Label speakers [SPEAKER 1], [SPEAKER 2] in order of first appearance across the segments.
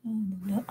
[SPEAKER 1] Wala.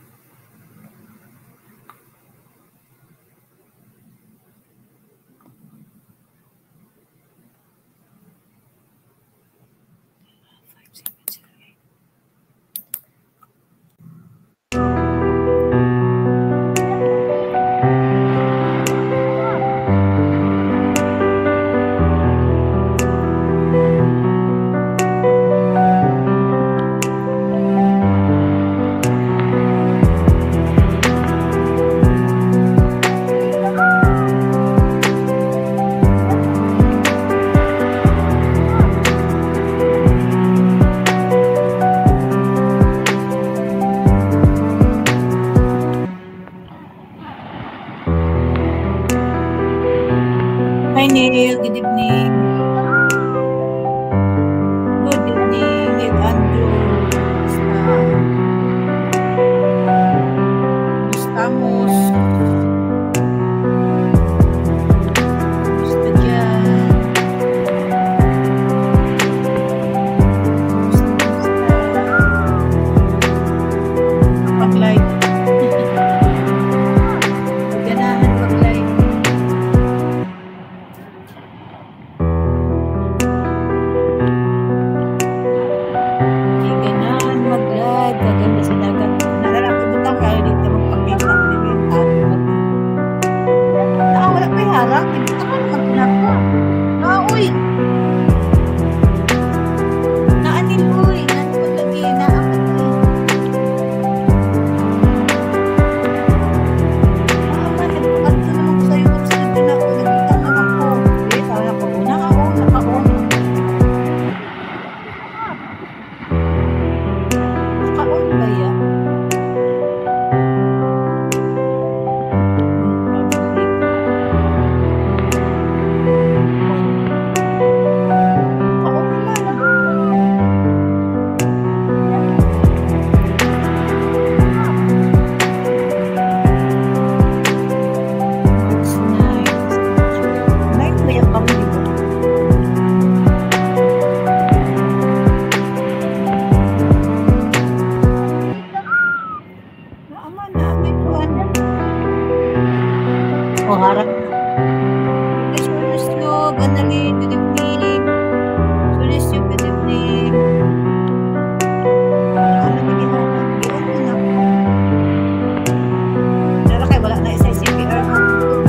[SPEAKER 1] Hi Neil, good evening. Good evening, Neil Andrew. Estamos. Gusto dyan. Mag-live. Ganahan mag-live. Ganahan mag-live. Gaganda sa dagat. Nalalakibutan ka dito magpakita. Wala pa yung harap. Dito ka naman pinapa. Uy! Naanil, uy! Naanil lagi. Naapat, uy. Nagpakat ko naman ko sa YouTube. Sunod na ako. Nagbutang naman ko. Tawag ako. Naka-on. Naka-on ba yan? Harap na. Sulisyo, Ganali, good evening. Sulisyo, good evening. Ano nagihapan? Iwan mo na. Nara kayo, wala na isa CPR mo.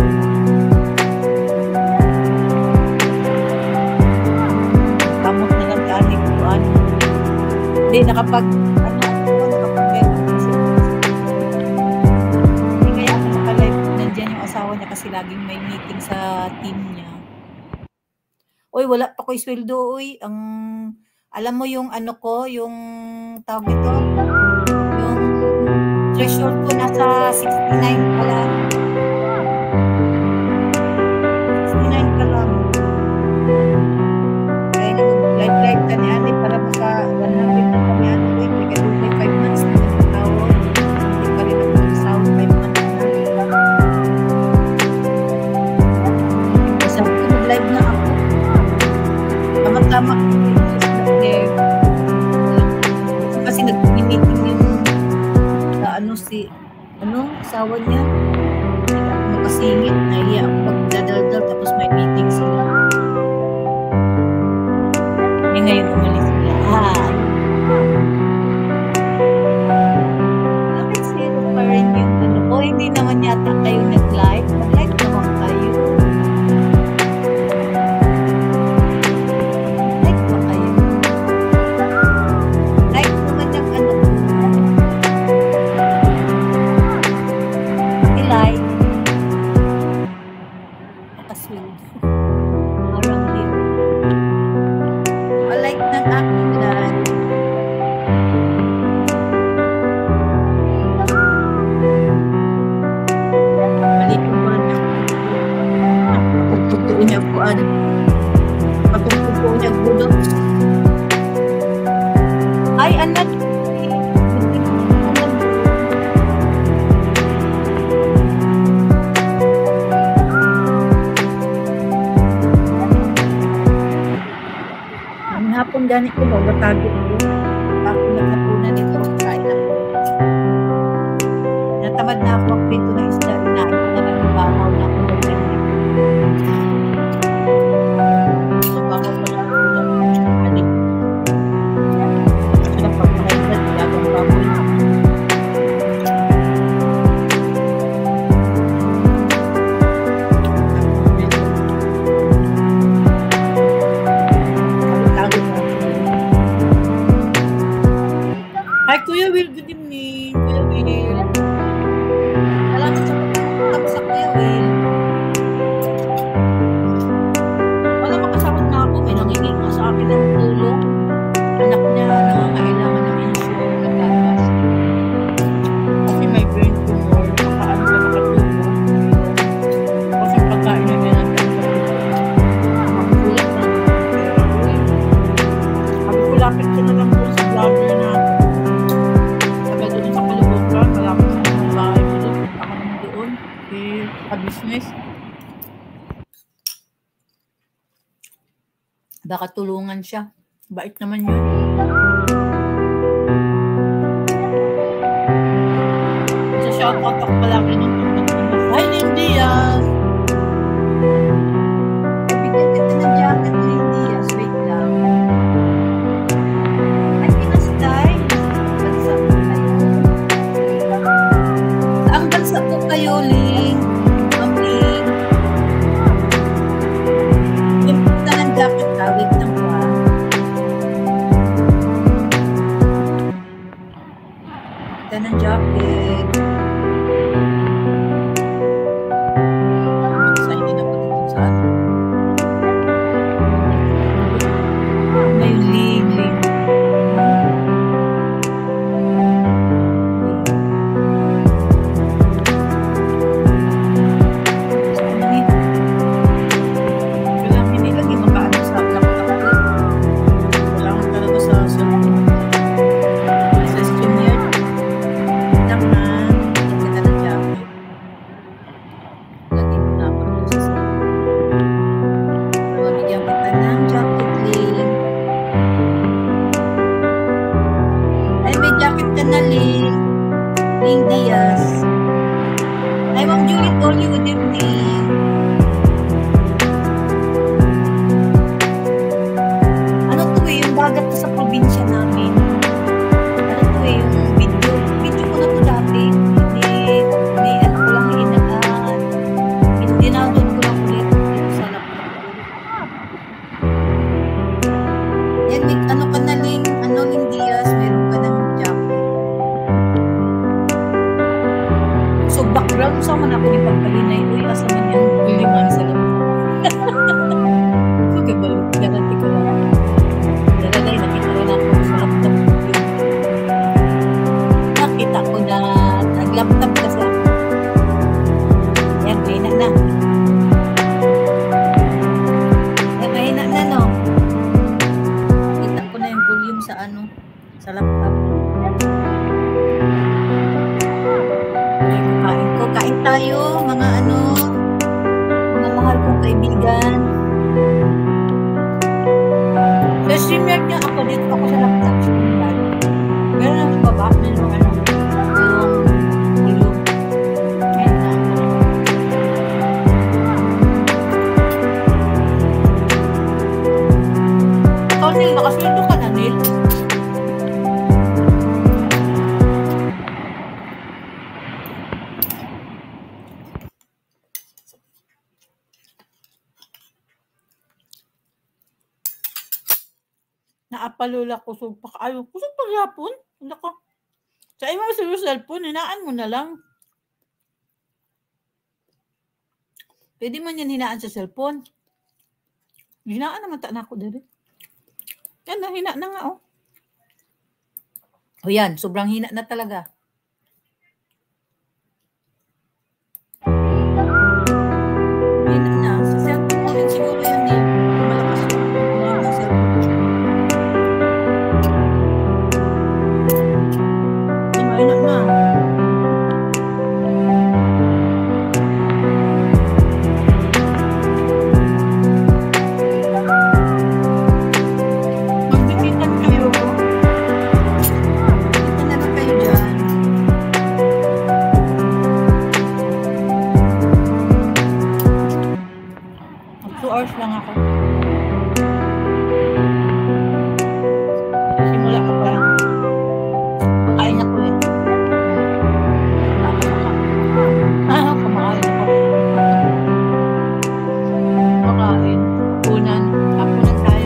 [SPEAKER 1] Kamot na lang kanig kuan. Hindi nakapag kasi laging may meeting sa team niya. Uy, wala pa ko isweldo, uy. Alam mo yung ano ko, yung tawag ito, yung threshold ko nasa 69 pa lang. 69 pa lang. Kaya nag-live ka ni Ani para maka 100 na kami ano, uy. Kaya 5 months na nagtawag. Hindi pa rin ako nag-sound 5 months. Live na ako. Tama-tama kasi nag-meeting yung asawa niya. Hindi ako makasingit. Nahiya ako magdadaldal tapos may meeting sila. Ngayon umalis sila. Bakit sino pa rin yung hindi naman yata kayo nag-live. Mag-live naman kayo. Ay, anak. Ang hapon gani ko, magatago ko. Ako naghapunan ito, kain ako. na ako magprito ng isda. Inain ko na lang yung bangaw na ko.
[SPEAKER 2] So, baka pala ang ulam ng tsakali. Kasi napapakailan, ilagang baboy. Hi, Kuya Will. Good evening. Kuya Will.
[SPEAKER 1] Salamat sa pagkakatawa sa Kuya Will. Wala makasabot na ako. May nangingin nga sa akin ng tulong. Anak niya nangangailangan ng insure at gatas.
[SPEAKER 2] Kasi may brain tumor. Baka ano ka nakatulog. Kasi pagkain na niya natin.
[SPEAKER 1] Makulit na.
[SPEAKER 2] Sabi ko, lapit ko na lang doon sa vlogger na taga doon sa Kalubukan. Malapit sa mga bahay ko doon. Punta ka naman doon. Ka-business.
[SPEAKER 1] Baka tulungan siya. Bait naman yun.
[SPEAKER 2] Sa shoutout ako palagi nung hi, Lindy.
[SPEAKER 1] Bigyan kita ng jacket ni Diaz. Wait lang. Ay, kinastay. Bansa po kayo. Ang bansa po kayo, Ling. Ma'am Ling. Yung kita ng jacket ka. Wait lang po ah. Kita ng jacket.
[SPEAKER 2] Sign in ako dito sa ano.
[SPEAKER 1] May Ling. Ling.
[SPEAKER 2] Kailangan nilagay makaano sa laptop ko. Kailangan talaga sa StreamYard.
[SPEAKER 1] Lang na. Kita ng jacket. Lagay mo na ako dun sa mabigyan kita ng jacket, Ling. Ay, may jacket ka na, Ling. Ling Diaz. Ay, Ma'am Juliet, only good evening. Ano to eh, yung dagat to sa probinsya namin. Ano to eh, yung video ko na to dati. May ano ko lang inaan. Dindownload ko lang ulit dito sa laptop ko. Yan, may ano ka na, Ling, Ling Diaz, meron ka ng jacket. So, background, saan man ako ipagpahinay? Uy, asa man yung biliman sa laptop. So, kabalog, garanti ko lang. Dalalay, nakita ko na ako sa laptop. Nakita ko na nag-laptop kasi ako. Yan, mahina na. Yan, mahina na, no? Nakita ko na yung volume sa sa laptop. Ay, kain ko. Kain tayo, mga mga mahal kong kaibigan. Sa StreamYard nga ako, dito ako sa laptop StreamYard. Meron ako baba, meron yung volume. Ngayon na ako. Ikaw, Neil, nakasweldo ka na, Neil?
[SPEAKER 2] Naapalula ko so pakaayo. Kusog pagyapon. Hindi ko. Sa imo sa cellphone, hinaan mo na lang. Pwede man yan hinaan sa cellphone. Hinaan naman ta na ako dali. Yan na, hina na nga oh.
[SPEAKER 1] O yan, sobrang hina na talaga. Hina na. Sa cellphone mo rin siguro yan eh. Malakas yung volume ng cellphone.
[SPEAKER 2] Hina na. Magbibitan kayo.
[SPEAKER 1] Ito na lang kayo dyan.
[SPEAKER 2] 2 hours lang ako. Simula ka pa lang. Makain ako eh. Kumakain ako. Makain. Hapunan. Hapunan tayo.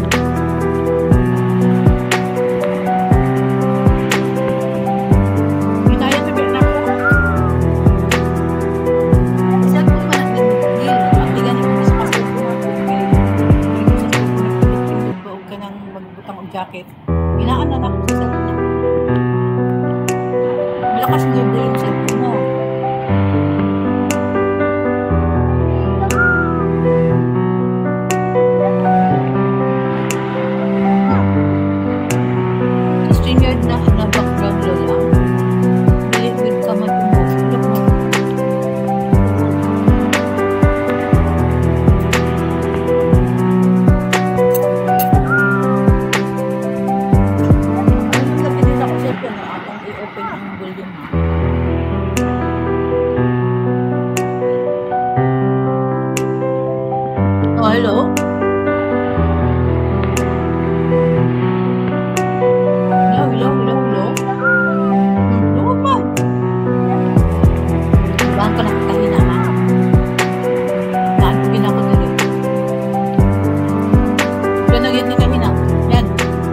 [SPEAKER 2] Ginaya na ba na ako?
[SPEAKER 1] Saan po ba nag-deal? Ang tigan ko sa pasok ko na po. Hindi ko sa pasok ko nagpindot ba o ka nang magbutang og jacket. Ginaan na ako sa cellphone na. Malakas nga ba yung cellphone mo? Sa StreamYard na background lola. Balik ka man mo. Look mo. Ano lang pinila ko cellphone na atong i-open ang volume ha. Oh, hello? Hello? Luwag pa. Baan ka nakakahina ha? Saan ko ginamot ulit? Yan nagyan ni kahina. Yan.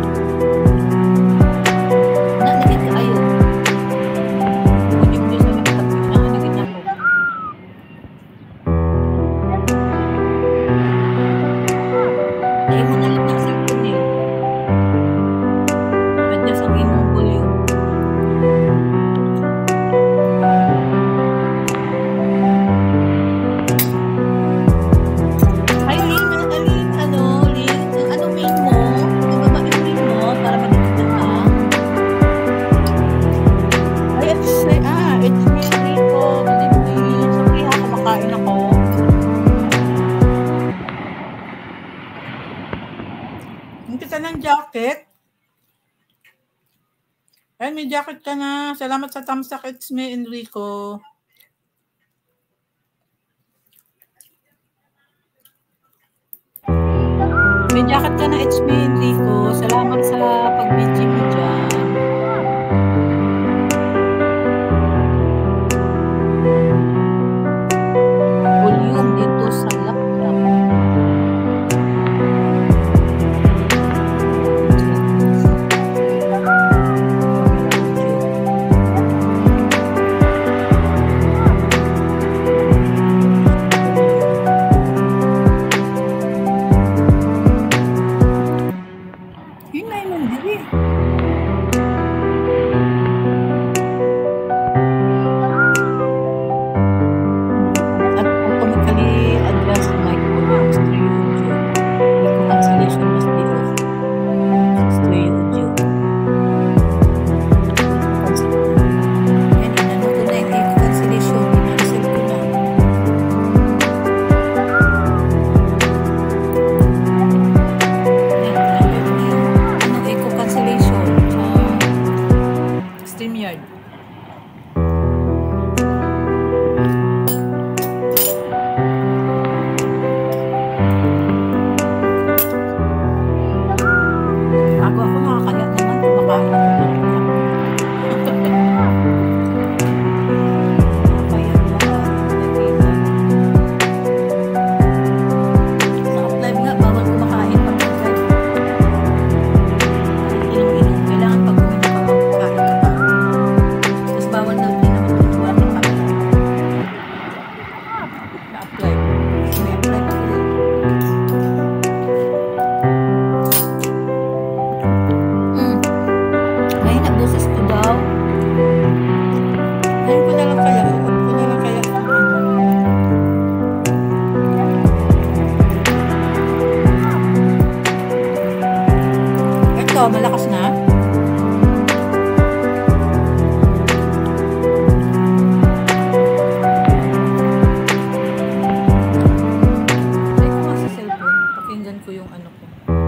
[SPEAKER 1] Nagyan ka ayo. Hindi mo sa mga tapos na nagyan ako. Ayaw mo na lang ng cellphone eh. Pwede sa imong volume. Ay, Lynn, Lynn, anong main mo? Ibaba yung main mo para makikita ka.
[SPEAKER 2] Ay, it's me, Rico. Good evening. Sorry ha, kumakain ako. Ang kita ng jacket. Ay, may jacket ka na. Salamat sa tamsak. It's me, Enrico.
[SPEAKER 1] May jacket ka na, it's me, Enrico. Salamat sa pag-BG mo dyan. Volume dito sa laptop.
[SPEAKER 2] Yun na yung dili.
[SPEAKER 1] At automatically adjust microphones to YouTube. Eco cancellation must be off. To YouTube. Yan, inano ko na yung eco cancellation. Inansel ko na. Yan, nandun na yung eco cancellation sa StreamYard.
[SPEAKER 2] Ako nakakaya naman. Kumakain ako.
[SPEAKER 1] Kaya nakita. Sa live nga, bawal kumakain pag live. Inom-inom. Kailangan pag uminom ka, magkain ka pa. Tapos bawal daw din naman tutuwa ng camera. Na-apply. May apply pa ulit. Ngayon, nagboses ko daw.
[SPEAKER 2] Ngayon ko na lang kaya. Off ko na lang kaya.
[SPEAKER 1] Ito, malakas na. Try ko nga sa cellphone. Pakinggan ko yung ano ko.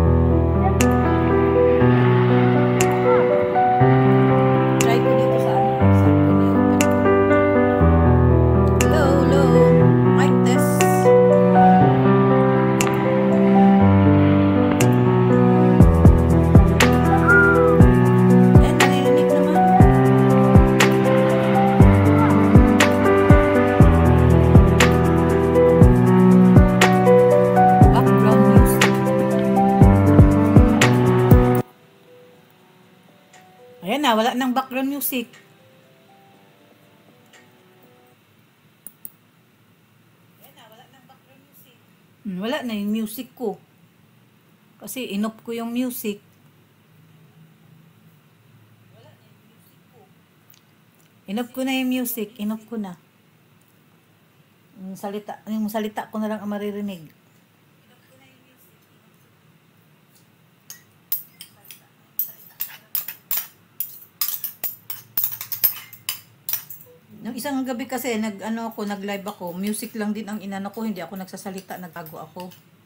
[SPEAKER 1] Try ko dito sa ano. Cellphone yung ano. Hello, hello. Mic test. na, wala nang background music. Wala na yung music ko. Kasi inop ko yung music. Inop ko na yung music. Inop ko na. Yung salita ko na lang ang maririnig. Nung isang gabi kasi nag-live ako, music lang din ang inano ko, hindi ako nagsasalita, nagtago ako.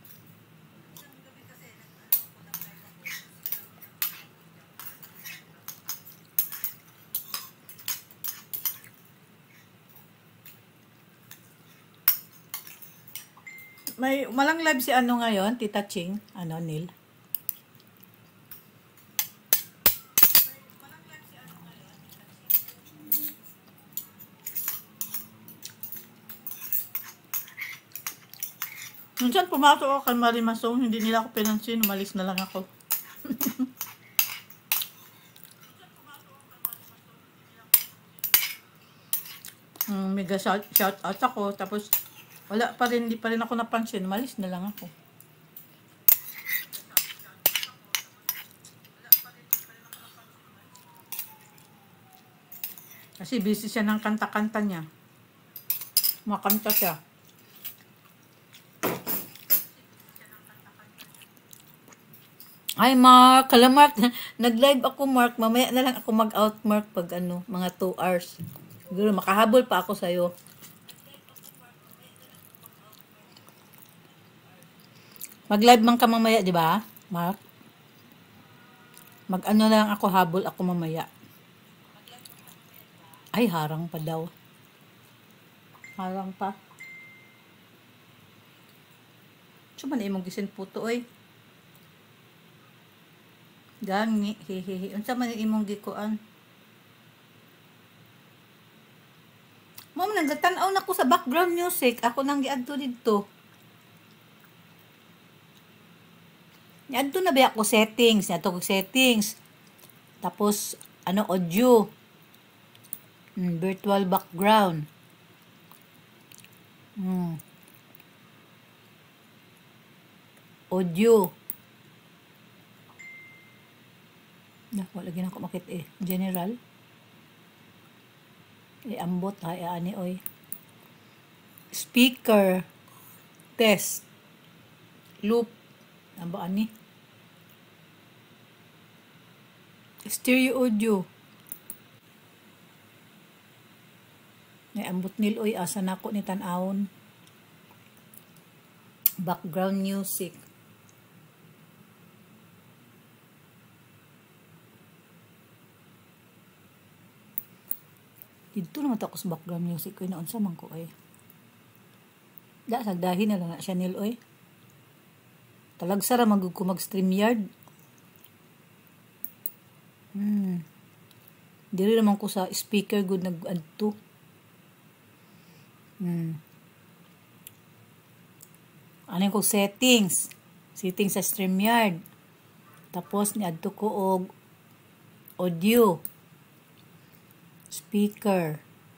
[SPEAKER 1] May malang live si ano ngayon, Tita Ching, Neil. Minsan pumasok ako kay Marimasong, hindi nila ako pinansin, umalis na lang ako. Mega shout out ako, tapos wala pa rin, hindi pa rin ako napansin, umalis na lang ako. Kasi busy siya ng kanta-kanta niya. Makanta siya. Ay, Mark. Kala, Mark. Nag-live ako, Mark. Mamaya na lang ako mag-out, Mark, pag mga 2 hours. Siguro, makahabol pa ako sa'yo. Mag-live man ka mamaya, di ba, Mark? Mag-ano na lang ako, habol ako mamaya. Ay, harang pa daw. Harang pa. So, man, imong gisin puto, oy. Gani, hehehe. Unsa man imong gikuan? Mom, nagtanaw na ko sa background music. Ako nang giadto didto. Niadto na ba ako settings? Niadto ko settings. Tapos, audio. Virtual background. Audio. Wala lagi na ako makit General. Ambot ani oy. Speaker. Test. Loop. Amba ani. Stereo audio. Ambot nil oy, asa nako ni tan-awon. Background music. Dito naman ako sa background music ko, naunsa man ko ay. Sagdahin na lang na siya nil oy. Talagsara magug ko mag-StreamYard. Diri naman ko sa speaker good nag-adto. Ano ko settings sa StreamYard. Tapos niadto ko og audio. Speaker.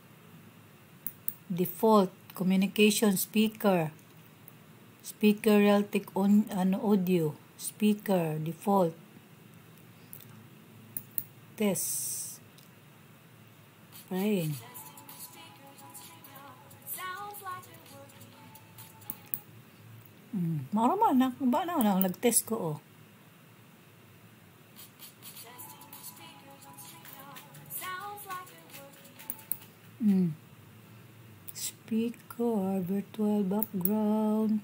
[SPEAKER 1] Default communication speaker. Speaker Realtek on audio. Speaker default. Test. Right. Maraman na ba na nag-test ko Speaker, virtual background.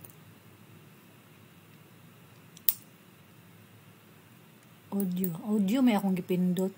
[SPEAKER 1] Audio may akong gipindot.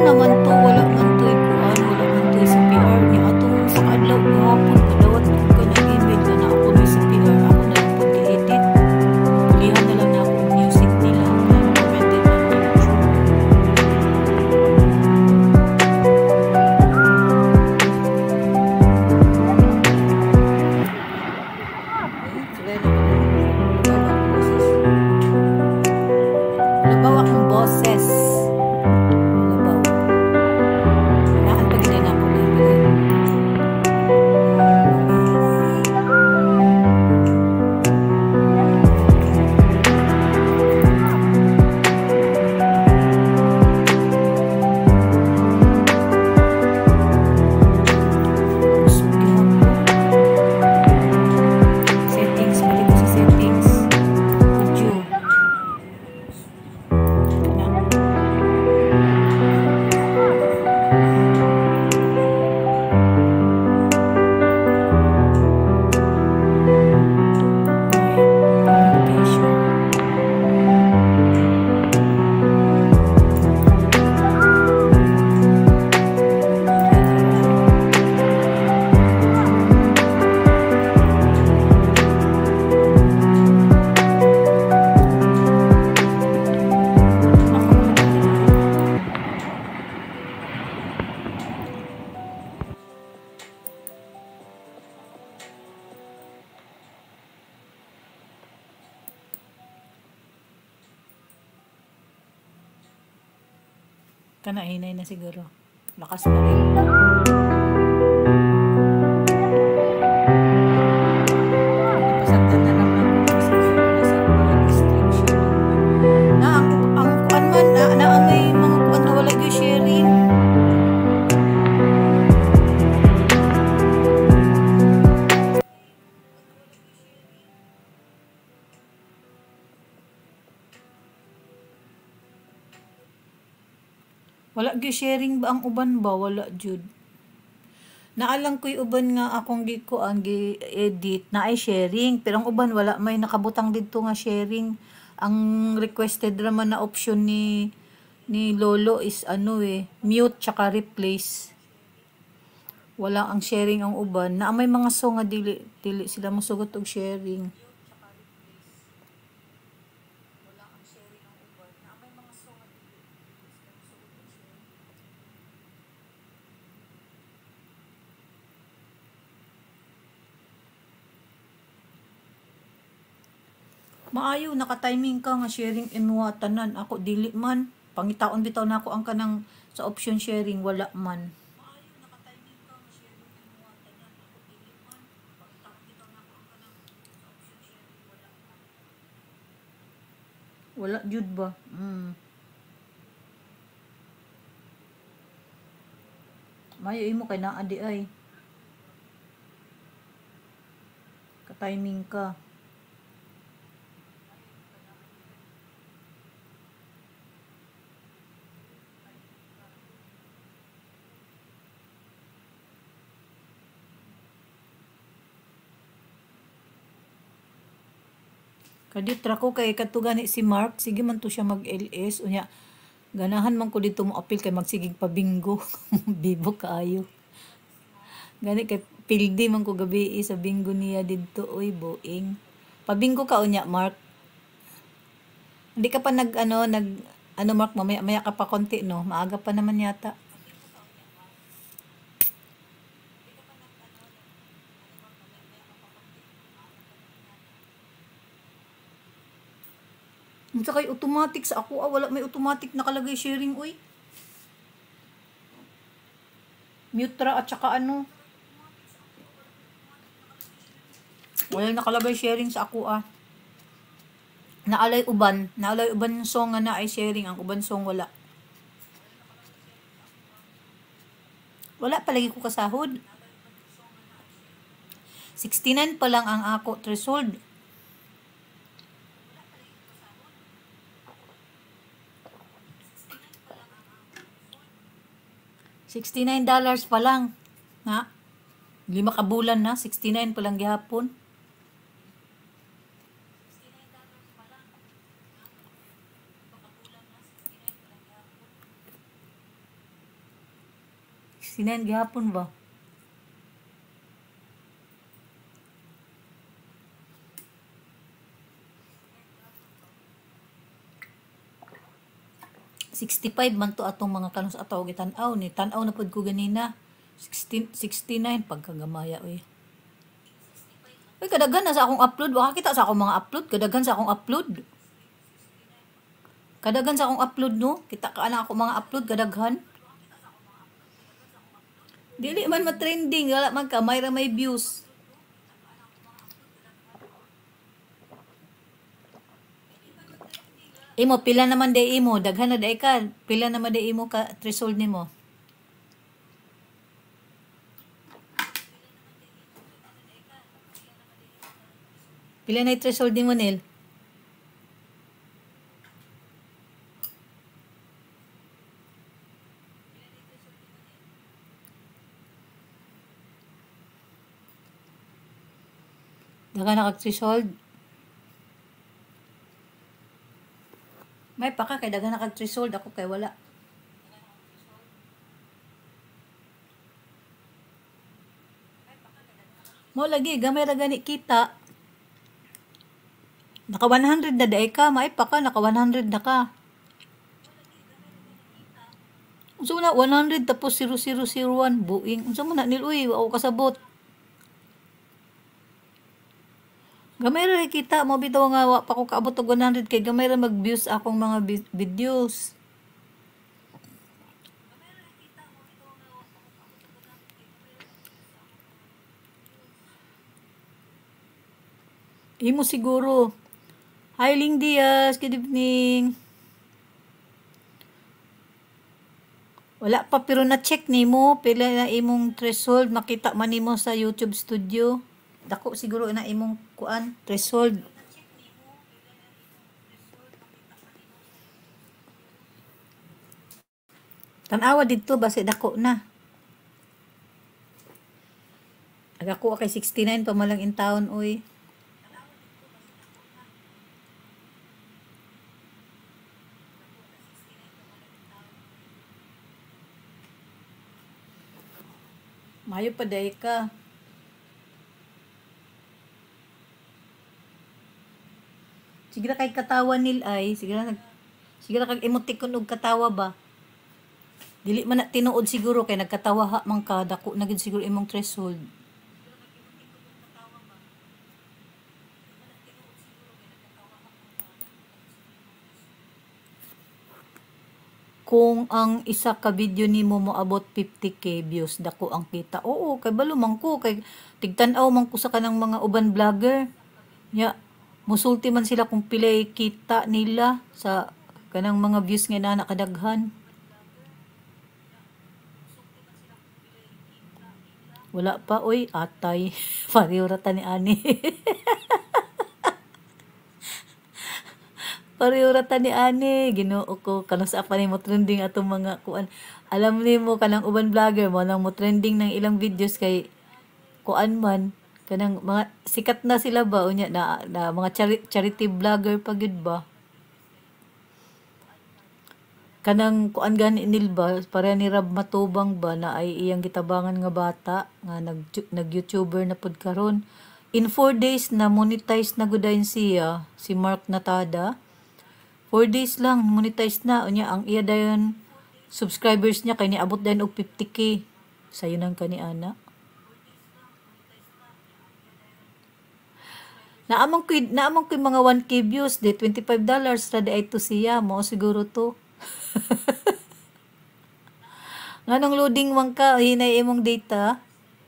[SPEAKER 1] naman to, wala man to kuan, wala man to sa PR niya atong sa adlaw gahapon kadawat ko ka na email ka na ako may sa PR ako na lang pud edit. Pulihan na lang na ako music nila na recommended na YouTube. Labaw akong boses. Labaw. Naan pa gina na ako bibili. Sugi mo ko. Settings, balik ko sa settings. Audio. Kana. Communication. Kana hinay na siguro. Lakas na rin. Napasagdan na lang ako sa sa mga restriction. Na ang kuan man na may mga kuan na wala gyud sharing. Wala gyud sharing ba ang uban ba? Wala jud. Naalang ko'y uban nga akong gikuan gi-edit na ay sharing, pero ang uban wala may nakabutang didto nga sharing. Ang requested raman na option ni Lolo is mute tsaka replace. Wala ang sharing ang uban. Na may mga song nga dili sila mosugot og sharing. Maayo naka-timing ka nga sharing inwa tanan ako dili man pangitaon bitaw na ako ang kanang sa option sharing wala man. Wala jud ba? Mayo imo kay naa di ay. Ka-timing ka. Kadit ra ko kay kadto gani si Mark, sige man to siya mag-LS unya. Ganahan man ko dito mo apil kay magsigig pa bingo. Bibo kaayo. Gani kay pildi man ko gabi sa bingo niya didto oy boing. Pabingo ka unya Mark. Hindi ka pa nag Mark mamaya ka pa konti no. Maaga pa naman yata. Unsa kay automatic sa ako wala may automatic nakalagay sharing oy. Mute ra at saka wala nakalagay sharing sa ako Naalay uban yung song nga na ay sharing ang uban song wala. Wala palagi ko kasahod. 69 pa lang ang ako threshold. $69 pa lang. Ha? 5 ka bulan na, 69 pa lang gihapon. 69 gihapon ba? $65 man to atong mga kanus ataw gitan-aw ni tan-aw na pud ko ganina. 69 pagkagamaya oy. Uy, kadaghan na sa akong upload. Baka kita sa akong mga upload. Kadaghan sa akong upload. Kadaghan sa akong upload, no? Kita ka na ako mga upload. Kadaghan. Dili man matrending. Wala man ka. Mayra may views. Imo, pila naman day imo. Daghan na day ka. Pila naman day imo ka threshold nimo. Pila na threshold nimo, Nel? Daghan na kag-threshold. May pa ka kay daghan na kag-threshold. Ako kay wala. Mo lagi, gamay ra gani kita. Naka 100 na day ka, may pa ka, naka 100 na ka. Unsa man na 100 tapos 0001 buing. Unsa man na niluy, wa kasabot. Gamay ra kita mo bitaw nga wa pa ko kaabot og 100 kay gamay ra mag-views akong mga videos. Imo siguro. Hi, Ling Diaz. Good evening. Wala pa pero na-check nimo pila na imong threshold. Makita man nimo sa YouTube Studio. Dako siguro na imong kuan threshold. Tanawa dito base dako na. Ako kay 69 pa malang in town oy. Mayo pa day ka. Sige na kay katawa nil ay. Sige na kag emoticon og katawa ba. Dili man na tinuod siguro kay nagkatawa ha man ka dako na gid siguro imong threshold. Kung ang isa ka video nimo moabot 50k views, dako ang kita. Oo, kay balo man ko kay tigtan-aw man ko sa kanang mga uban vlogger. Ya, musulti man sila kung pilay kita nila sa kanang mga views nga na nakadaghan. Wala pa oy, atay. Pareho rata ni ani. Pareho rata ni ani, Ginoo ko kanang sa pa nimo trending atong mga kuan. Alam nimo kanang uban vlogger mo nang mo trending ng ilang videos kay kuan man kanang mga sikat na sila ba unya na mga charity vlogger pa gid ba. Kanang kuan gani nil ba para ni Rab Matubang ba na ay iyang gitabangan nga bata nga nag-YouTuber na pud karon. In 4 days na monetize na gudayon siya, si Mark Natada. 4 days lang monetize na unya ang iya dayon subscribers niya kay niabot dayon og 50k. Sayo nang kani ana. Naamang ko mga 1k views de $25 ra di ay to siya mo siguro to. Nganong loading man ka hinay imong data?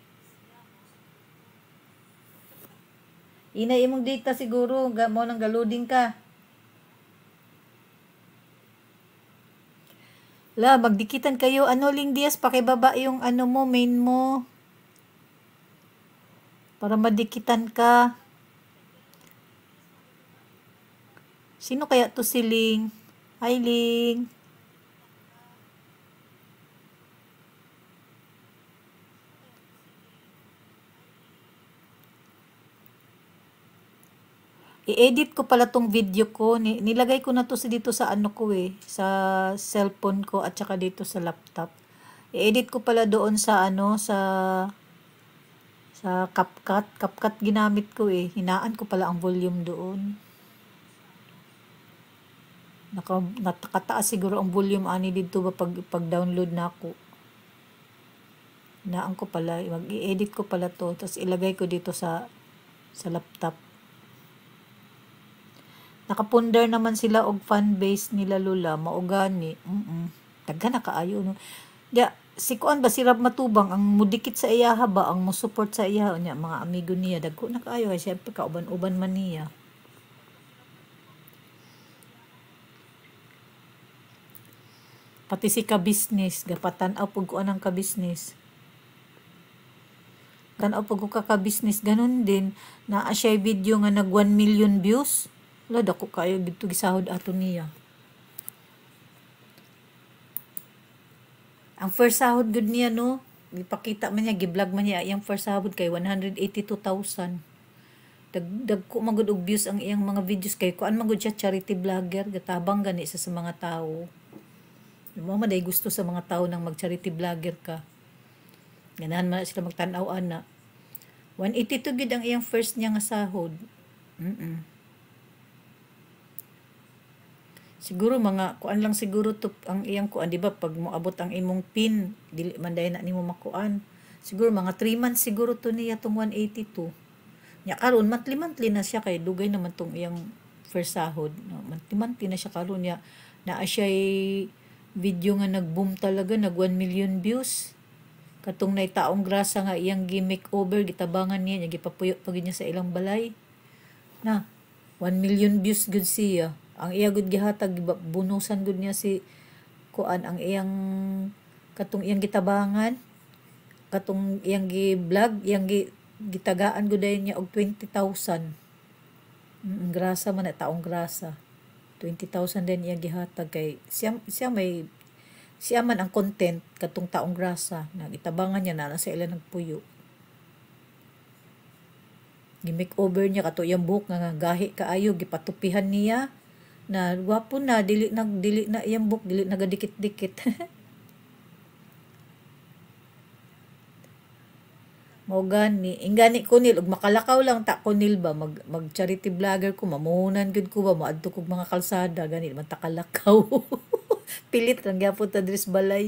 [SPEAKER 1] Hinay imong data siguro mo nang ga-loading ka. La, magdikitan kayo. Ano, Ling Diaz, pakibaba yung ano mo, main mo. Para madikitan ka. Sino kaya to si Ling? Hi, Ling. I-edit ko pala tong video ko. Nilagay ko na to dito sa ano ko sa cellphone ko at saka dito sa laptop. I-edit ko pala doon sa ano, sa CapCut. CapCut ginamit ko eh. Hinaan ko pala ang volume doon. Nakataas siguro ang volume ani dito ba pag-download na ako. Hinaan ko pala. Mag-i-edit ko pala to. Tapos ilagay ko dito sa laptop. Nakapundar naman sila og fan base nila Lula. Maugani. Tagga na kaayo no. Ya, si kuan ba si Rab Matubang ang mudikit sa iyaha ba ang mo support sa iyaha nya mga amigo niya dagko na kaayo kay syempre kauban-uban man niya. Pati si ka-business gapatan-aw pug kuan ang ka-business. Tan-aw pug ka-business ganun din naa siya video nga nag 1 million views. Wala dako kayo dito gisahod ato niya. Ang first sahod good niya no, gipakita man niya, gi-vlog man niya iyang first sahod kay 182,000. Dagko magud og views ang iyang mga videos kay kuan magud siya charity vlogger, gatabang gani sa mga tao. Mo man day gusto sa mga tao nang mag-charity vlogger ka. Ganahan man sila magtan-aw ana. 182 gid ang iyang first niya nga sahod. Siguro mga kuan lang siguro to ang iyang kuan, di ba pag moabot ang imong pin dili man day na nimo makuan. Siguro mga 3 months siguro to niya tong 182. Nya karon monthly na siya kay dugay naman tong iyang first sahod. No, monthly na siya karon niya naa siya video nga nag-boom talaga, nag 1 million views. Katong nay taong grasa nga iyang gi-makeover, gitabangan niya, gipapuyo pag niya sa ilang balay. Na 1 million views gud siya. Ang iya gud gihatag bunusan gud niya si kuan ang iyang katong iyang gitabangan, katong iyang gi-vlog, iyang gitagaan gud niya og 20,000. Grasa man na taong grasa. 20,000 din iya gihatag kay siya man ang content katong taong grasa na gitabangan niya na sa ila nagpuyo. Gi-makeover niya kato iyang buhok nga gahi kaayo, gipatupihan niya na gwapo na, dili na iyang buhok, dili nagadikit-dikit. Mao gani ingani kunil ug makalakaw lang ta kunil ba mag charity vlogger ko, mamuhunan gud ko ba moadto kog mga kalsada gani man ta kalakaw. Pilit lang gyapon ta dres balay.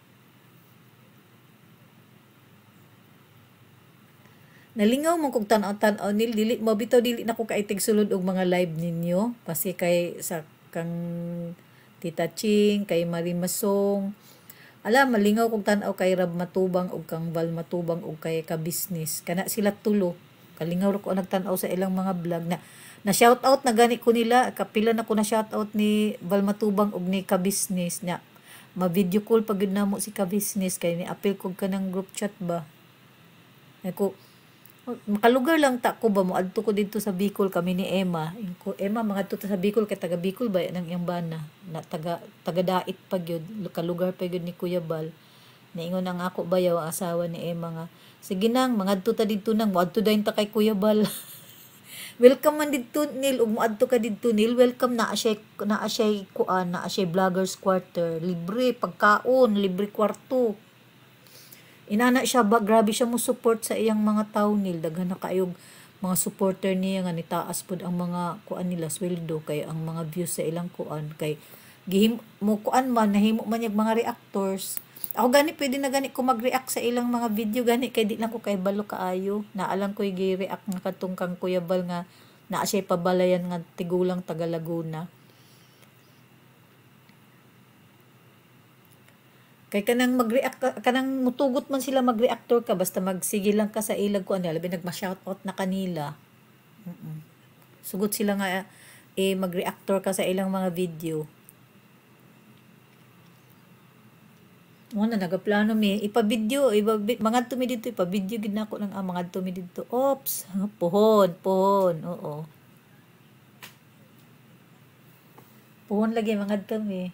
[SPEAKER 1] Nalingaw man kog tan-aw nil, dili mabitaw, dili na ko kaitig sulod og mga live ninyo kasi kay sa kang Tita Ching, kay Marie Masong. Alam, malingaw kog tan-aw kay Rab Matubang ug kang Val Matubang ug kay ka-business. Kana sila tulo. Kalingaw ra ko nagtan-aw sa ilang mga vlog na shout out na gani ko nila. Kapila na ko na shout out ni Val Matubang ug ni ka-business nya. Ma-video call pag namo si ka-business kay ni apil kog kanang group chat ba. Ako makalugar lang ta ko ba mo adto ko dito sa Bicol kami ni Emma. Emma mga to sa Bicol kay taga Bicol ba nang iyang bana na taga dait pa gyud, kalugar pa gyud ni Kuya Bal. Naingon ang ako bayaw ang asawa ni Emma nga sige nang mga adto ta didto nang moadto dayon ta kay Kuya Bal. Welcome man didto nil ug moadto ka didto nil, welcome na siya kuan na siya vloggers quarter, libre pagkaon, libre kwarto. Inana siya ba, grabe siya mo support sa iyang mga tao nil, daghan na kayog mga supporter niya nga nitaas pud ang mga kuan nila sweldo kay ang mga views sa ilang kuan kay gihim mo kuan man nahimo man yung mga reactors. Ako gani pwede na gani ko mag-react sa ilang mga video gani kay di lang ko kay balo kaayo. Naalang ko gi-react nga katong kang Kuya Bal nga naa siya pabalayan nga tigulang taga Laguna. Kay kanang mag-react kanang mutugot man sila mag-reactor ka basta magsige lang ka sa ilag ko ano labi nagma-shoutout na kanila. Sugot sila nga mag-reactor ka sa ilang mga video. Una nagaplano mi ipa-video mga tumi dito ipa-video gid nako nang mga tumi dito. Oops, pohon. Oo. Pohon lagi mga tumi.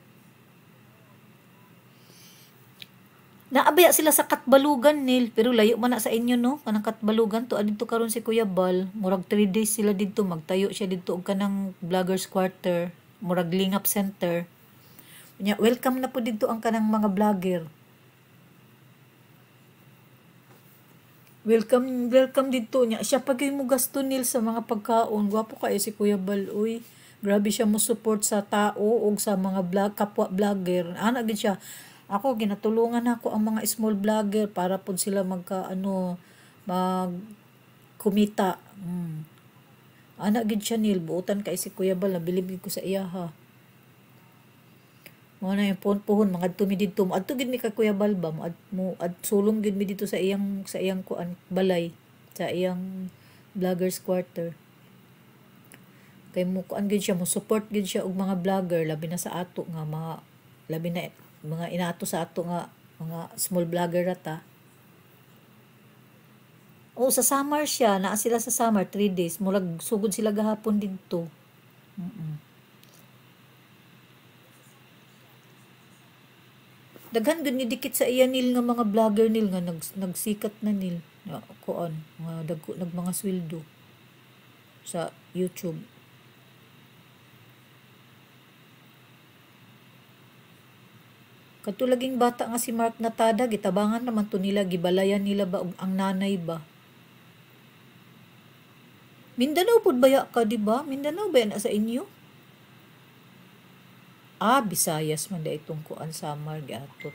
[SPEAKER 1] Naabaya sila sa Katbalugan nil pero layo man na sa inyo no kanang Katbalugan to adito karon si Kuya Bal murag 3 days sila didto magtayo siya didto og kanang vloggers quarter murag Lingap Center nya welcome na po didto ang kanang mga vlogger Welcome, welcome dito niya. Siya pagay mo gasto nil sa mga pagkaon. Gwapo kayo si Kuya Baloy. Grabe siya mo support sa tao o sa mga kapwa vlogger. Ana gid siya. Ako ginatulungan ako ang mga small vlogger para pud sila mag kumita. Ana gid siya nil buotan kay si Kuya Bal, nabilib gid ko sa iya ha. Mo na yung puhon mga tumi didto mo adto gid mi kay Kuya Bal ba mo ad sulong gid mi dito sa iyang kuan balay sa iyang vloggers quarter. Kay mo kuan gid siya mo support gid siya og mga vlogger labi na sa ato nga labi na mga inato sa ato nga mga small vlogger rata. O sa summer siya, naa sila sa summer 3 days, murag sugod sila gahapon didto. Daghan gud ni dikit sa iya nil nga mga vlogger nil nga nagsikat na nil. Kuan, nga nag mga sweldo sa YouTube. Katulaging bata nga si Mark Natada, gitabangan naman to nila, gibalayan nila ba ang nanay ba? Mindanao pud baya ka, di ba? Mindanao ba yan sa inyo? Visayas man da itong kuan Samar giatot.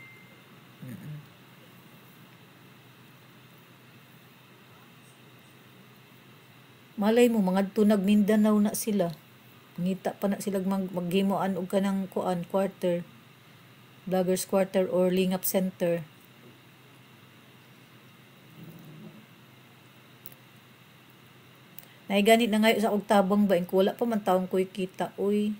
[SPEAKER 1] Malay mo mga tunag Mindanao na sila. Ngita pa na sila maghimuan og kanang kuan quarter. Vloggers quarter or Lingap Center. Nay ganit na ngayon sa ogtabang ba wala pa man taong ko'y kita uy.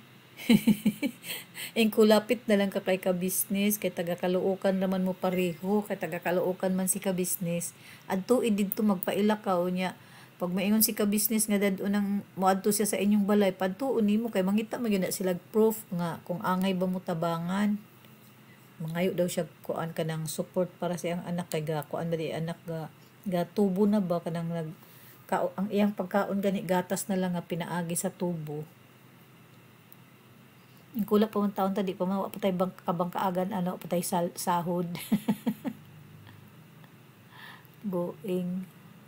[SPEAKER 1] Kulapit na lang ka kay ka business kay taga-Caloocan naman mo pareho kay taga-Caloocan man si ka business adto didto magpaila ka unya pag maingon si ka business nga dadto nang moadto siya sa inyong balay padtuon nimo kay mangita magyud na sila proof nga kung angay ba mo tabangan mangayo daw siya kuan kanang support para sa iyang anak kay kuan ba di anak ga tubo na ba kanang ang iyang pagkaon gani gatas na lang nga pinaagi sa tubo. Yung kulap pa man taon tadi pa mawa patay kabangkaagan patay sahod. Boing.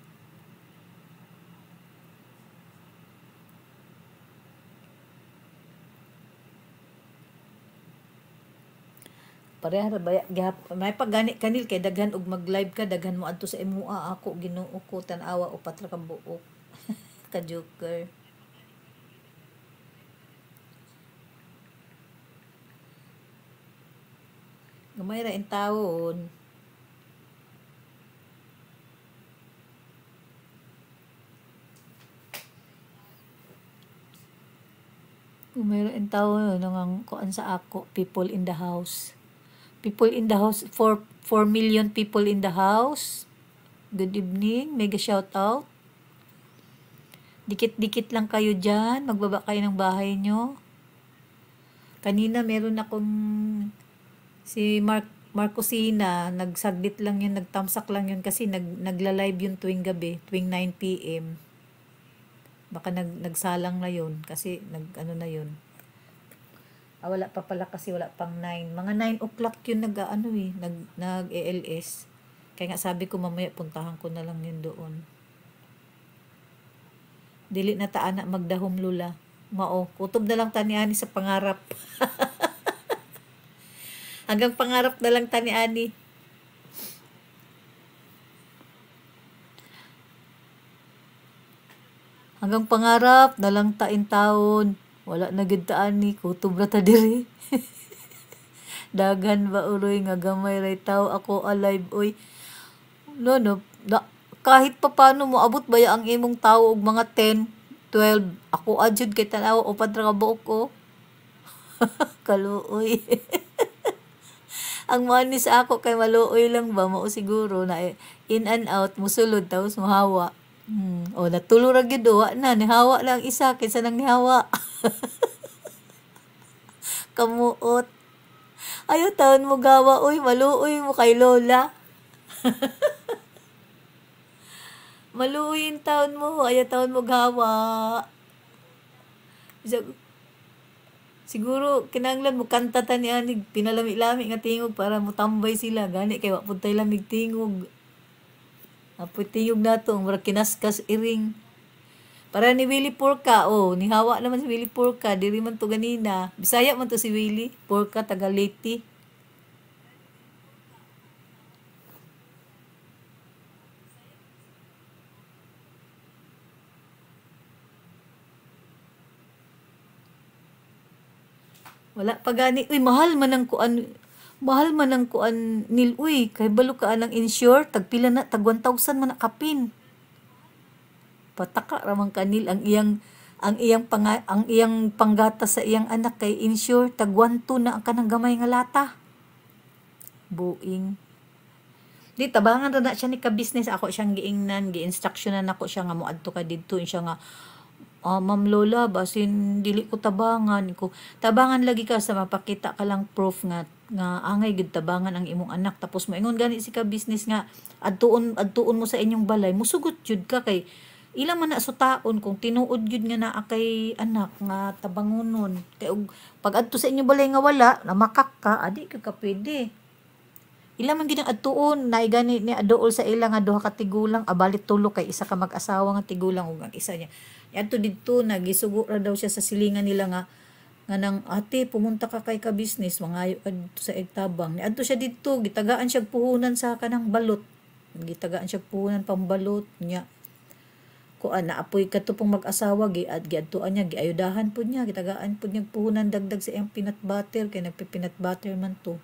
[SPEAKER 1] Pareha ra baya may paggani kanil kay daghan og mag-live ka daghan mo adto sa imua ako Ginoo ko tan-awa o patra ka buok. Ka joker. Gamay ra in taon. Gamay ra in taon nang kuan sa ako people in the house. People in the house 4 million people in the house. Good evening, mega shout out. Dikit-dikit lang kayo diyan, magbaba kayo ng bahay nyo. Kanina meron akong si Marcosina, nagsaglit lang yun, nagtamsak lang yun kasi nagla-live yun tuwing gabi, tuwing 9 PM. Baka nagsalang na yun kasi na yun. Wala pa pala kasi wala pang 9. Mga 9 o'clock yun nag-ELS. Kaya nga sabi ko mamaya puntahan ko na lang yun doon. Dili na ta anak magdahom lula. Kutob na lang tani ani sa pangarap. Hanggang pangarap na lang tani ani. Hanggang pangarap na lang tain taon. Wala na gid ta ani kutob ra ta diri. Dagan ba uloy nga gamay ray taw ako alive oy. No, kahit pa paano mo abot ba ang imong tawo og mga 10, 12 ako adjud kay tanaw o padra ka buok ko. Kaluoy. Ang money sa ako kay maluoy lang ba mao siguro na in and out musulod tapos mohawa. Natulo ra gyud na nihawa lang isa kaysa nang nihawa. Kamuot. Ayaw taon mo gawa uy maluoy mo kay lola. Maluoy yung taon mo ayaw taon mo gawa. Siguro kinahanglan mo kanta ta ni ani pinalami-lami nga tingog para mo tambay sila gani kay wa pud tay lamig tingog. Apoy tiyog natong mura kinaskas iring. Para ni Willie Porca, oh, ni hawa naman si Willie Porca, diri man to ganina. Bisaya man to si Willie Porca, taga Leyte. Wala pa gani. Uy, mahal man ang kuan. Mahal man ang kuan nil. Uy, kay balo ka ang insure. Tagpila na, tag 1,000 man kapin. Pataka ramang kanil ang iyang panggata sa iyang anak kay insure tag 1,2 na ang kanang gamay nga lata. Buing. Di tabangan ra na siya ni ka business ako siyang giingnan, gi-instructionan ako siya nga moadto ka didto siya nga Ma'am Lola, basin dili ko tabangan ko. Tabangan lagi ka sa mapakita ka lang proof nga angay gid tabangan ang imong anak tapos moingon gani si ka business nga adtuon mo sa inyong balay musugot jud ka kay ilang man na sutaon kung tinuod jud nga naa kay anak nga tabangonon kay og pag adto sa inyong balay nga wala namakak ka adi ka pwede. Ilang man gid ang adtuon na gani ni aduol sa ila nga duha ka tigulang abalit tulo kay isa ka mag-asawa nga tigulang ug ang isa niya. Adto didto nagisugo ra daw siya sa silingan nila nga nang ate pumunta ka kay ka business mangayo adto sa Egtabang. Ni adto siya didto gitagaan siya puhunan sa kanang balot. Gitagaan siya puhunan pambalot niya. Kuan na apoy kadto pong mag-asawa giadtuan niya giayudahan pud niya gitagaan pud niya puhunan dagdag sa iyang peanut butter kay nagpe-peanut butter man to.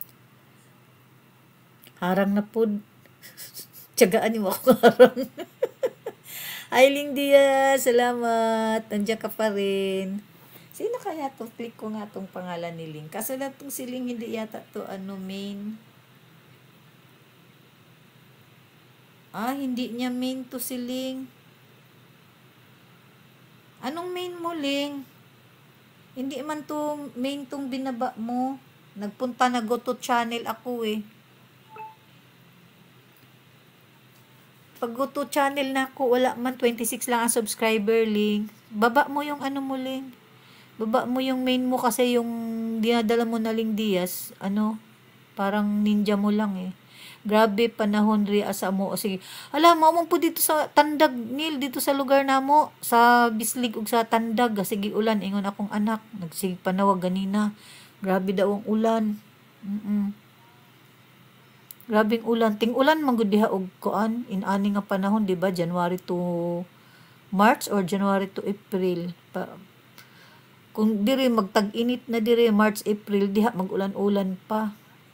[SPEAKER 1] Harang na pod. Tiyagaan mo ako harang. Ailing Diaz, salamat. Nandiyan ka pa rin. Sino kaya to? Click ko nga tong pangalan ni Ling. Kaso na tong si Ling hindi yata to main. Hindi niya main to si Ling. Anong main mo, Ling? Hindi man to main tong binaba mo. Nagpunta na go to channel ako eh. Pag go to channel na ako, wala man 26 lang ang subscriber, Ling. Baba mo yung ano mo, Ling. Baba mo yung main mo kasi yung dinadala mo na Ling Diaz, parang ninja mo lang eh. Grabe panahon ri asa mo. O sige, alam mo po dito sa Tandag, Nil, dito sa lugar namo, sa Bislig ug sa Tandag, sige ulan, ingon akong anak, nagsige panawag ganina. Grabe daw ang ulan. Grabing ulan. Ting ulan man gud diha og kuan inani nga panahon, di ba? January to March or January to April. Kung diri magtag-init na diri March, April diha magulan-ulan pa.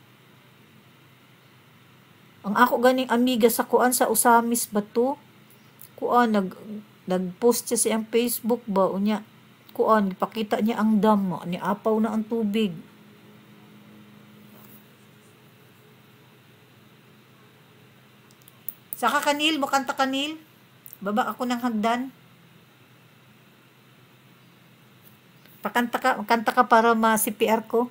[SPEAKER 1] Ang ako ganing amiga sa kuan sa Usamis ba to? Kuan nag-post siya sa iyang Facebook ba unya. Kuan ipakita niya ang dam ni apaw na ang tubig. Saka kanil, makanta kanil. Baba ako ng hagdan. Kanta ka para ma-CPR ko.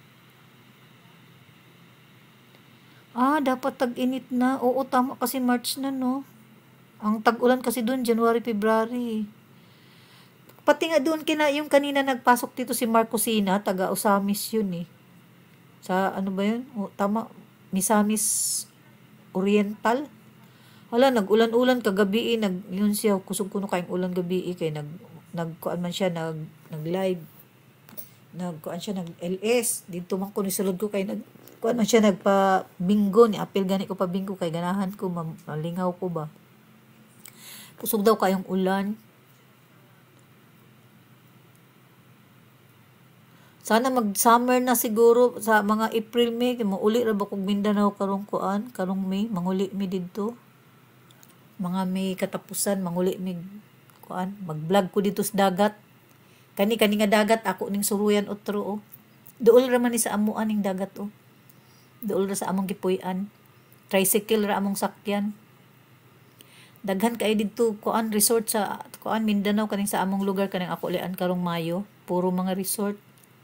[SPEAKER 1] Dapat tag-init na. Oo, tama kasi March na, no? Ang tag-ulan kasi doon, January, February. Pati nga doon, yung kanina nagpasok dito si Marcosina, taga Usamis yun eh. Sa, ano ba yun? Tama, Misamis Oriental. Wala, nag-ulan-ulan kagabi yun siya, kusog kuno kayong ulan gabi kay nagkuan man siya, nag-live. Nagkuan siya, nag-LS. Dito man ko ni sulod ko kay nagkuan man siya, nagpa-bingo, ni apil gani ko pa bingo kay ganahan ko, malingaw ko ba. Kusog daw kayong ulan. Sana mag-summer na siguro sa mga April, May, kay mauli ra ba kog Mindanao karong kuan, karong May, manguli mi didto. Mga may katapusan manguli mig kuan mag-vlog ko dito sa dagat kani nga dagat ako ning suruyan otro duol ra man ni sa amuan ning dagat duol ra sa among gipuy-an tricycle ra among sakyan daghan kay didto kuan resort sa kuan Mindanao kaning sa among lugar kaning ako lian karong Mayo puro mga resort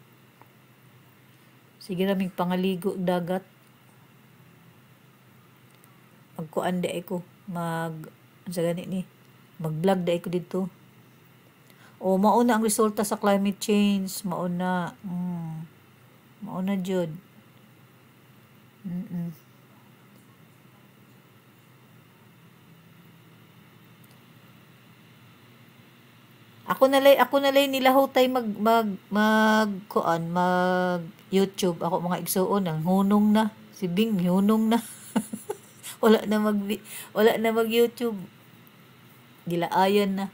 [SPEAKER 1] sige ra mig pangaligo dagat magkuan di ko sa gani ni mag-vlog dai ko dito. Mauna ang resulta sa climate change, mauna jud. Ako nalay nila hutay mag kuan, mag YouTube. Ako mga igsuon ang hunong na. Si Bing hunong na. wala na mag wala na mag YouTube. Gilaayan na.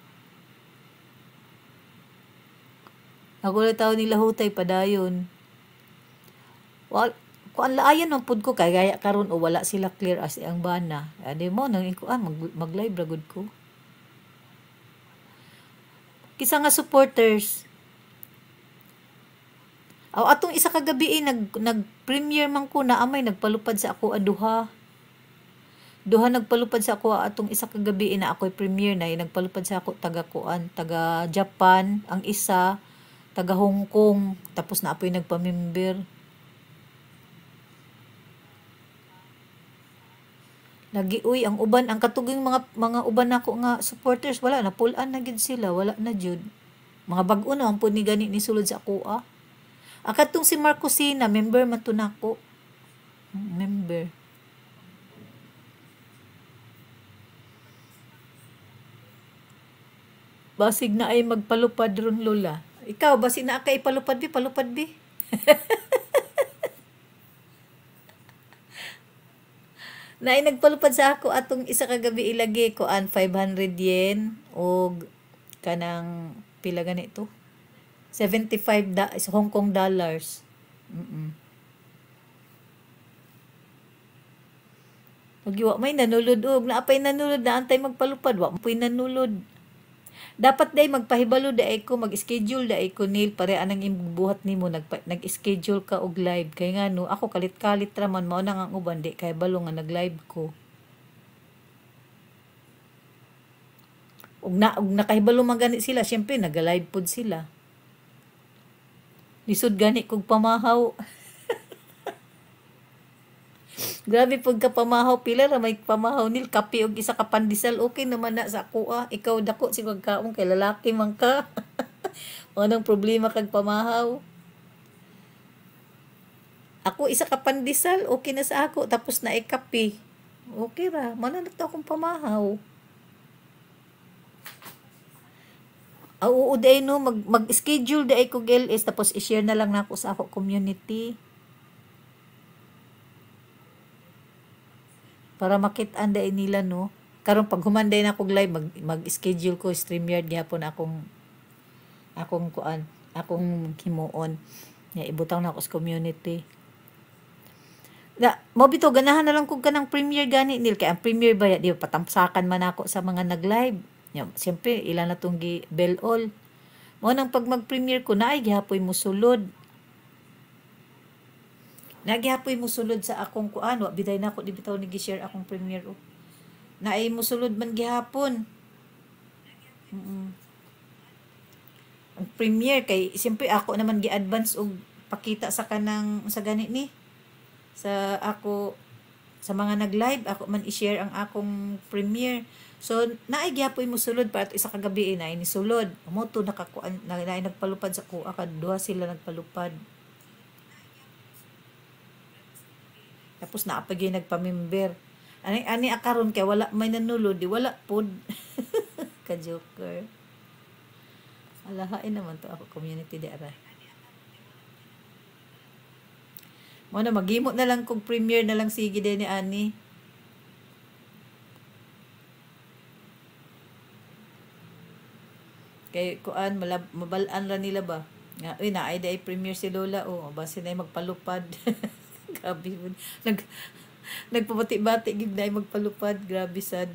[SPEAKER 1] Ako na tao nila hutay padayon. Kuan laayan ng pud ko kay gaya karon o wala sila clear as ang bana. Adi mo nang ikuan mag-live ra gud ko. Kisa nga supporters. Aw atong isa ka gabi nag-premiere man ko na amay nagpalupad sa ako duha. Duha nagpalupad sa ako atong isa ka gabi na ako'y premiere na nagpalupad sa ako taga kuan, taga Japan, ang isa taga Hong Kong, tapos na apoy nagpa-member. Lagi uy ang uban ang katuging mga uban nako nga supporters wala na pull-an na gid sila, wala na jud. Mga bag-o na ang pud ni gani ni sulod sa ako ah. Akatong si Marcosina, member man to nako. Member. Basig na ay magpalupad ron lola. Ikaw basig na kay palupad bi. Na ay nagpalupad sa ako atong isa ka gabi ilagi ko an 500 yen og kanang pila ganito 75 Hong Kong dollars. Magiwa may nanulod og naapay nanulod na antay magpalupad wa mo nanulod. Dapat day magpahibalo day ko mag-schedule day ko Neil pare anang imbuhat nimo nag-schedule ka og live kay ngano ako kalit-kalit ra man mao nang ang uban di kay balo nga nag-live ko. Og nakahibalo man gani sila syempre nag-live pod sila. Lisod gani kog pamahaw. Grabe pud ka pamahaw pila ra may pamahaw nil kape og isa ka pandesal okay naman na sa ako ah. Ikaw dako sigog kaon kay lalaki man ka. Anong problema kag pamahaw? Ako isa ka pandesal okay na sa ako tapos na kape. Okay ra, man na to akong pamahaw. Oo day no mag-schedule day ko LS tapos i-share na lang nako sa ako community. Para makit-an day nila no. Karon pag humanday na kog live mag-schedule ko StreamYard gyapon akong kuan, akong himuon. Ya ibutang na ako sa community. Na mo bito ganahan na lang kog kanang premiere gani nil kay ang premiere ba di patampsakan man ako sa mga nag-live. Ya, siyempre ilan na tong bell all. Mo nang pag mag-premiere ko naay gihapoy mo sulod. Nagyapoy mo sulod sa akong kuan, wa biday na ako di bitaw ni gi-share akong premiere oh. Naay mo sulod man gihapon. Ang premiere kay siyempre ako naman gi-advance og pakita sa kanang sa gani ni sa ako sa mga nag-live ako man i-share ang akong premiere. So naay gihapon mo sulod para isa ka gabi na ini sulod. Mo to nakakuan na nagpalupad sa kuha kad duha sila nagpalupad. Tapos naapagay nagpa-member. Ani akaron kay wala may nanulod, di wala pod. Ka joker. Alahain naman to ako community di ara. Mo na maghimo na lang kog premiere na lang sige din ni ani. Kay kuan mabalaan ra nila ba? Nga uy naay day premiere si Lola oh, base na magpalupad. Grabe mo. Nagpabati-bati gid na magpalupad. Grabe sad.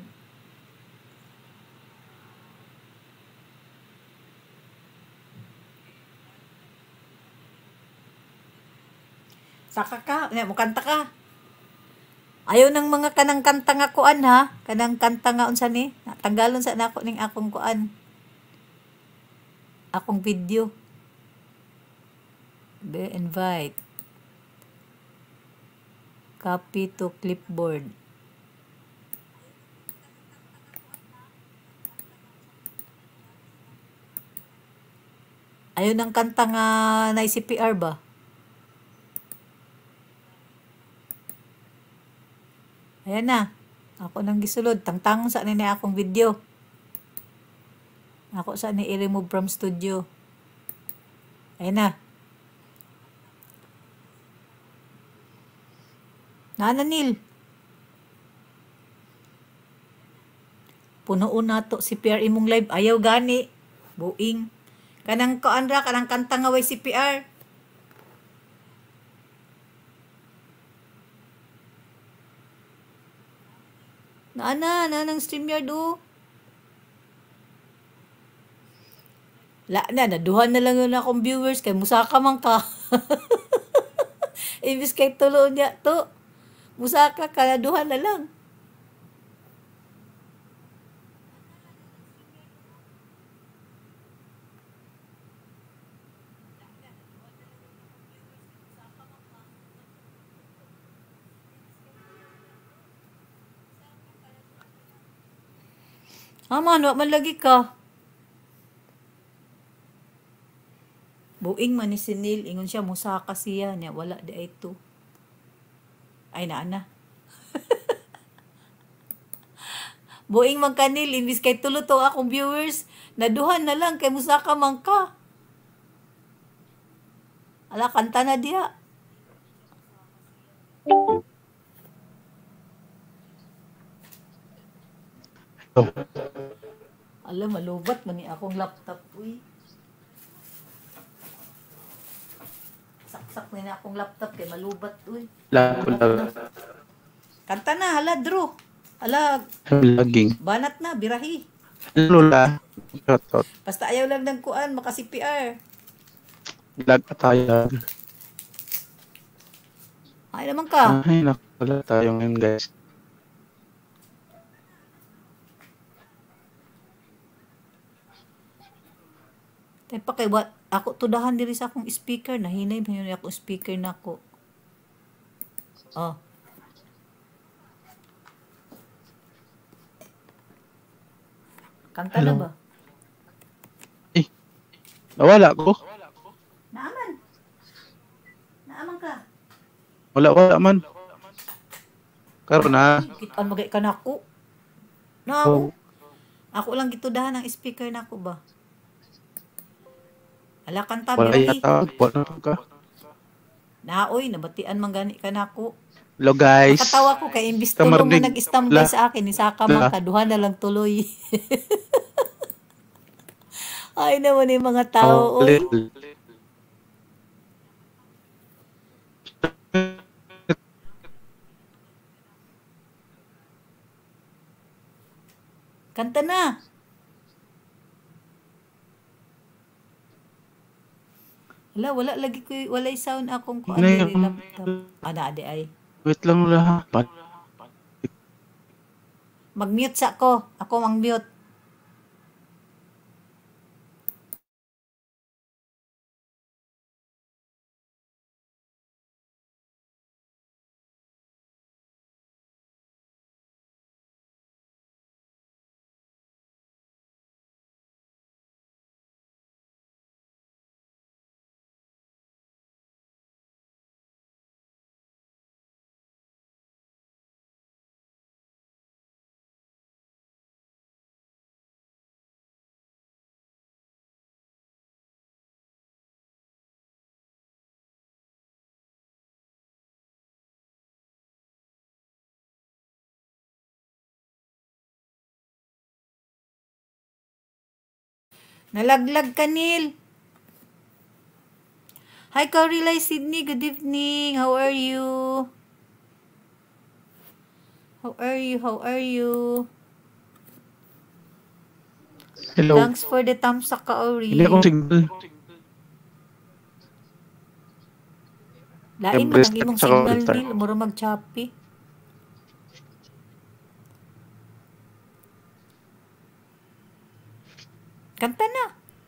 [SPEAKER 1] Saka ka, mo kanta ka. Ayaw ng mga kanang kanta nga kuan ha. Kanang kanta nga unsa ni? Tanggalon sa nako ning akong kuan. Akong video. Be invite. Copy to clipboard. Ayaw ng kanta nga na CPR ba? Ayan na. Ako nang gisulod. Tangtang sa nini akong video. Ako sa ni i-remove from studio. Ayun na. Nananil. Punoon nato si PR imong live. Ayaw gani. Buing. Kanang kaandra, kanang kanta nga way si PR. Nanang StreamYard o. Naduhan na lang yun akong viewers kay musaka man ka. Ibis kay tulo niya to. Musaka ka, naduhan na lang. Man, wa man lagi ka. Buing man ni Sinil, ingon siya, musaka siya, niya, wala di ay to. Ay, na. Buing man kanil, imbis kay tulo to akong viewers, naduhan na lang, kay musaka man ka. Ala, kanta na diya. Ala, malubat man ni akong laptop, uy. Saksak na akong laptop kay malubat, uy. Kanta na, hala, Drew. Hala,
[SPEAKER 3] laging.
[SPEAKER 1] Banat na, birahi.
[SPEAKER 3] Lola.
[SPEAKER 1] Basta ayaw lang ng kuan, makasi PR.
[SPEAKER 3] Lag pa tayo.
[SPEAKER 1] Ay naman ka.
[SPEAKER 3] Ay, nakala tayo ngayon, guys.
[SPEAKER 1] Tay pa kay what? Ako tudahan diri sa akong speaker, nahinay ba yun akong speaker nako. Oh. Kanta
[SPEAKER 3] Hello.
[SPEAKER 1] na ba?
[SPEAKER 3] Nawala ko.
[SPEAKER 1] Naaman. Naaman ka.
[SPEAKER 3] Wala man. Karon na.
[SPEAKER 1] Kitaan magay ka nako. No.
[SPEAKER 3] Oh.
[SPEAKER 1] Ako lang gitudahan ang speaker nako ba? Ala kanta
[SPEAKER 3] Wala
[SPEAKER 1] birahi.
[SPEAKER 3] yata. Wala ka.
[SPEAKER 1] Naoy, nabatian man gani ka nako.
[SPEAKER 3] Hello, guys.
[SPEAKER 1] Nakatawa ko kay imbis tulo mo
[SPEAKER 3] Kamarnig.
[SPEAKER 1] nag-standby sa akin, ni saka man
[SPEAKER 3] La.
[SPEAKER 1] kaduhan na lang tuloy. Ay naman yung mga tao, oy. Kanta na. Wala lagi ko, walay sound akong ko
[SPEAKER 3] Ngayon.
[SPEAKER 1] laptop. Ade ay.
[SPEAKER 3] Wait lang lang.
[SPEAKER 1] Mag-mute sa ko. Ako mag-mute. Nalaglag ka, Neil. Hi, Corilay Sydney. Good evening. How are you? How are you?
[SPEAKER 3] Hello.
[SPEAKER 1] Thanks for the thumbs up, Kaori.
[SPEAKER 3] Hindi akong signal.
[SPEAKER 1] Lain man ang imong signal, Neil. Mura mag-choppy. Kanta na.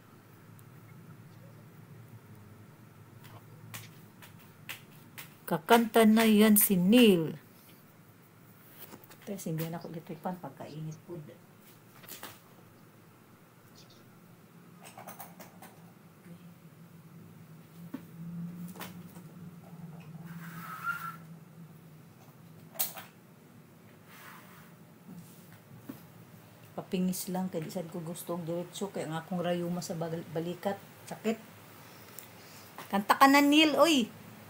[SPEAKER 1] Kakanta na yan si Neil. Tapos hindi na ako litripan pagkainit po. pingis lang kay di sad ko gusto og diretso kay nga akong rayuma sa balikat. Sakit. Kanta ka na, Neil, oy.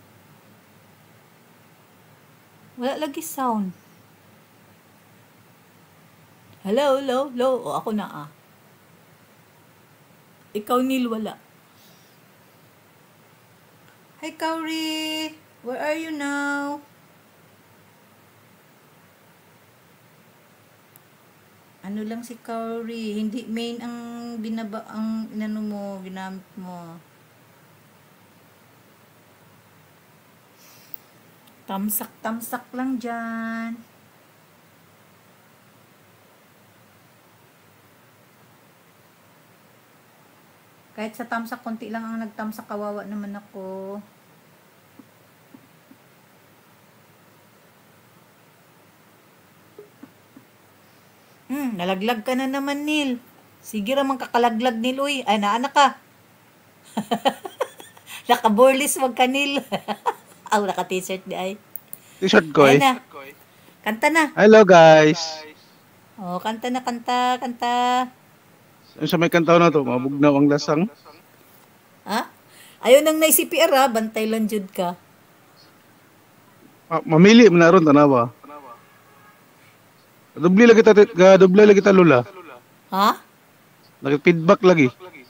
[SPEAKER 1] Wala lagi sound. Hello, hello, hello. O, ako na Ikaw, Neil, wala. Hi, Kauri. Where are you now? Ano lang si Kauri. Hindi main ang inano mo, ginamit mo. Tamsak lang dyan. Kahit sa tamsak, konti lang ang nagtamsak, kawawa naman ako. Nalaglag ka na naman, Neil. Sige ramang kakalaglag, Neil, uy. Ay, naanak ka. Naka-borlis, wag ka, Neil. Naka-t-shirt di ay.
[SPEAKER 3] T-shirt ko eh.
[SPEAKER 1] Na. Kanta na.
[SPEAKER 3] Hello guys.
[SPEAKER 1] Oh, kanta na, kanta.
[SPEAKER 3] Yung sa may kantaw na to, mabugnaw ang lasang.
[SPEAKER 1] Ha? Ayaw nang na-CPR ha, bantay lang jud ka.
[SPEAKER 3] Mamili mo na ron, tanawa. Doble lagi ta lula.
[SPEAKER 1] Ha?
[SPEAKER 3] Nag-feedback lagi.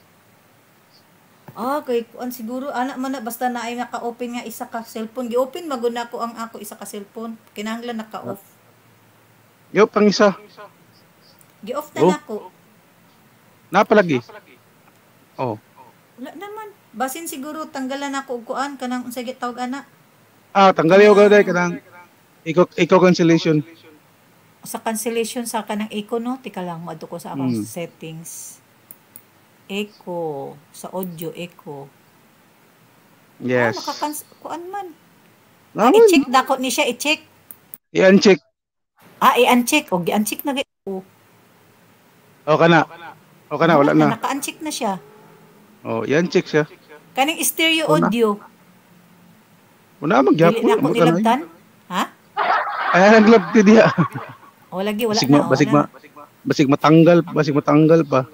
[SPEAKER 1] Kay kuan siguro anak man na basta na ay naka-open nga isa ka cellphone. Gi-open maguna ko ang ako isa ka cellphone. Kinahanglan naka-off.
[SPEAKER 3] Yo, pang isa.
[SPEAKER 1] Gi-off na nako.
[SPEAKER 3] Napalagi. Oh.
[SPEAKER 1] Wala naman. Basin siguro tanggalan ako og kuan kanang unsay gitawag ana.
[SPEAKER 3] Tanggali ko gaday kanang eco cancellation.
[SPEAKER 1] Sa cancellation sa kanang eco no, tika lang madto ko sa akong settings. Echo sa audio echo.
[SPEAKER 3] Yes.
[SPEAKER 1] Kuan man.
[SPEAKER 3] I-check
[SPEAKER 1] dako ni siya i-check.
[SPEAKER 3] I-uncheck.
[SPEAKER 1] I-uncheck og gi-uncheck na gyud.
[SPEAKER 3] Okay na, wala na.
[SPEAKER 1] Naka-uncheck na siya.
[SPEAKER 3] Oh, i-uncheck siya.
[SPEAKER 1] Kaning stereo audio.
[SPEAKER 3] Wala magyapon.
[SPEAKER 1] Dili na ako nilabtan. Ha?
[SPEAKER 3] Ay naglab ti diha.
[SPEAKER 1] Lagi wala
[SPEAKER 3] Basig matanggal pa.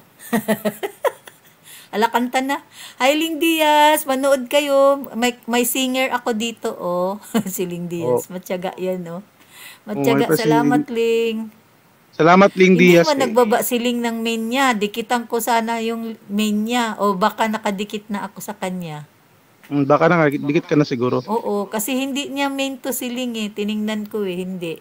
[SPEAKER 1] Kanta na. Hi, Ling Diaz. Manood kayo. May singer ako dito, si Ling Diaz. Matyaga yan, Matyaga. Salamat, Ling.
[SPEAKER 3] Salamat, Ling Diaz.
[SPEAKER 1] Hindi mo nagbaba si Ling ng main niya. Dikitan ko sana yung main niya. O baka nakadikit na ako sa kanya.
[SPEAKER 3] Baka nakadikit ka na siguro.
[SPEAKER 1] Oo, kasi hindi niya main to si Ling Tiningnan ko hindi.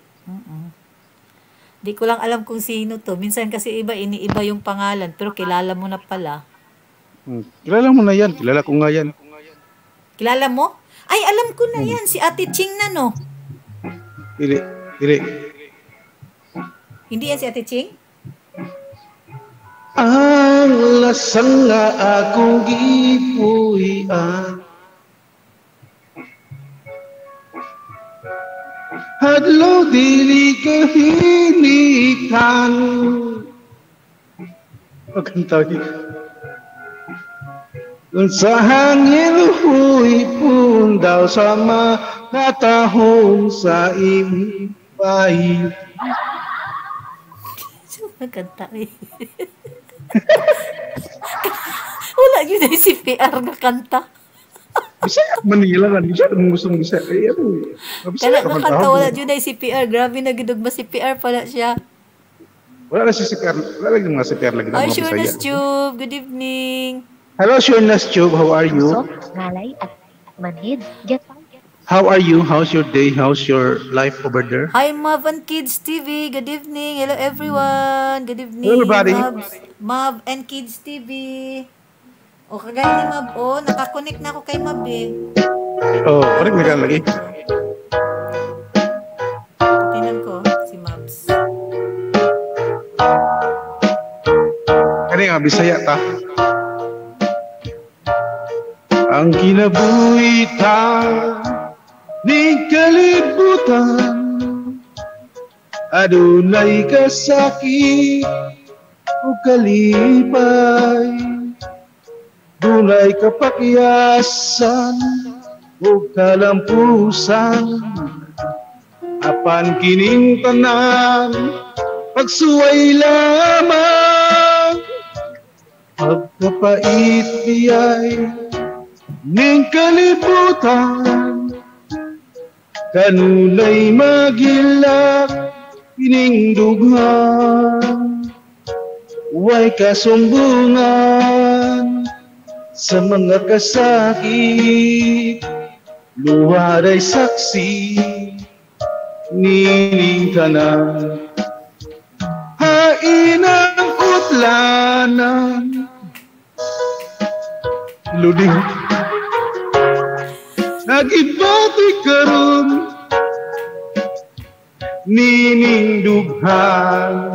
[SPEAKER 1] Di ko lang alam kung sino to. Minsan kasi iniiba yung pangalan, pero kilala mo na pala.
[SPEAKER 3] Kilala mo na yan. Kilala ko nga yan.
[SPEAKER 1] Kilala mo? Ay, alam ko na yan. Si Ate Ching na, no?
[SPEAKER 3] Dili.
[SPEAKER 1] Hindi yan si Ate Ching?
[SPEAKER 3] Ang lasang nga akong gipuy-an, hadlaw dili kahinikan. Pagkantagi. Sa hangin huy pundaw sa makatahong sa imong bahay.
[SPEAKER 1] Nagkanta Wala yun ay CPR na kanta.
[SPEAKER 3] Bisaya Manila nga, di siya mong gustong Bisaya.
[SPEAKER 1] Kala na kanta, wala yun ay CPR. Grabe na gidugma CPR pala siya.
[SPEAKER 3] Wala na si CPR. Wala lagi mga CPR lagi na
[SPEAKER 1] Hi,
[SPEAKER 3] mga Bisaya.
[SPEAKER 1] Shurnas Tube. Good evening.
[SPEAKER 3] Hello, Shurnas Tube. How are you?
[SPEAKER 4] Ngalay at manhid. Get
[SPEAKER 3] How are you? How's your day? How's your life over there?
[SPEAKER 1] Hi, Mav and Kids TV. Good evening. Hello, everyone. Good evening.
[SPEAKER 3] Hello, everybody.
[SPEAKER 1] Mav and Kids TV. Kagaya ni Mav. Nakakonect na ako kay Mav
[SPEAKER 3] Correct na ka lagi.
[SPEAKER 1] Tingnan ko si Mavs.
[SPEAKER 3] Kani nga, Bisaya ta. Ang kinabuhitan ni kalibutan, adunay kasakit o kalipay, dunay kapakyasan o kalampusan, apan kining tanan pagsuway lamang, pagkapait biyay ning kalibutan, kanunay magilak ining dughan, way kasumbungan sa mga kasakit, luwaray saksi nining tanan. Hain ang utlanan, luding nagibati karon nining dughan,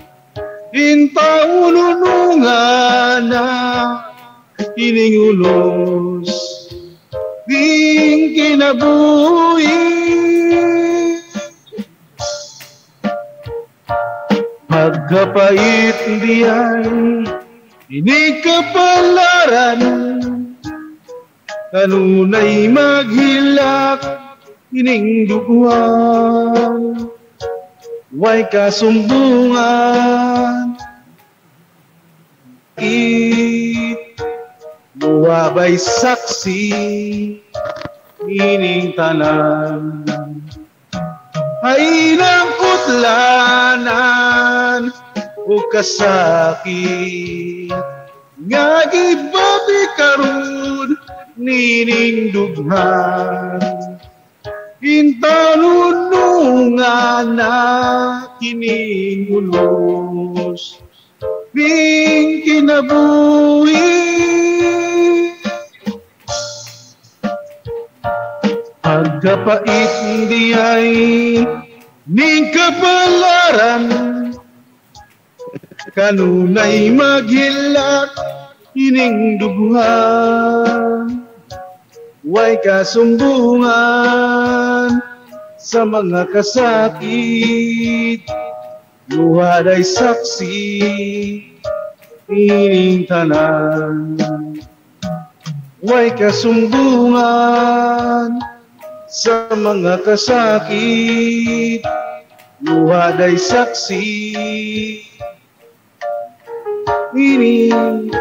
[SPEAKER 3] intaununungan na ining ulos ding kinabuhi. Pagkapait diay ining kapalaran, kanunay maghilak ining duguan, way kasumbungan luwabay saksi ining tanan. Ay ng kutlanan o kasakit, nga gibabi karon nining dughan, intanunungan na kining ulos ning kinabuhi. Pagkapait diay ning kapalaran, kanunay maghilak ining duguhan, way kasumbungan sa mga kasakit, luwaday saksi ining tanan. Way kasumbungan sa mga kasakit, luwaday saksi ining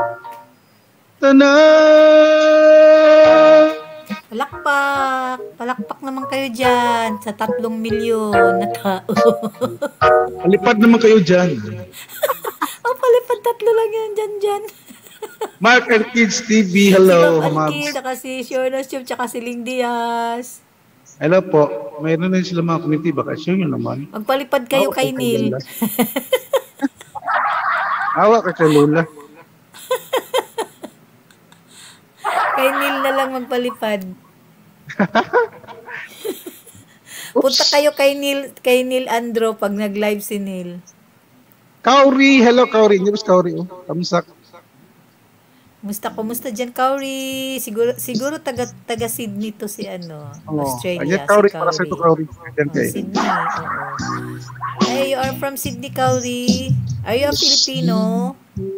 [SPEAKER 3] tanan.
[SPEAKER 1] Palakpak! Palakpak naman kayo dyan sa 3 milyon na tao.
[SPEAKER 3] Palipad naman kayo dyan.
[SPEAKER 1] Oh, palipad 3 lang yan dyan.
[SPEAKER 3] Mark and Kids TV, hello.
[SPEAKER 1] Si Ma'am Alki, saka si Shornas Chub, saka si Ling Diaz.
[SPEAKER 3] Hello po. Mayroon na sila mga community. Baka sure nyo naman.
[SPEAKER 1] Magpalipad kayo kay Neil.
[SPEAKER 3] Awa ka kay Lola.
[SPEAKER 1] Kay Neil na lang magpalipad. Punta kayo kay Neil Andro pag nag-live si Neil.
[SPEAKER 3] Kauri, hello Kauri. Hindi ba si Kauri? Kamusta?
[SPEAKER 1] Kumusta dyan, Kauri? Siguro taga Sydney to si Australia.
[SPEAKER 3] Ayan, Kauri,
[SPEAKER 1] si
[SPEAKER 3] para sa ito, Kauri.
[SPEAKER 1] Sydney, oo. Hey, you are from Sydney, Kauri. Are you a Filipino?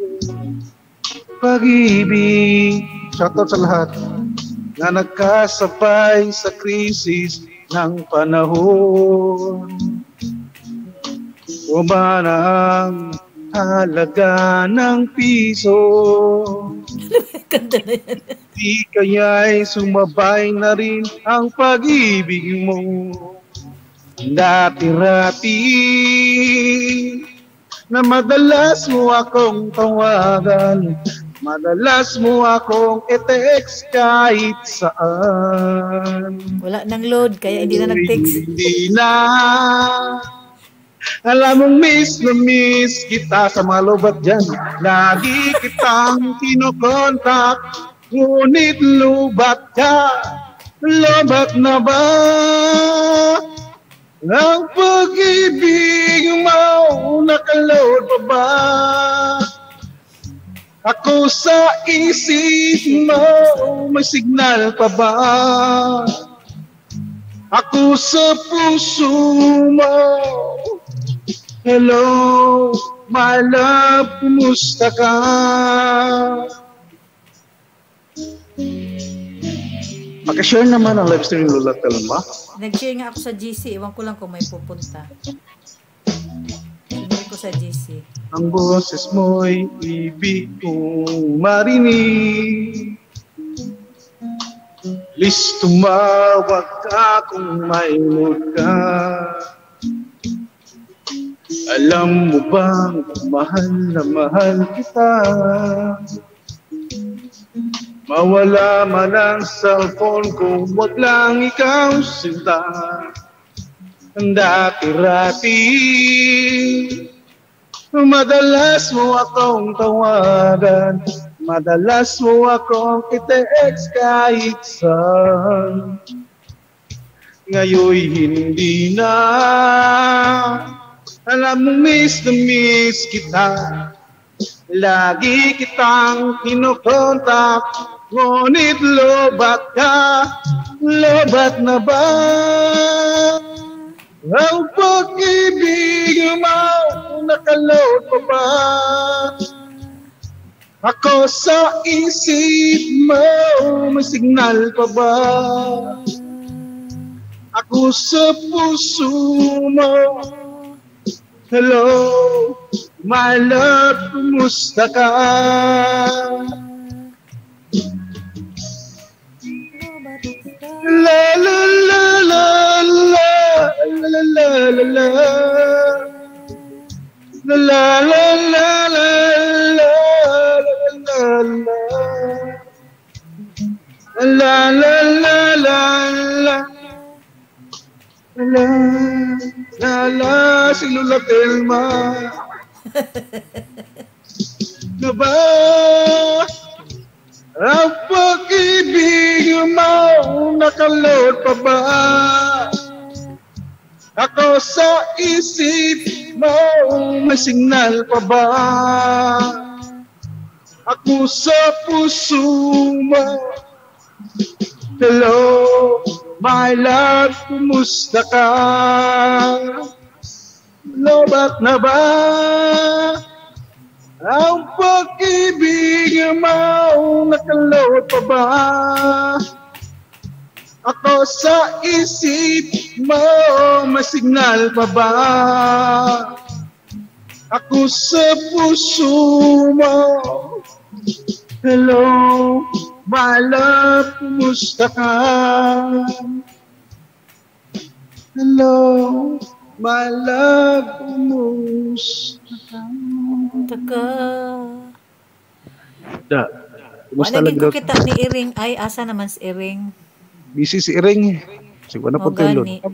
[SPEAKER 3] Pag-ibig, shoutout sa lahat na nagkasabay sa krisis ng panahon. Umana ang halaga ng piso.
[SPEAKER 1] Ganda na yan.
[SPEAKER 3] Di kaya'y sumabay na rin ang pag-ibig mo. Dati-rati na madalas mo akong tawagan, madalas mo akong i-text kahit saan.
[SPEAKER 1] Wala nang load, kaya hindi na nag-text.
[SPEAKER 3] Hindi na. Alam mong miss na miss kita sa mga lobat dyan. Lagi kitang kinokontak, ngunit lubat ka. Lobat na ba ang pag-ibig mo? Nakaload pa ba ako sa isip mo? May signal pa ba ako sa puso mo? Hello, my love, kumusta ka? Pag-share naman ang live stream, Lola Telma.
[SPEAKER 1] Nag-share nga ako sa GC, ewan ko lang kung may pupunta. ko sa GC.
[SPEAKER 3] Ang boses mo'y ibig kong marinig. Please tumawag ka kung may mood ka. Alam mo bang mahal na mahal kita? Mawala man ang cellphone ko, wag lang ikaw sinta. Ang dati-rati, madalas mo akong tawagan, madalas mo akong i-text kahit saan. Ngayon'y hindi na, alam mo miss na miss kita. Lagi kitang kinokontak, ngunit lobat ka, lobat na ba? Ang pag-ibig mo, nakaload pa ba? Ako sa isip mo, may signal pa ba? Ako sa puso mo, hello, my love, kumusta ka? La la la la la la la la la la la la la la la la la la si Lola Telma. Na ba ang pag-ibig mo, nakaload pa ba? Ako sa isip mo, may signal pa ba? Ako sa puso mo, hello, my love, kumusta ka? Lobat na ba ang pag-ibig mo, nakaload pa ba? Ako sa isip mo, may signal pa ba? Ako sa puso mo, hello, my love, kumusta ka? Hello, my love, kumusta ka?
[SPEAKER 1] Taka.
[SPEAKER 3] Da. Kumusta
[SPEAKER 1] Wala
[SPEAKER 3] lang
[SPEAKER 1] din ko
[SPEAKER 3] daw?
[SPEAKER 1] kita ni Iring. Ay, asa naman si Iring?
[SPEAKER 3] Busy si Iring. Siguro na
[SPEAKER 1] O
[SPEAKER 3] po kayo.
[SPEAKER 1] gani.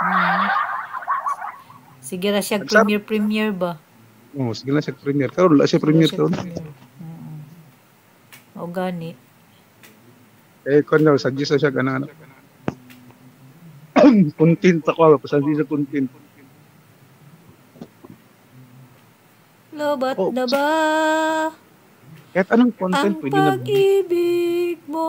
[SPEAKER 1] Sige ra siya
[SPEAKER 3] Nagsab-
[SPEAKER 1] premier ba?
[SPEAKER 3] Oh, sige lang siya premier. Karon wala siya premier karon.
[SPEAKER 1] O gani.
[SPEAKER 3] Eh kon daw suggest siya kanang anak. Content ako, pasanti sa content.
[SPEAKER 1] Lobat
[SPEAKER 3] Oh.
[SPEAKER 1] na ba
[SPEAKER 3] Kahit anong content
[SPEAKER 1] ang
[SPEAKER 3] pwede na.
[SPEAKER 1] pag-ibig mo?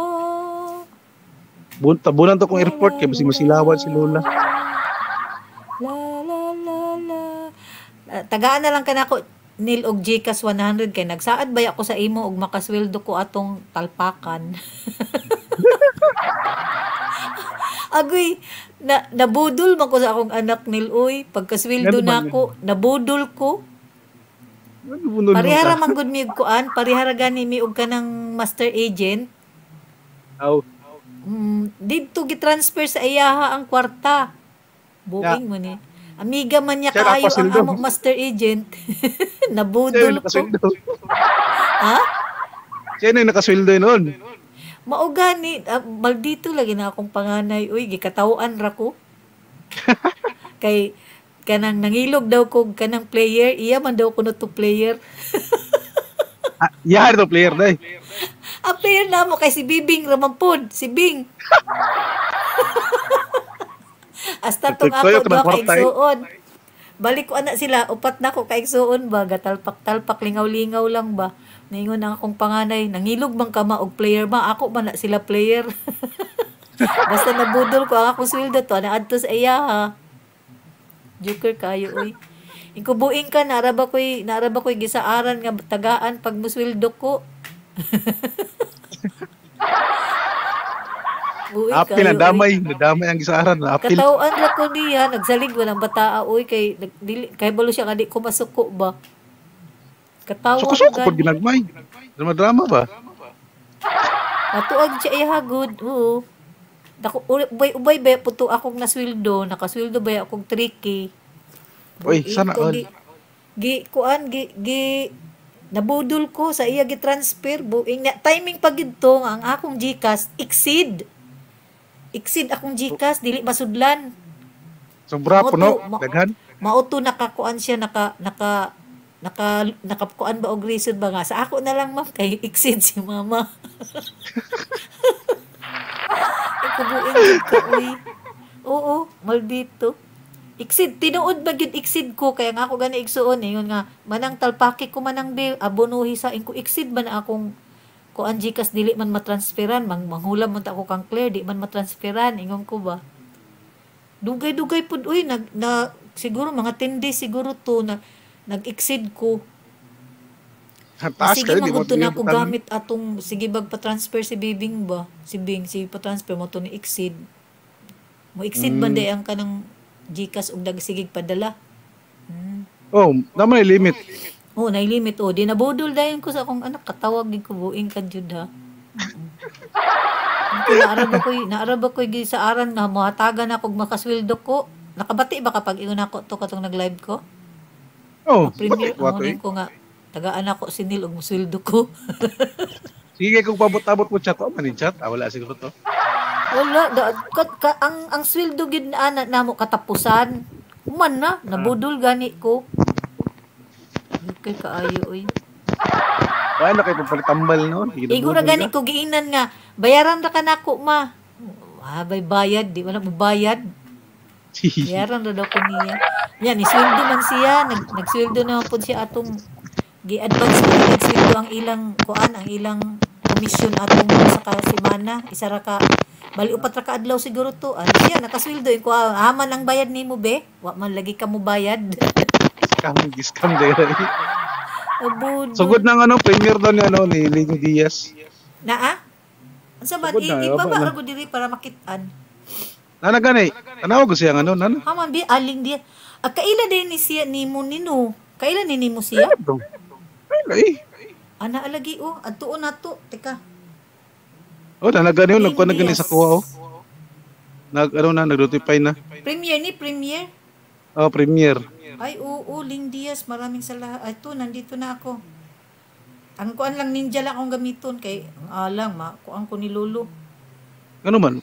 [SPEAKER 3] Tabunan to kong airport kay basig masilawan si Lola.
[SPEAKER 1] La la la la. Tagaan na lang kanako nil og Gcash 100 kay nagsaad bay ako sa imo og makasweldo ko atong talpakan. Agoy, nabudol man ko sa akong anak nil oy. Pagkasweldo
[SPEAKER 3] Ano ba
[SPEAKER 1] nako, nabudol ko.
[SPEAKER 3] Ano bunod mo
[SPEAKER 1] Parihara
[SPEAKER 3] ka?
[SPEAKER 1] man gud mi og kuan, parihara gani mi og kanang master agent.
[SPEAKER 3] Aw,
[SPEAKER 1] Dito gitransfer sa iyaha ang kwarta. Booking mo ni. Amiga man niya
[SPEAKER 3] Siya
[SPEAKER 1] kaayo ang
[SPEAKER 3] nakasweldo.
[SPEAKER 1] amo master agent.
[SPEAKER 3] siya
[SPEAKER 1] Nabudol
[SPEAKER 3] yung
[SPEAKER 1] ko.
[SPEAKER 3] nakasweldo.
[SPEAKER 1] Ha?
[SPEAKER 3] Siya na yung nakasweldo noon.
[SPEAKER 1] Mao gani, maldito lagi na akong panganay. Uy, gikatawaan ra ko. Kay kanang nangilog daw ko kanang player, iya man daw kuno to player.
[SPEAKER 3] Yahar to player day.
[SPEAKER 1] Ang player na mo kay si Bibing Ramampod, si Bing. Hasta tong
[SPEAKER 3] Tutoy
[SPEAKER 1] ako
[SPEAKER 3] ka ng
[SPEAKER 1] duha ka
[SPEAKER 3] kwarta, eh.
[SPEAKER 1] igsuon. Balik ko ana sila, upat na ko ka igsuon ba, gatalpak-talpak lingaw-lingaw lang ba. Ningon ang akong panganay, nangilog bang ka ma og player ba? Ako man na sila player. Basta nabudol ko ang akong sweldo to, naadto sa iya ha. Joker kayo oy. Inkubuing ka naraba koy gisaaran nga tagaan pag musweldo ko. Buhi
[SPEAKER 3] Apil
[SPEAKER 1] kayo,
[SPEAKER 3] nadamay ang gisaran na apil.
[SPEAKER 1] katawan ra ko niya, nagsalig ba ng bataa, uy, kay balo siya, kadi ko masuko ba? Katawan
[SPEAKER 3] Suko-suko pag
[SPEAKER 1] gani.
[SPEAKER 3] ginagmay. Drama ba?
[SPEAKER 1] Matuag siya ihagod, oo. Dako, ubay ba, puto akong naswildo, nakaswildo ba akong 3K.
[SPEAKER 3] Uy, sana all.
[SPEAKER 1] Nabudol ko sa iya gi-transfer, buing na, timing pag ito, ang akong GCash, exceed akong GCash, dili masudlan.
[SPEAKER 3] Sobra po no,
[SPEAKER 1] Mauto,
[SPEAKER 3] daghan.
[SPEAKER 1] Mauto nakakuan siya, nakakuan ba og reason ba nga, sa ako na lang ma'am, kay exceed si mama. Kubuin yun ka, uy. Oo, maldito. Exceed, tinuod ba yun exceed ko, kaya nga ako gani igsuon eh, yun nga, manang talpaki ko manang be, abonuhi sa ko exceed man akong, ko ang Gcash dili man matransferan, manghulam man ta ako kang clear, di man matransferan, ingon ko ba. Dugay-dugay pud, uy, siguro mga 10 days siguro to, nag-exceed ko.
[SPEAKER 3] Taas
[SPEAKER 1] Sige,
[SPEAKER 3] kayo, di mo
[SPEAKER 1] magunto na ako
[SPEAKER 3] tinibutan.
[SPEAKER 1] gamit atong, sige pa-transfer si Bibing ba? Si Bing, si pa-transfer mo to ni exceed. Mo exceed ba day ang kanang Gcash ug dagsigig padala?
[SPEAKER 3] Oh, naman yung limit.
[SPEAKER 1] Oh, nay limit oh. Di nabudol dayon ko sa akong anak, katawag gid ko buing ka jud ha. Naarab ako sa aran nga mohatagan ako og makasweldo ko. Nakabati ba kapag ingon ako to katong nag-live ko?
[SPEAKER 3] Oh,
[SPEAKER 1] Premier
[SPEAKER 3] ba't wato
[SPEAKER 1] ko nga tagaan ako sinil og musweldo ko.
[SPEAKER 3] Sige, kung pabot-abot mo chat, manin chat. Wala siguro to.
[SPEAKER 1] Wala ang sweldo gid na namo katapusan. Human na nabudol gani ko. Kay kaayo oy.
[SPEAKER 3] Wala na kayo pagpalitambal no.
[SPEAKER 1] Igo ra gani ko giinan nga bayaran ra kanako ma. Bay bayad di wala mo bayad. Bayaran ra daw ko niya. Yan isweldo man siya, nagsweldo na pud siya atong gi-advance ko nagsweldo ang ilang kuan, ang ilang komisyon atong sa semana, isa ra ka bali upat ra ka adlaw siguro to. Ano siya nakasweldo ko haman ang bayad nimo be. Wa man lagi ka mo bayad.
[SPEAKER 3] Scam dere.
[SPEAKER 1] Abud.
[SPEAKER 3] Sugod ng premier daw ni Lenny Diaz.
[SPEAKER 1] Naa? Unsa ba
[SPEAKER 3] Sugod na,
[SPEAKER 1] ibaba
[SPEAKER 3] na.
[SPEAKER 1] ra gud diri para makitaan.
[SPEAKER 3] Nana gani. Tanaw ko siya nana.
[SPEAKER 1] Haman bi aling dia. Kaila din ni siya nimo nino. Kaila ni nimo siya?
[SPEAKER 3] Ay.
[SPEAKER 1] Ana alagi adtuon nato. Teka.
[SPEAKER 3] Oh, nagani
[SPEAKER 1] Lenny
[SPEAKER 3] nagkuan na gani sa
[SPEAKER 1] Diaz.
[SPEAKER 3] kuha nag-notify na.
[SPEAKER 1] Premier.
[SPEAKER 3] Oh, premier.
[SPEAKER 1] Ay, oo, Ling Diaz, maraming salamat. Ito, nandito na ako. Ang kuan lang ninja lang akong gamiton kay ang alang kuan ko ni Lolo.
[SPEAKER 3] Ano man?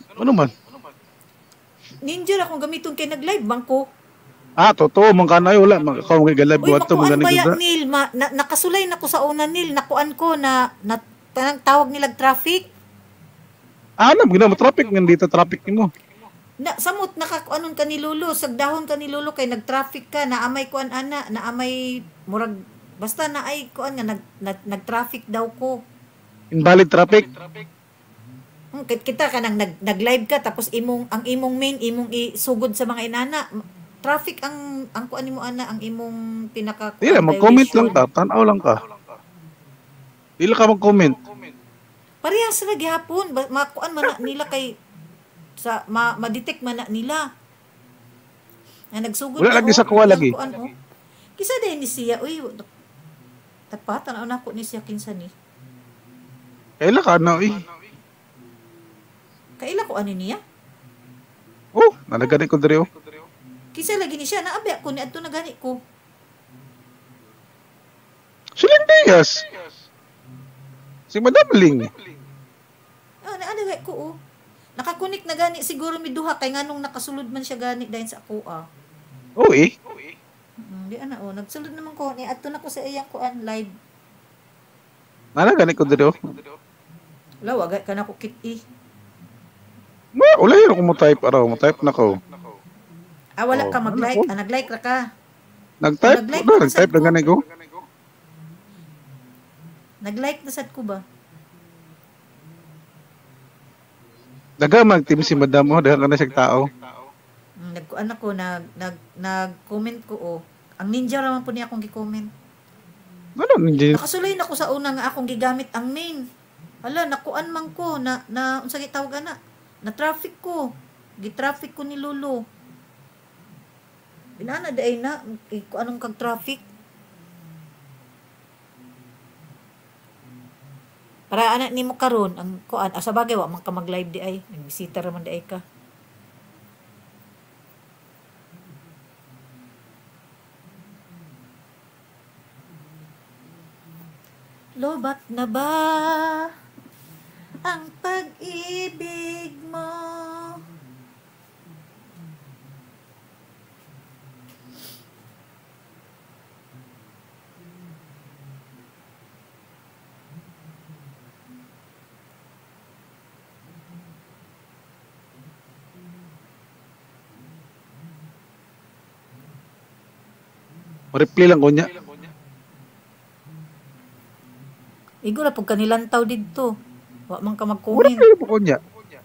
[SPEAKER 1] Ninja lang akong gamiton kay nag-live bang ko.
[SPEAKER 3] Totoo man kanay wala makaw mga galab
[SPEAKER 1] Uy,
[SPEAKER 3] wato
[SPEAKER 1] makuan
[SPEAKER 3] mga
[SPEAKER 1] ba ya,
[SPEAKER 3] ganito.
[SPEAKER 1] Nil? Nakasulay na ko sa una, Nil. Nakuan ko na tanang tawag nilag traffic.
[SPEAKER 3] Anam gina mo traffic nandito traffic nimo.
[SPEAKER 1] Samot nakakuanon ka ni Lolo, sagdahon ka ni Lolo kay nag-traffic ka, naamay kuan ana, naamay murag basta naay kuan nga nag-traffic daw ko.
[SPEAKER 3] Invalid traffic.
[SPEAKER 1] Kita ka nang nag-live ka tapos ang imong main imong isugod sa mga inana. Traffic ang kuan nimo ana, ang imong pinaka
[SPEAKER 3] Dila mag-comment lang ta, tanaw lang ka. Dila ka mag-comment.
[SPEAKER 1] Parehas ra gihapon, makuan man na nila kay sa ma-detect man na nila. Na nagsugod
[SPEAKER 3] Wala lagi sa kuha lagi.
[SPEAKER 1] Kuan, kisa din ni siya, uy. Tapat tanaw na ko ni siya kinsa ni.
[SPEAKER 3] Kaila ka na
[SPEAKER 1] Kaila ko ani niya?
[SPEAKER 3] Oh, nalagani ko diri oh.
[SPEAKER 1] Kisa lagi ni siya naabi ako ni adto na gani ko.
[SPEAKER 3] Siling Diaz. Si Madam Ling.
[SPEAKER 1] Naanagay ko Nakakunik na gani siguro mi duha kay nganong nakasulod man siya gani dahil sa ako
[SPEAKER 3] Oh
[SPEAKER 1] Di ana nagsulod naman ko ni adto na ko sa iyang kuan live.
[SPEAKER 3] Nalagani ko diri oh.
[SPEAKER 1] Wala wagay ka na ko kit
[SPEAKER 3] Wala yun ako mo-type na ko.
[SPEAKER 1] wala
[SPEAKER 3] Oh,
[SPEAKER 1] ka mag-like,
[SPEAKER 3] ano
[SPEAKER 1] nag-like ra ka.
[SPEAKER 3] Nag-type?
[SPEAKER 1] Nag-like
[SPEAKER 3] Wala,
[SPEAKER 1] na
[SPEAKER 3] nag-type
[SPEAKER 1] sad
[SPEAKER 3] na gani ko.
[SPEAKER 1] Nag-like na sad ko ba?
[SPEAKER 3] Daga mag-team si Madam oh, dahil ka na siyang tao.
[SPEAKER 1] Nagkuan ako nag-comment ko Ang ninja ra man po niya akong gi-comment.
[SPEAKER 3] Ano, hindi.
[SPEAKER 1] Nakasulay na ko sa una nga akong gigamit ang main. Hala, nakuan man ko na unsa gitawag ana? Na-traffic ko. Gi-traffic ko ni Lolo. Binana day na. Kung anong kag-traffic. Para anak ni mo karon ang kuan. Sa bagay, wa man ka mag-live di ay. Nagbisita raman di ay ka. Lobat na ba ang pag-ibig mo?
[SPEAKER 3] Reply lang ko niya.
[SPEAKER 1] Igo na pag kanilantaw dito. Wa man ka mag-comment.
[SPEAKER 3] Reply po ko niya.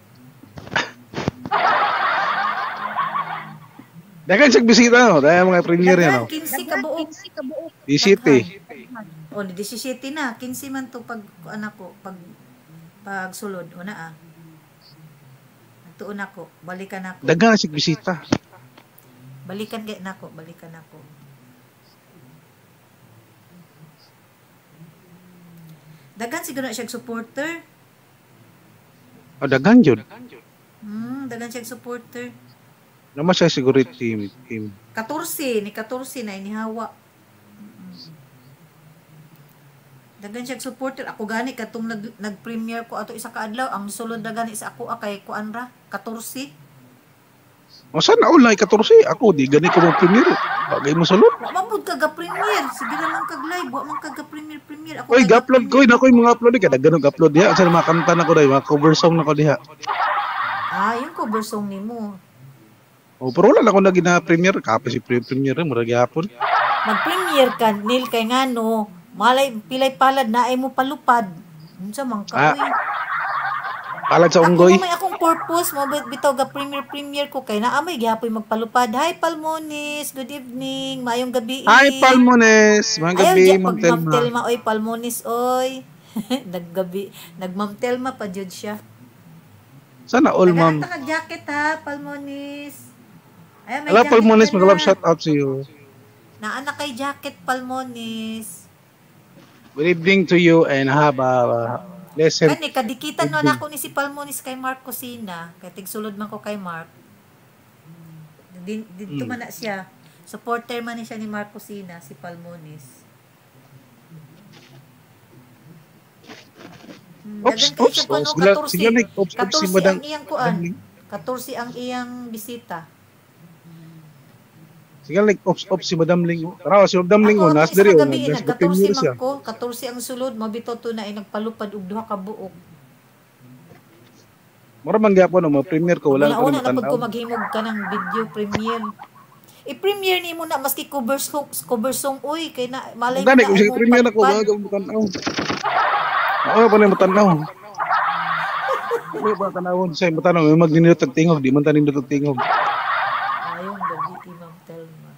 [SPEAKER 3] Dagan siyang bisita, no? Dahil mga premier yan, no?
[SPEAKER 1] 15 ka buok.
[SPEAKER 3] 17.
[SPEAKER 1] O, 17 na. 15 man to pag, anak ko, pag sulod. Una ah. Tuon ako. Balikan ako.
[SPEAKER 3] Dagan siyang bisita.
[SPEAKER 1] Balikan kay nako. Balikan ako. Dagan siguro na siya supporter.
[SPEAKER 3] O, dagan yun.
[SPEAKER 1] Dagan siya supporter.
[SPEAKER 3] Naman siya siguro team.
[SPEAKER 1] 14 na inihawa. Dagan siya supporter. Ako gani katong nag-premiere ko ato isa ka adlaw, ang sulod dagan is ako kay kuan ra 14.
[SPEAKER 3] O sana all na 14 ako di gani ko mo premiere. Bagay mo sulod.
[SPEAKER 1] Wa man pud ka premiere. Sige na lang kag live, wa man kag premiere. Ako
[SPEAKER 3] Oy, ga-upload ko na ko yung mga upload kada ganun upload diha. Sa mga kanta na ko dai, mga cover song na ko diha.
[SPEAKER 1] Yung cover song nimo.
[SPEAKER 3] O pero wala na ko na gina-premiere, kape si premiere mo ra gyapon.
[SPEAKER 1] Mag-premiere ka nil kay ngano, malay pilay palad na ay mo palupad. Unsa man ka uy.
[SPEAKER 3] Palad sa unggoy.
[SPEAKER 1] Ako may akong purpose mo bitaw ga premiere ko kay naamay gyapon magpalupad. Hi Palmonis, good evening, mayong gabi.
[SPEAKER 3] Hi Palmonis, mayong gabi, Ma'am Telma.
[SPEAKER 1] Ma'am Telma oy Palmonis oy. Nagmam Telma pa jud siya.
[SPEAKER 3] Sana all ma'am.
[SPEAKER 1] Naganta ka jacket ha, Palmonis. Ay,
[SPEAKER 3] Hello Palmonis, mag-love shout out to you.
[SPEAKER 1] Naana kay jacket Palmonis.
[SPEAKER 3] Good evening to you and have a blessed.
[SPEAKER 1] Kani kadikitan no na ako ni si Palmonis kay Mark Cosina. Kay tigsulod man ko kay Mark. Dito man na siya. Supporter man ni siya ni Mark Cosina, si Palmonis.
[SPEAKER 3] Oops. Sige,
[SPEAKER 1] 14 ang iyang kuan. 14 ang iyang bisita.
[SPEAKER 3] Sige, ops si Madam Ling. Tara, si Madam Ling nas diri
[SPEAKER 1] on. 14 man ko, 14 ang sulod, mabitaw to na ay nagpalupad og duha ka buok.
[SPEAKER 3] Mura man gyapon mo premiere ko wala
[SPEAKER 1] ko na pud ko maghimog ka ng video premiere. I-premiere nimo na maski cover song uy kay na malay
[SPEAKER 3] na. Dani ko premiere ako bago mo tan-aw. Ako pa na matanaw. Ano ba tanawon sa matanaw may magdinito tag tingog di man tanin tag tingog.
[SPEAKER 1] Ayong gabi Ma'am Telma.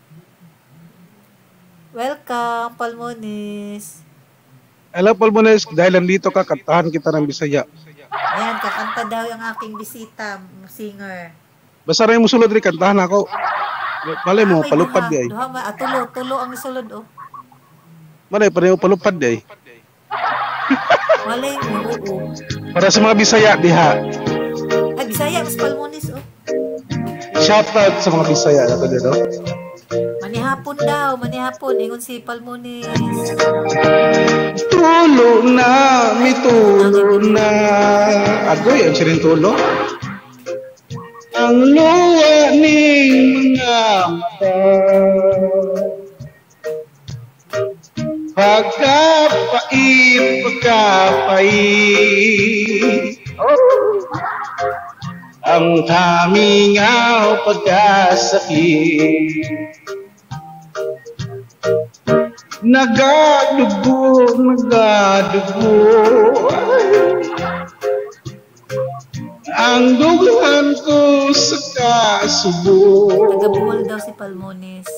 [SPEAKER 1] Welcome Palmonis.
[SPEAKER 3] Hello Palmonis, dahil nandito ka kantahan kita ng Bisaya.
[SPEAKER 1] Ayan, kakanta daw yung aking bisita, singer.
[SPEAKER 3] Basta rin mo sulod rin, kantahan ako. Malay mo, palupad di ay.
[SPEAKER 1] Tulo ang sulod, oh.
[SPEAKER 3] Malay, pareho palupad di ay.
[SPEAKER 1] Malay mo, oo.
[SPEAKER 3] Para sa mga Bisaya, diha.
[SPEAKER 1] Ay, Bisaya, mas Palmonis, oh.
[SPEAKER 3] Shout out sa mga Bisaya. Ako dito.
[SPEAKER 1] Manihapon. Ingon si Palmonis.
[SPEAKER 3] Tulo na, may tulo na. Agoy, ang sirin tulo. Ang luwa ning mga mata. Pagkapait. Ang tamingaw pagkasakit. Nagadugo. Ang duguhan ko sa kasubo.
[SPEAKER 1] Nagabuhol daw si Palmonis.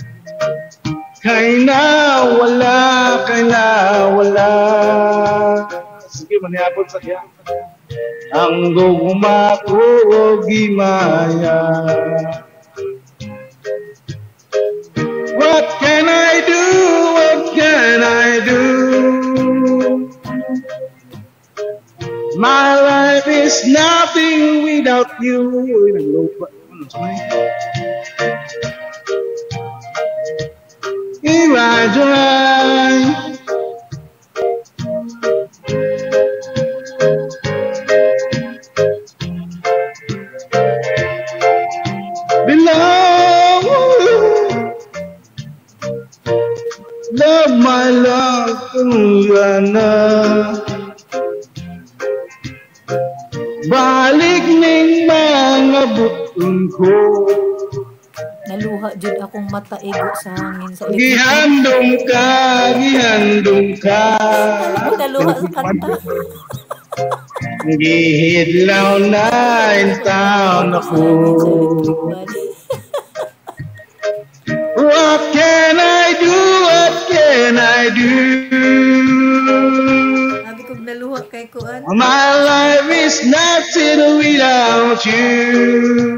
[SPEAKER 3] Kay nawala. Sige, manihapon sa diyan. ang gugma ko gimaya. What can I do? What can I do? My life is nothing without you. If I try, belong, love my love, Kuya. Balik ning mga butong ko.
[SPEAKER 1] Naluha jud akong mata ego sa hangin sa
[SPEAKER 3] Gihandong ka, gihandong ka.
[SPEAKER 1] Naluha sa kanta.
[SPEAKER 3] Gihidlaw na in town ako. What can I do? What can I do?
[SPEAKER 1] Sabi ko naluha kay kuan.
[SPEAKER 3] My life is nothing without you.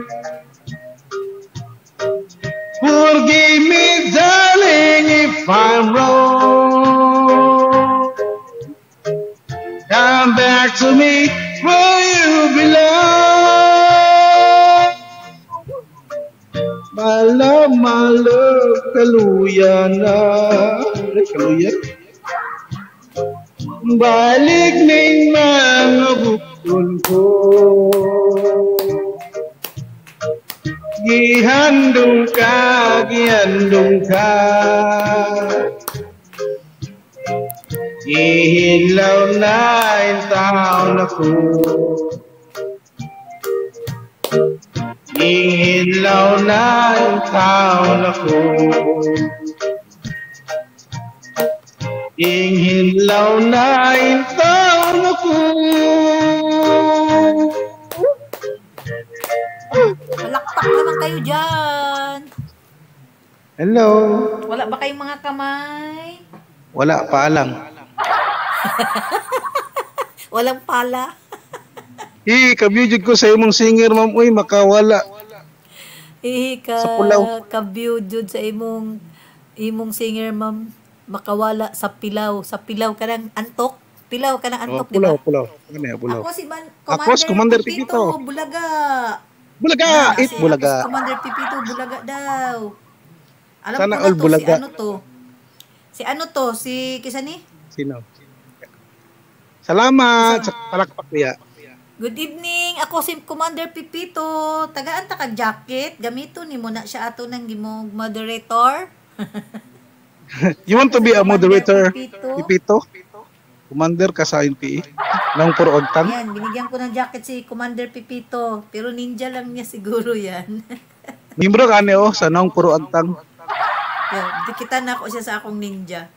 [SPEAKER 3] Forgive me, darling, if I'm wrong. Come back to me where you belong. My love, kaluya na. Kaluya? Balik ning mga bukol ko. Gihandong ka, gihandong ka. Gihilaw na in town ako. Gihilaw na in town ako. Gihilaw na in town ako.
[SPEAKER 1] Palakpak naman kayo dyan.
[SPEAKER 3] Hello.
[SPEAKER 1] Wala ba kayong mga kamay?
[SPEAKER 3] Wala pa lang.
[SPEAKER 1] Walang pala.
[SPEAKER 3] Kabiyod ko sa imong singer, ma'am. Uy, makawala.
[SPEAKER 1] Ka
[SPEAKER 3] Sa pulaw.
[SPEAKER 1] kabiyod jud sa imong singer, ma'am. Makawala sa pilaw. Sa pilaw ka ng antok. Pilaw ka ng antok, di ba?
[SPEAKER 3] Pulaw. Ano yan, pulaw?
[SPEAKER 1] Ako si
[SPEAKER 3] Commander
[SPEAKER 1] Pipito,
[SPEAKER 3] Pipito.
[SPEAKER 1] Bulaga.
[SPEAKER 3] Bulaga!
[SPEAKER 1] Kasi
[SPEAKER 3] Bulaga.
[SPEAKER 1] ako si Commander Pipito, Bulaga daw. Alam
[SPEAKER 3] Sana
[SPEAKER 1] ko
[SPEAKER 3] all
[SPEAKER 1] na to,
[SPEAKER 3] Bulaga.
[SPEAKER 1] Si ano to? Si Kisani?
[SPEAKER 3] Sino? Salamat sa palakpak niya.
[SPEAKER 1] Good evening. Ako si Commander Pipito. Tagaan ta kag jacket. Gamito ni mo na siya ato ng gimong moderator.
[SPEAKER 3] You want to be a moderator,
[SPEAKER 1] Pipito?
[SPEAKER 3] Pipito? Commander ka sa NPE? Nang puro ogtang?
[SPEAKER 1] Yan, binigyan ko ng jacket si Commander Pipito. Pero ninja lang niya siguro yan.
[SPEAKER 3] Mimbro ka niyo sa nang puro ogtang.
[SPEAKER 1] Yan, dikitan na ako siya sa akong ninja.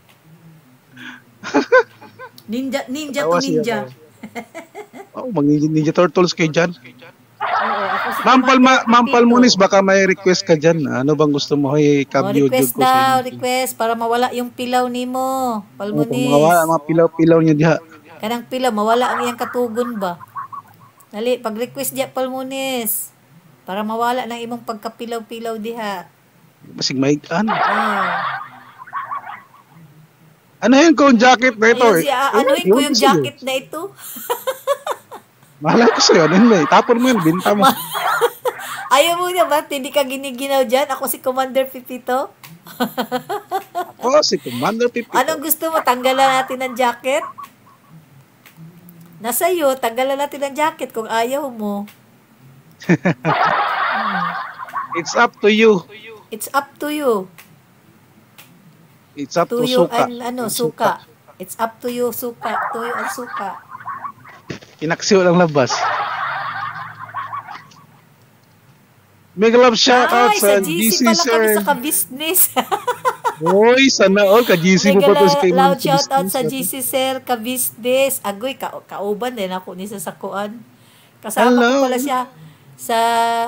[SPEAKER 1] Ninja to
[SPEAKER 3] Tawa siya,
[SPEAKER 1] ninja.
[SPEAKER 3] Oh, mag-Ninja Turtles kayo dyan.
[SPEAKER 1] Oo, ako si
[SPEAKER 3] Ma'am
[SPEAKER 1] Commander
[SPEAKER 3] Ma'am
[SPEAKER 1] Pipito.
[SPEAKER 3] Palmonis, baka may request ka dyan. Ano bang gusto mo? Hey, kabyo
[SPEAKER 1] Request
[SPEAKER 3] ko
[SPEAKER 1] daw,
[SPEAKER 3] sa inyo.
[SPEAKER 1] request para mawala yung pilaw nimo. Palmonis.
[SPEAKER 3] Mga pilaw-pilaw niya diha.
[SPEAKER 1] Kanang pilaw, mawala ang iyang katugon ba? Dali, pag-request diya Palmonis. Para mawala ng imong pagkapilaw-pilaw diha.
[SPEAKER 3] Basig maigan.
[SPEAKER 1] Ah.
[SPEAKER 3] Ano yun ko yung jacket na ito?
[SPEAKER 1] Ayun anuhin ko yung jacket na ito.
[SPEAKER 3] Mahalay ko sa'yo. Ano yun ba? Tapon mo yun. Binta mo.
[SPEAKER 1] Ayaw mo niya ba? Hindi ka giniginaw dyan? Ako si Commander Pipito.
[SPEAKER 3] Ako si Commander Pipito.
[SPEAKER 1] Anong gusto mo? Tanggalan natin ang jacket? Nasa iyo, tanggalan natin ang jacket kung ayaw mo.
[SPEAKER 3] It's up to you.
[SPEAKER 1] It's up to you.
[SPEAKER 3] It's up to
[SPEAKER 1] You
[SPEAKER 3] suka.
[SPEAKER 1] and suka. It's up to you, suka. To you and suka.
[SPEAKER 3] Inaksiw lang labas. Mega love shoutout
[SPEAKER 1] Ay,
[SPEAKER 3] sa
[SPEAKER 1] sa GC
[SPEAKER 3] GC
[SPEAKER 1] pala kami
[SPEAKER 3] sir.
[SPEAKER 1] sa ka-business.
[SPEAKER 3] Uy, sana all ka-GC mo pa to sa
[SPEAKER 1] Mega
[SPEAKER 3] kay
[SPEAKER 1] loud shoutout sa GC Sir ka-business. Agoy, kauban din ako ni sa sakuan. Kasama
[SPEAKER 3] Hello.
[SPEAKER 1] ko pala siya sa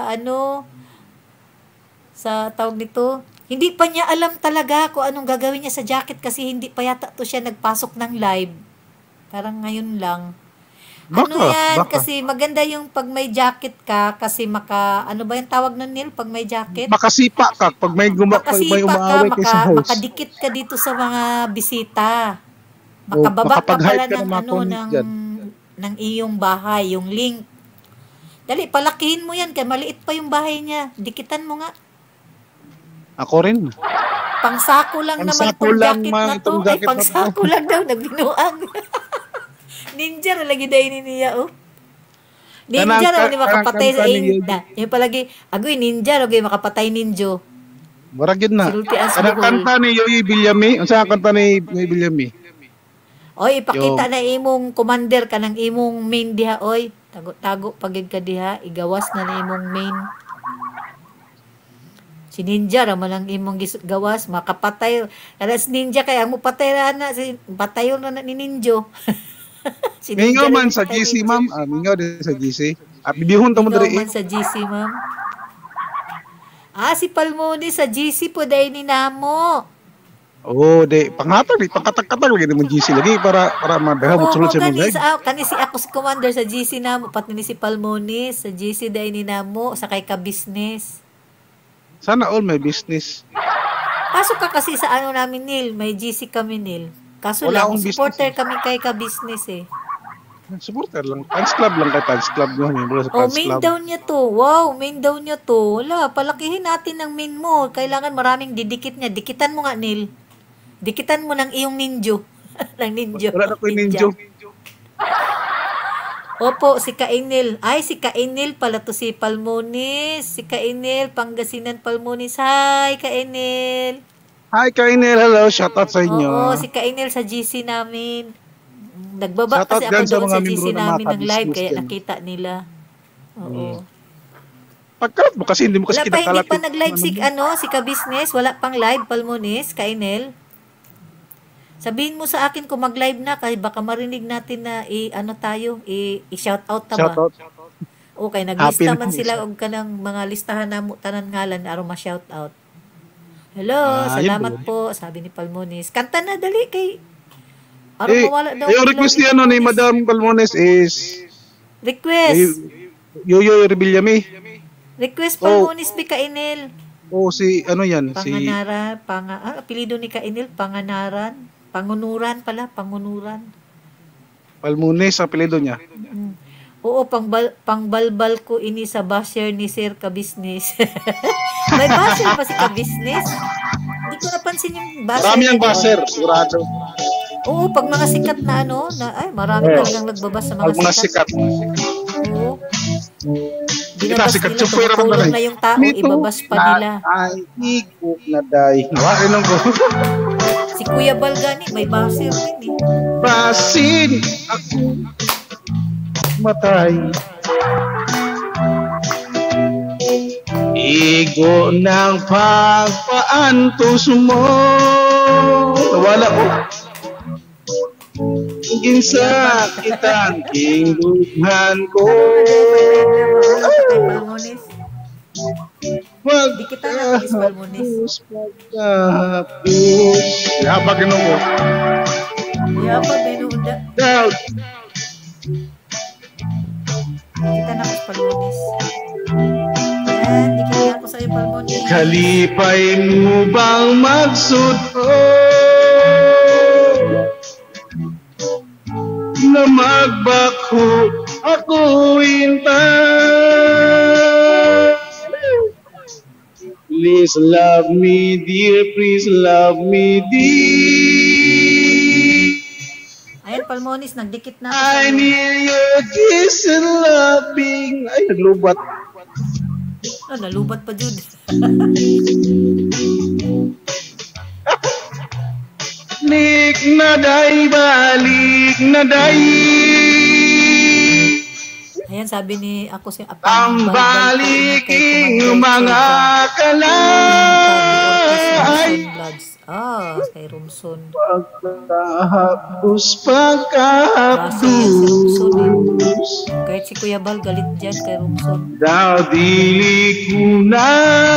[SPEAKER 1] sa tawag nito. Hindi pa niya alam talaga kung anong gagawin niya sa jacket kasi hindi pa yata to siya nagpasok ng live. Parang ngayon lang. Ano yan,
[SPEAKER 3] Baka.
[SPEAKER 1] kasi maganda yung pag may jacket ka, kasi ano ba yung tawag nun, Neil, pag may jacket?
[SPEAKER 3] Makasipa ka pag may may
[SPEAKER 1] Makasipa ka,
[SPEAKER 3] umaaway kay sa house.
[SPEAKER 1] makadikit ka dito sa mga bisita.
[SPEAKER 3] O
[SPEAKER 1] Makababa ka
[SPEAKER 3] makapag-hide
[SPEAKER 1] pala
[SPEAKER 3] ka
[SPEAKER 1] ng
[SPEAKER 3] ng mga comment dyan.
[SPEAKER 1] ng iyong bahay, yung link. Dali, palakihin mo yan, kaya maliit pa yung bahay niya. Dikitan mo nga.
[SPEAKER 3] Ako rin.
[SPEAKER 1] Pangsako lang naman
[SPEAKER 3] Pangsako
[SPEAKER 1] itong
[SPEAKER 3] lang,
[SPEAKER 1] jacket
[SPEAKER 3] ma,
[SPEAKER 1] na to.
[SPEAKER 3] itong
[SPEAKER 1] Ay,
[SPEAKER 3] jacket na to.
[SPEAKER 1] pangsako lang daw, nagbinuang. Ninja na lagi dahil ni niya, oh. Ninja na hindi makapatay sa inda. Yung palagi, agoy ninja, agoy makapatay ninjo.
[SPEAKER 3] Murag yun na.
[SPEAKER 1] Sulti as
[SPEAKER 3] Kanang
[SPEAKER 1] buhol.
[SPEAKER 3] kanta ni Yoyi Bilyami. Ang saan kanta ni Yoyi Bilyami?
[SPEAKER 1] Oy, ipakita na imong commander ka ng imong main diha, oy. Tago pagid ka diha, igawas na imong main. Si ninja raman ang imong gawas, makapatay. Alas ninja kaya mo patay na si patayon na ni ninjo. Si
[SPEAKER 3] Mingaw man
[SPEAKER 1] rin
[SPEAKER 3] sa
[SPEAKER 1] patay
[SPEAKER 3] GC,
[SPEAKER 1] ninjo.
[SPEAKER 3] ma'am. Mingaw din sa GC. Bibihon ta mo
[SPEAKER 1] Mingaw
[SPEAKER 3] diri.
[SPEAKER 1] man sa GC, ma'am. Si Palmoni sa GC po dahil ni Namo.
[SPEAKER 3] Oh, de panghatag di pangkatak-katak lagi mo GC lagi para madaha mo sulod sa mga live.
[SPEAKER 1] Kani si ako si commander sa GC Namo, pati ni si Palmoni sa GC dahil ni Namo, sa kay ka-business.
[SPEAKER 3] Sana all may business.
[SPEAKER 1] Pasok ka kasi sa ano namin, Neil. May GC kami, Neil. Kaso
[SPEAKER 3] Wala
[SPEAKER 1] lang,
[SPEAKER 3] akong
[SPEAKER 1] supporter
[SPEAKER 3] business,
[SPEAKER 1] kami kay ka-business eh.
[SPEAKER 3] Supporter lang. Fans club lang kay fans club nyo. Mula sa
[SPEAKER 1] Oh,
[SPEAKER 3] fans
[SPEAKER 1] main
[SPEAKER 3] club.
[SPEAKER 1] down niya to. Wow, main down niya to. Wala, palakihin natin ang main mo. Kailangan maraming didikit niya. Dikitan mo nga, Neil. Dikitan mo ng iyong ninjo. ng ninjo.
[SPEAKER 3] Wala na ko yung ninjo.
[SPEAKER 1] Opo, si Kainil. Ay, si Kainil pala to si Palmonis. Si Kainil, Pangasinan Palmonis. Hi, Kainil.
[SPEAKER 3] Hi, Kainel. Hello. Shoutout sa inyo.
[SPEAKER 1] Oo, si Kainil sa GC namin. Nagbaba
[SPEAKER 3] Shoutout
[SPEAKER 1] kasi ako
[SPEAKER 3] dyan sa
[SPEAKER 1] doon
[SPEAKER 3] mga
[SPEAKER 1] sa GC
[SPEAKER 3] membro ng
[SPEAKER 1] namin
[SPEAKER 3] mga
[SPEAKER 1] ng live,
[SPEAKER 3] ka-business
[SPEAKER 1] kaya
[SPEAKER 3] dyan.
[SPEAKER 1] nakita nila. Oo.
[SPEAKER 3] Pagkalat mo kasi hindi mo kasi
[SPEAKER 1] Wala pa, hindi
[SPEAKER 3] kinakalat.
[SPEAKER 1] pa nag-live si ka-business. Wala pang live, Palmonis, Kainel. Sabihin mo sa akin kung mag-live na, kasi baka marinig natin na i-shout out ta ba?
[SPEAKER 3] Shoutout.
[SPEAKER 1] Okay,
[SPEAKER 3] Happy
[SPEAKER 1] naglista
[SPEAKER 3] na
[SPEAKER 1] man
[SPEAKER 3] po
[SPEAKER 1] sila
[SPEAKER 3] siya.
[SPEAKER 1] og kanang mga listahan na tanan ngalan aron ma-shout out. Hello,
[SPEAKER 3] Yun
[SPEAKER 1] salamat po, sabi ni Palmonis. Kanta na dali kay aron mawala daw.
[SPEAKER 3] Yung
[SPEAKER 1] ilaw
[SPEAKER 3] request
[SPEAKER 1] ni
[SPEAKER 3] ni ano ni
[SPEAKER 1] Palmonis.
[SPEAKER 3] Madam Palmones is
[SPEAKER 1] Request.
[SPEAKER 3] Yoyo Rebillami.
[SPEAKER 1] Request Palmonis bi Kainil.
[SPEAKER 3] O si ano yan? Si
[SPEAKER 1] Panganaran, apelyido ni Kainil, Panganaran, Pangunuran pala, Pangunuran.
[SPEAKER 3] Palmones ang apelyido niya.
[SPEAKER 1] Oo, pangbalbal ko ini sa basher ni Sir Ka-Business. May basher pa si Ka-Business? Hindi ko napansin yung basher.
[SPEAKER 3] Marami ang
[SPEAKER 1] na doon.
[SPEAKER 3] baser, sigurado.
[SPEAKER 1] Oo, pag mga sikat na marami
[SPEAKER 3] Yes.
[SPEAKER 1] talagang nagbabas sa
[SPEAKER 3] Pag mga sikat.
[SPEAKER 1] Oo.
[SPEAKER 3] Kita
[SPEAKER 1] Binabas
[SPEAKER 3] sikat
[SPEAKER 1] nila,
[SPEAKER 3] chupera pa
[SPEAKER 1] tumutulong
[SPEAKER 3] ba?
[SPEAKER 1] na yung tao, ibabas pa nila.
[SPEAKER 3] Ay, ikot na day. Nawain lang ko.
[SPEAKER 1] Si Kuya Balgani, may basher din eh.
[SPEAKER 3] Basin ako matay. Igo ng pagpaantos mo. Nawala ko. Ginsa kitang kingduhan ko.
[SPEAKER 1] Kay Palmonis.
[SPEAKER 3] Wag
[SPEAKER 1] Di kita na Miss Palmonis.
[SPEAKER 3] pagkahapos. Habag mo.
[SPEAKER 1] Yeah, pag menuunda.
[SPEAKER 3] Daw.
[SPEAKER 1] Kita na Miss Palmonis. Yan, di kita ako sa'yo Palmonis.
[SPEAKER 3] Kalipay mo bang magsuto na magbako ako hintay. Please love me dear, please love me dear.
[SPEAKER 1] Ayan, Palmonis, nagdikit na ako
[SPEAKER 3] I
[SPEAKER 1] sa'yo.
[SPEAKER 3] need your kiss and loving. Ay, naglubat.
[SPEAKER 1] Nalubat pa, Jude.
[SPEAKER 3] Balik na day, balik na day.
[SPEAKER 1] Ayan, sabi ni ako si Apang
[SPEAKER 3] Ang baliking mga kalay.
[SPEAKER 1] Kay Rumson.
[SPEAKER 3] Pagkahapos,
[SPEAKER 1] Rumson
[SPEAKER 3] pagkahapos.
[SPEAKER 1] Kahit si Kuya Bal, galit dyan kay Rumson.
[SPEAKER 3] Daw dili ko na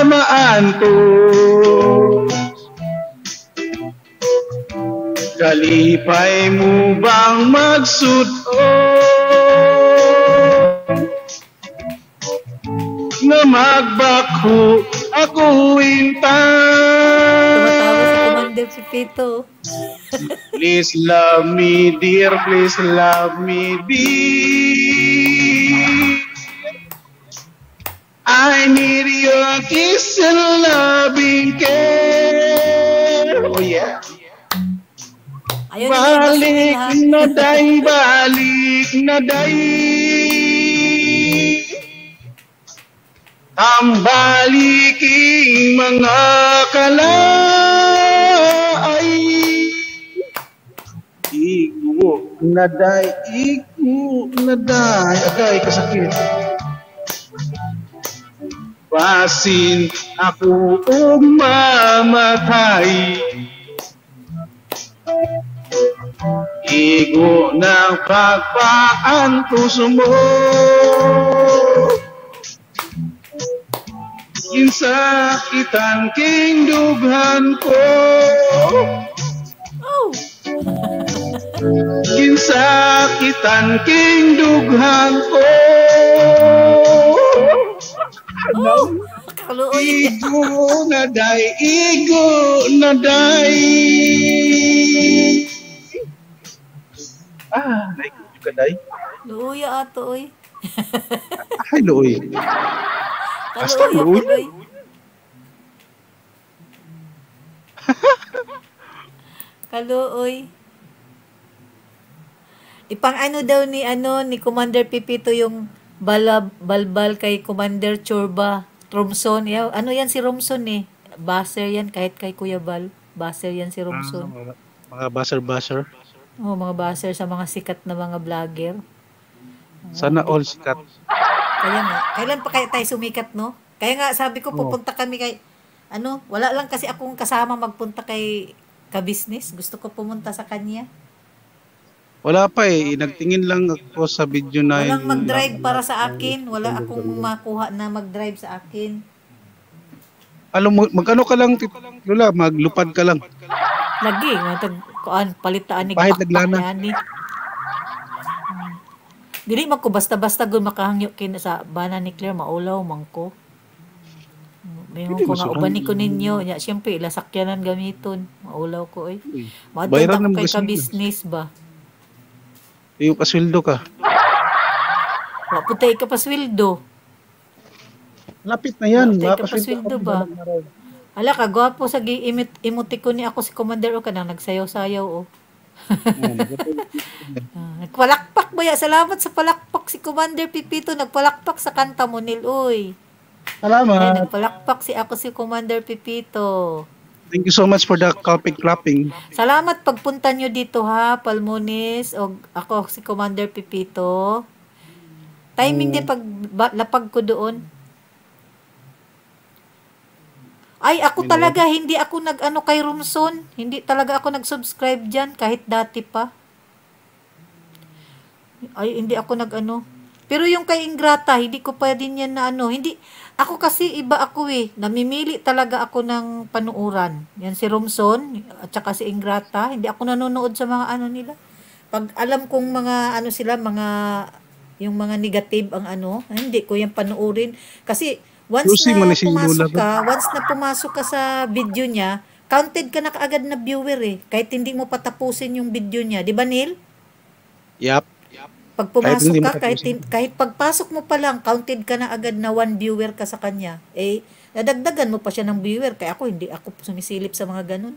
[SPEAKER 3] maantos. Kalipay mo bang magsuot magbakho ako
[SPEAKER 1] Tumatawa si
[SPEAKER 3] intan.
[SPEAKER 1] Commander Pipito.
[SPEAKER 3] Please love me dear, please love me dear. I need your kiss and loving care. Oh yeah.
[SPEAKER 1] Ayaw nila i-basungin, ha?
[SPEAKER 3] Balik na day, balik na day. Tambaliking mga kalaay. Igo na day, igo na day. Agay, kasakit. Basin ako mamatay. Igo ng pagpaantos mo. Insakitan king dughan ko.
[SPEAKER 1] Oh!
[SPEAKER 3] Insakitan king dughan ko.
[SPEAKER 1] Oh! Kaluoy.
[SPEAKER 3] Igo na day, igo na day. Naigo ka day.
[SPEAKER 1] Luya ato, oy.
[SPEAKER 3] Ay, looy. Basta
[SPEAKER 1] Kaluoy,
[SPEAKER 3] luoy.
[SPEAKER 1] kaluoy. Kaluoy. Ipang ano daw ni Commander Pipito yung balbal kay Commander Chorba. Romson. Ano yan si Romson eh. Baser yan kahit kay Kuya Bal. Baser yan si Romson.
[SPEAKER 3] Mga baser-baser.
[SPEAKER 1] Oh, mga baser sa mga sikat na mga vlogger.
[SPEAKER 3] Sana all sikat.
[SPEAKER 1] Kaya nga, kailan pa kaya tayo sumikat, no? Kaya nga, sabi ko, pupunta kami kay, wala lang kasi akong kasama magpunta kay ka-business. Gusto ko pumunta sa kanya.
[SPEAKER 3] Wala pa eh. Nagtingin lang ako sa video na
[SPEAKER 1] Walang mag-drive para sa akin. Wala akong makuha na mag-drive sa akin.
[SPEAKER 3] Alam mo, magkano ka lang, Lola? Maglupad ka lang.
[SPEAKER 1] Lagi, palitaan ni
[SPEAKER 3] Bahit
[SPEAKER 1] pakpak
[SPEAKER 3] naglana.
[SPEAKER 1] yan eh. Dili man ko basta-basta gun makahangyo kin sa bana ni Claire maulaw man ko. Mayroon
[SPEAKER 3] Hindi
[SPEAKER 1] ko nga
[SPEAKER 3] masuhan.
[SPEAKER 1] ubani ko ninyo. Nya syempre ila sakyanan gamiton. Maulaw ko oy.
[SPEAKER 3] Bayaran
[SPEAKER 1] Madto
[SPEAKER 3] ng
[SPEAKER 1] kay
[SPEAKER 3] gasolina.
[SPEAKER 1] ka-business ba.
[SPEAKER 3] Yung kasweldo ka.
[SPEAKER 1] Wa putay ka pa sweldo.
[SPEAKER 3] Lapit na yan.
[SPEAKER 1] Wala tayo
[SPEAKER 3] Makasweldo
[SPEAKER 1] kapasweldo
[SPEAKER 3] ka.
[SPEAKER 1] ba? Ala ka gwapo sa emoticon ni ako si Commander o kanang nagsayaw-sayaw o. Nagpalakpak ba ya? Salamat sa palakpak si Commander Pipito. Nagpalakpak sa kanta mo nil uy.
[SPEAKER 3] Salamat.
[SPEAKER 1] Nagpalakpak si ako si Commander Pipito.
[SPEAKER 3] Thank you so much for the clapping.
[SPEAKER 1] Salamat pagpunta nyo dito ha, Palmones. O ako si Commander Pipito. Timing din pag lapag ko doon. Ay, ako talaga, hindi ako nag-ano kay Romson. Hindi talaga ako nag-subscribe dyan, kahit dati pa. Ay, hindi ako nag-ano. Pero yung kay Ingrata, hindi ko pa din yan na ano. Hindi, ako kasi iba ako eh. Namimili talaga ako ng panuuran. Yan si Romson, at saka si Ingrata. Hindi ako nanonood sa mga ano nila. Pag alam kong mga ano sila, yung mga negative ang ano, hindi ko yan panuurin. Kasi, once na pumasok ka sa video niya, counted ka na kaagad na viewer eh. Kahit hindi mo patapusin yung video niya. Di ba, Neil?
[SPEAKER 3] Yep.
[SPEAKER 1] Pag pumasok ka, kahit pagpasok mo pa lang, counted ka na agad na 1 viewer ka sa kanya. Eh, nadagdagan mo pa siya ng viewer. Kaya hindi ako sumisilip sa mga ganun.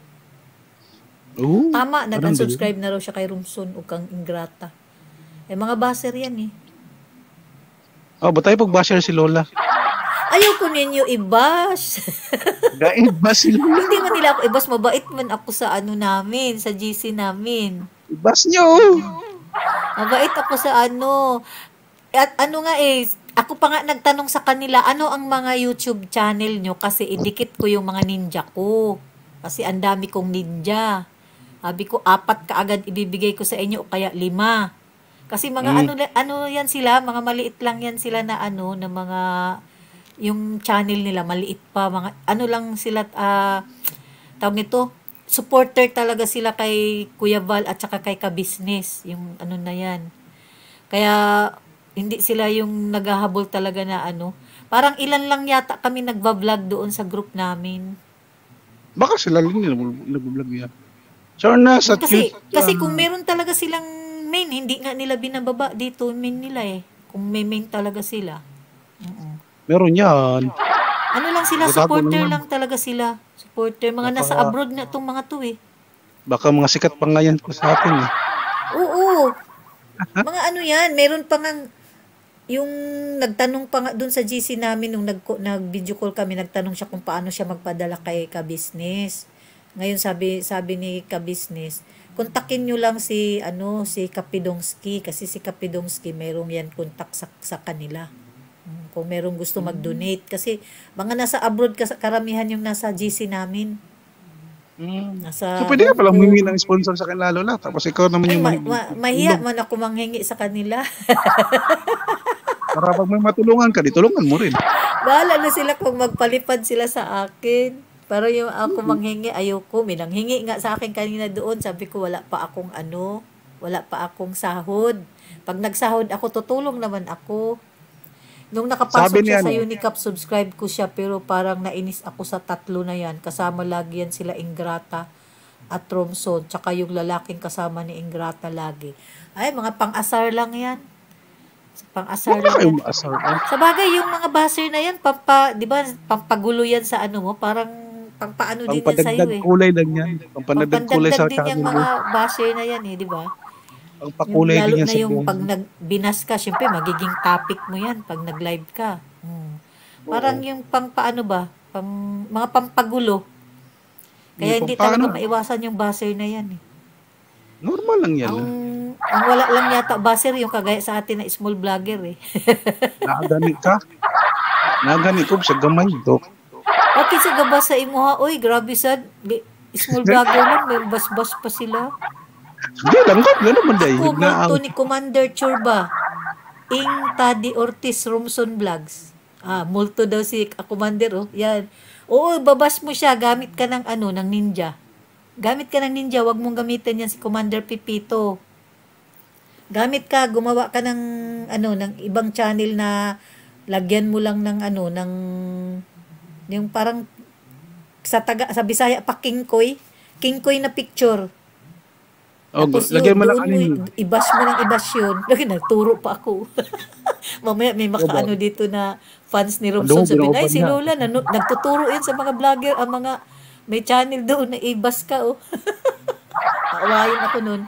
[SPEAKER 3] Ooh,
[SPEAKER 1] Tama, nag-unsubscribe na raw siya kay Romson o kang Ingrata. Eh, mga baser yan eh.
[SPEAKER 3] Oh, ba tayo pag-basher si Lola?
[SPEAKER 1] Ayaw ko ninyo i-bash.
[SPEAKER 3] Gaib ba si Lola?
[SPEAKER 1] Hindi man nila ako i-bash. Mabait man ako sa ano namin, sa GC namin.
[SPEAKER 3] Ibas nyo!
[SPEAKER 1] Mabait ako sa ano. At ano nga eh, ako pa nga nagtanong sa kanila, ano ang mga YouTube channel nyo? Kasi idikit ko yung mga ninja ko. Kasi ang dami kong ninja. Sabi ko, 4 kaagad ibibigay ko sa inyo o kaya 5. Kasi mga ano yan sila, mga maliit lang yan sila na ano, na mga, yung channel nila, maliit pa, mga, ano lang sila, tawag nito, supporter talaga sila kay Kuya Val at saka kay ka-business, yung ano na yan. Kaya, hindi sila yung naghahabol talaga na ano. Parang ilan lang yata kami nagva-vlog doon sa group namin.
[SPEAKER 3] Baka sila lang nag-vlog yan. So, nasa
[SPEAKER 1] Kasi kung meron talaga silang main, hindi nga nila binababa dito main nila eh. Kung may main talaga sila.
[SPEAKER 3] meron yan.
[SPEAKER 1] Ano lang sila,
[SPEAKER 3] Sigurado
[SPEAKER 1] supporter
[SPEAKER 3] naman.
[SPEAKER 1] lang talaga sila. Supporter. Mga nasa abroad na itong mga to eh.
[SPEAKER 3] Baka mga sikat pa nga yan sa atin eh.
[SPEAKER 1] Oo. Mga ano yan, meron pa nga yung nagtanong pa nga dun sa GC namin nung nag-video call kami, nagtanong siya kung paano siya magpadala kay ka-business. Ngayon sabi ni ka-business, kontakin nyo lang si Kapidongski kasi si Kapidongski merong yan kontak sa kanila. Kung merong gusto mag-donate kasi mga nasa abroad karamihan yung nasa GC namin.
[SPEAKER 3] So, pwede ka palang humingi ng sponsor sa akin lalo na. Tapos ikaw naman yung
[SPEAKER 1] mahiya man ako manghingi sa kanila.
[SPEAKER 3] Para pag may matulungan ka, ditulungan mo rin.
[SPEAKER 1] Bahala na sila kung magpalipad sila sa akin. Pero yung ako manghingi, ayoko. May nanghingi nga sa akin kanina doon. Sabi ko, wala pa akong sahod. Pag nagsahod ako, tutulong naman ako. Nung nakapasok siya sa Unicap, subscribe ko siya, pero parang nainis ako sa tatlo na yan. Kasama lagi yan sila Ingrata at Romson, tsaka yung lalaking kasama ni Ingrata lagi. Ay, mga pang-asar lang yan. Pang-asar lang yan. Sa bagay, yung mga baser na yan, di ba, pampagulo yan sa ano mo, parang pampaano din yan sa'yo eh.
[SPEAKER 3] Kulay lang yan. Pampadagdag kulay sa
[SPEAKER 1] din yung mga baser na yan eh, di ba?
[SPEAKER 3] Ang pakulay din yan sa
[SPEAKER 1] yung pag nagbinas ka, syempre magiging topic mo yan pag nag-live ka. Parang yung paano ba? Mga pampagulo. Kaya hindi talaga maiwasan yung buzzer na yan eh.
[SPEAKER 3] Normal lang yan.
[SPEAKER 1] Ang wala lang yata buzzer yung kagaya sa atin na small vlogger eh.
[SPEAKER 3] Nagani ka? Nagani ko sa gamay do.
[SPEAKER 1] Okay sa gabas sa imuha. Oy, grabe sad. Small vlogger lang, may bas-bas pa sila.
[SPEAKER 3] Hindi lang ko, gano'n man day.
[SPEAKER 1] Multo ni Commander Churba. Ing Tadi Ortiz Romson Vlogs. Multo daw si Commander, oh. Yan. Oo, babas mo siya, gamit ka ng ng ninja. Gamit ka ng ninja, wag mong gamitin yan si Commander Pipito. Gamit ka, gumawa ka ng ng ibang channel na lagyan mo lang ng ng yung parang sa Bisaya pa Kingkoy na picture. Tapos
[SPEAKER 3] lagyan mo lang
[SPEAKER 1] ibas mo ng ibas yun. Lagi nagturo pa ako. Mamaya may makaano dito na fans ni Romson. Sabi na, si Lola, nagtuturo yan sa mga vlogger, ang mga may channel doon na ibas ka, oh. Awayin ako nun.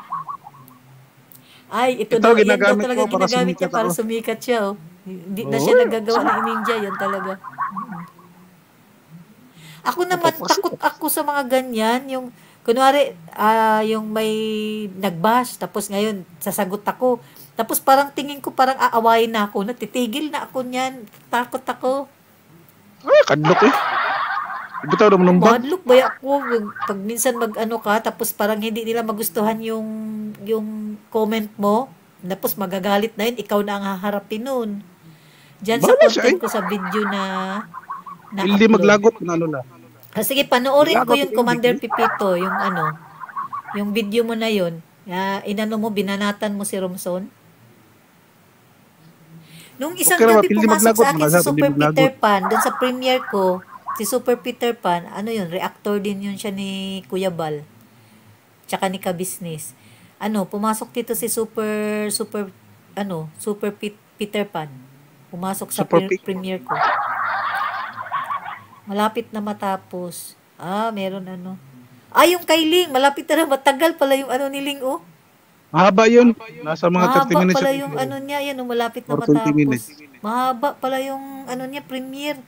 [SPEAKER 1] Ay, ito daw, yan daw talaga ginagamit niya para sumikat siya, oh. Hindi na siya nagagawa ng ninja, yan talaga. Ako naman, takot ako sa mga ganyan, yung kunwari, yung may nagbash, tapos ngayon, sasagot ako. Tapos parang tingin ko, parang aawayin na ako. Natitigil na ako niyan. Takot ako.
[SPEAKER 3] Ay, kadlok eh. Bitaw naman ng bag.
[SPEAKER 1] Madlok ba ako? Pag minsan ka, tapos parang hindi nila magustuhan yung comment mo, tapos magagalit na yun, ikaw na ang haharapin nun. Diyan sa content ko sa video na
[SPEAKER 3] hindi maglagot na na.
[SPEAKER 1] Sige, panoorin ko yung Commander Pipito, yung video mo na yun. Binanatan mo si Romson. Nung isang gabi pumasok sa akin si Super Peter Pan, dun sa premiere ko, si Super Peter Pan, reactor din yun siya ni Kuya Bal. Tsaka ni Ka-Business. Pumasok dito si Super Peter Pan. Pumasok sa premiere ko. Malapit na matapos. Meron yung kay Ling. Malapit na matagal pala yung ni Ling, oh.
[SPEAKER 3] Mahaba yun. Nasa mga 30 minutes.
[SPEAKER 1] Mahaba pala yung niya, yan, malapit na matapos. Mahaba pala yung niya, premiere.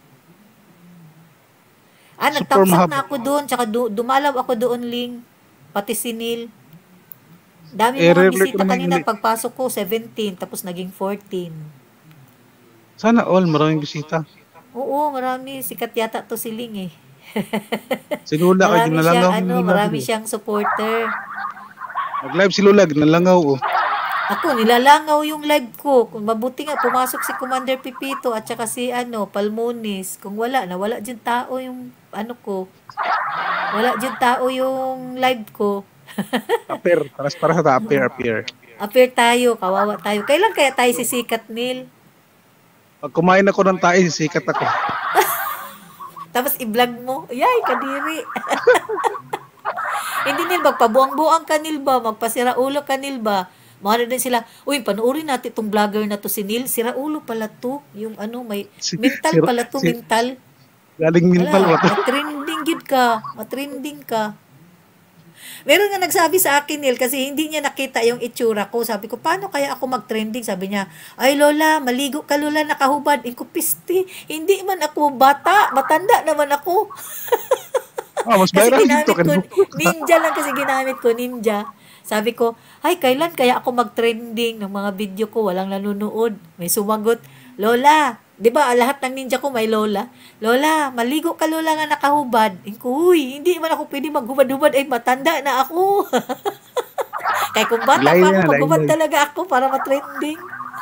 [SPEAKER 1] Nagtamsak na ako doon. Tsaka dumalaw ako doon, Ling. Pati si Neil. Dami mga bisita kanina. Pagpasok ko, 17. Tapos naging 14.
[SPEAKER 3] Sana all, maraming bisita.
[SPEAKER 1] Oo, marami. Sikat yata to si Ling eh.
[SPEAKER 3] Si Lola kayo ginalangaw.
[SPEAKER 1] Marami siyang supporter.
[SPEAKER 3] Nag-live si Lola, ginalangaw oh.
[SPEAKER 1] Ako, nilalangaw yung live ko. Kung mabuti nga, pumasok si Commander Pipito at saka si Palmonis. Kung wala dyan tao yung ko. Wala dyan tao yung live ko.
[SPEAKER 3] Appear, para sa appear.
[SPEAKER 1] Appear tayo, kawawa tayo. Kailan kaya tayo sisikat, Neil?
[SPEAKER 3] Pag kumain ako ng tae, sikat ako.
[SPEAKER 1] Tapos i-vlog mo. Yay, kadiri. Hindi nil, magpabuang-buang ka nil ba? Magpasira ulo ka nil ba? Mga din sila, uy, panoorin natin itong vlogger na to si Neil. Sira ulo pala to. Yung may mental pala to, mental.
[SPEAKER 3] Galing mental ba to?
[SPEAKER 1] Matrending gid ka. Matrending ka. Meron nga nagsabi sa akin, Neil, kasi hindi niya nakita yung itsura ko. Sabi ko, paano kaya ako mag-trending? Sabi niya, ay Lola, maligo ka Lola, nakahubad. Iko pisti, hindi man ako bata, matanda naman ako.
[SPEAKER 3] Mas viral dito.
[SPEAKER 1] Ninja lang kasi ginamit ko, ninja. Sabi ko, ay, kailan kaya ako mag-trending ng mga video ko? Walang nanonood. May sumagot, Lola, di ba lahat ng ninja ko may Lola? Lola, maligo ka Lola nga nakahubad. Uy, hindi man ako pwede maghubad-hubad. Ay, matanda na ako. Kaya kung bata pa ako, maghubad talaga ako para matrending.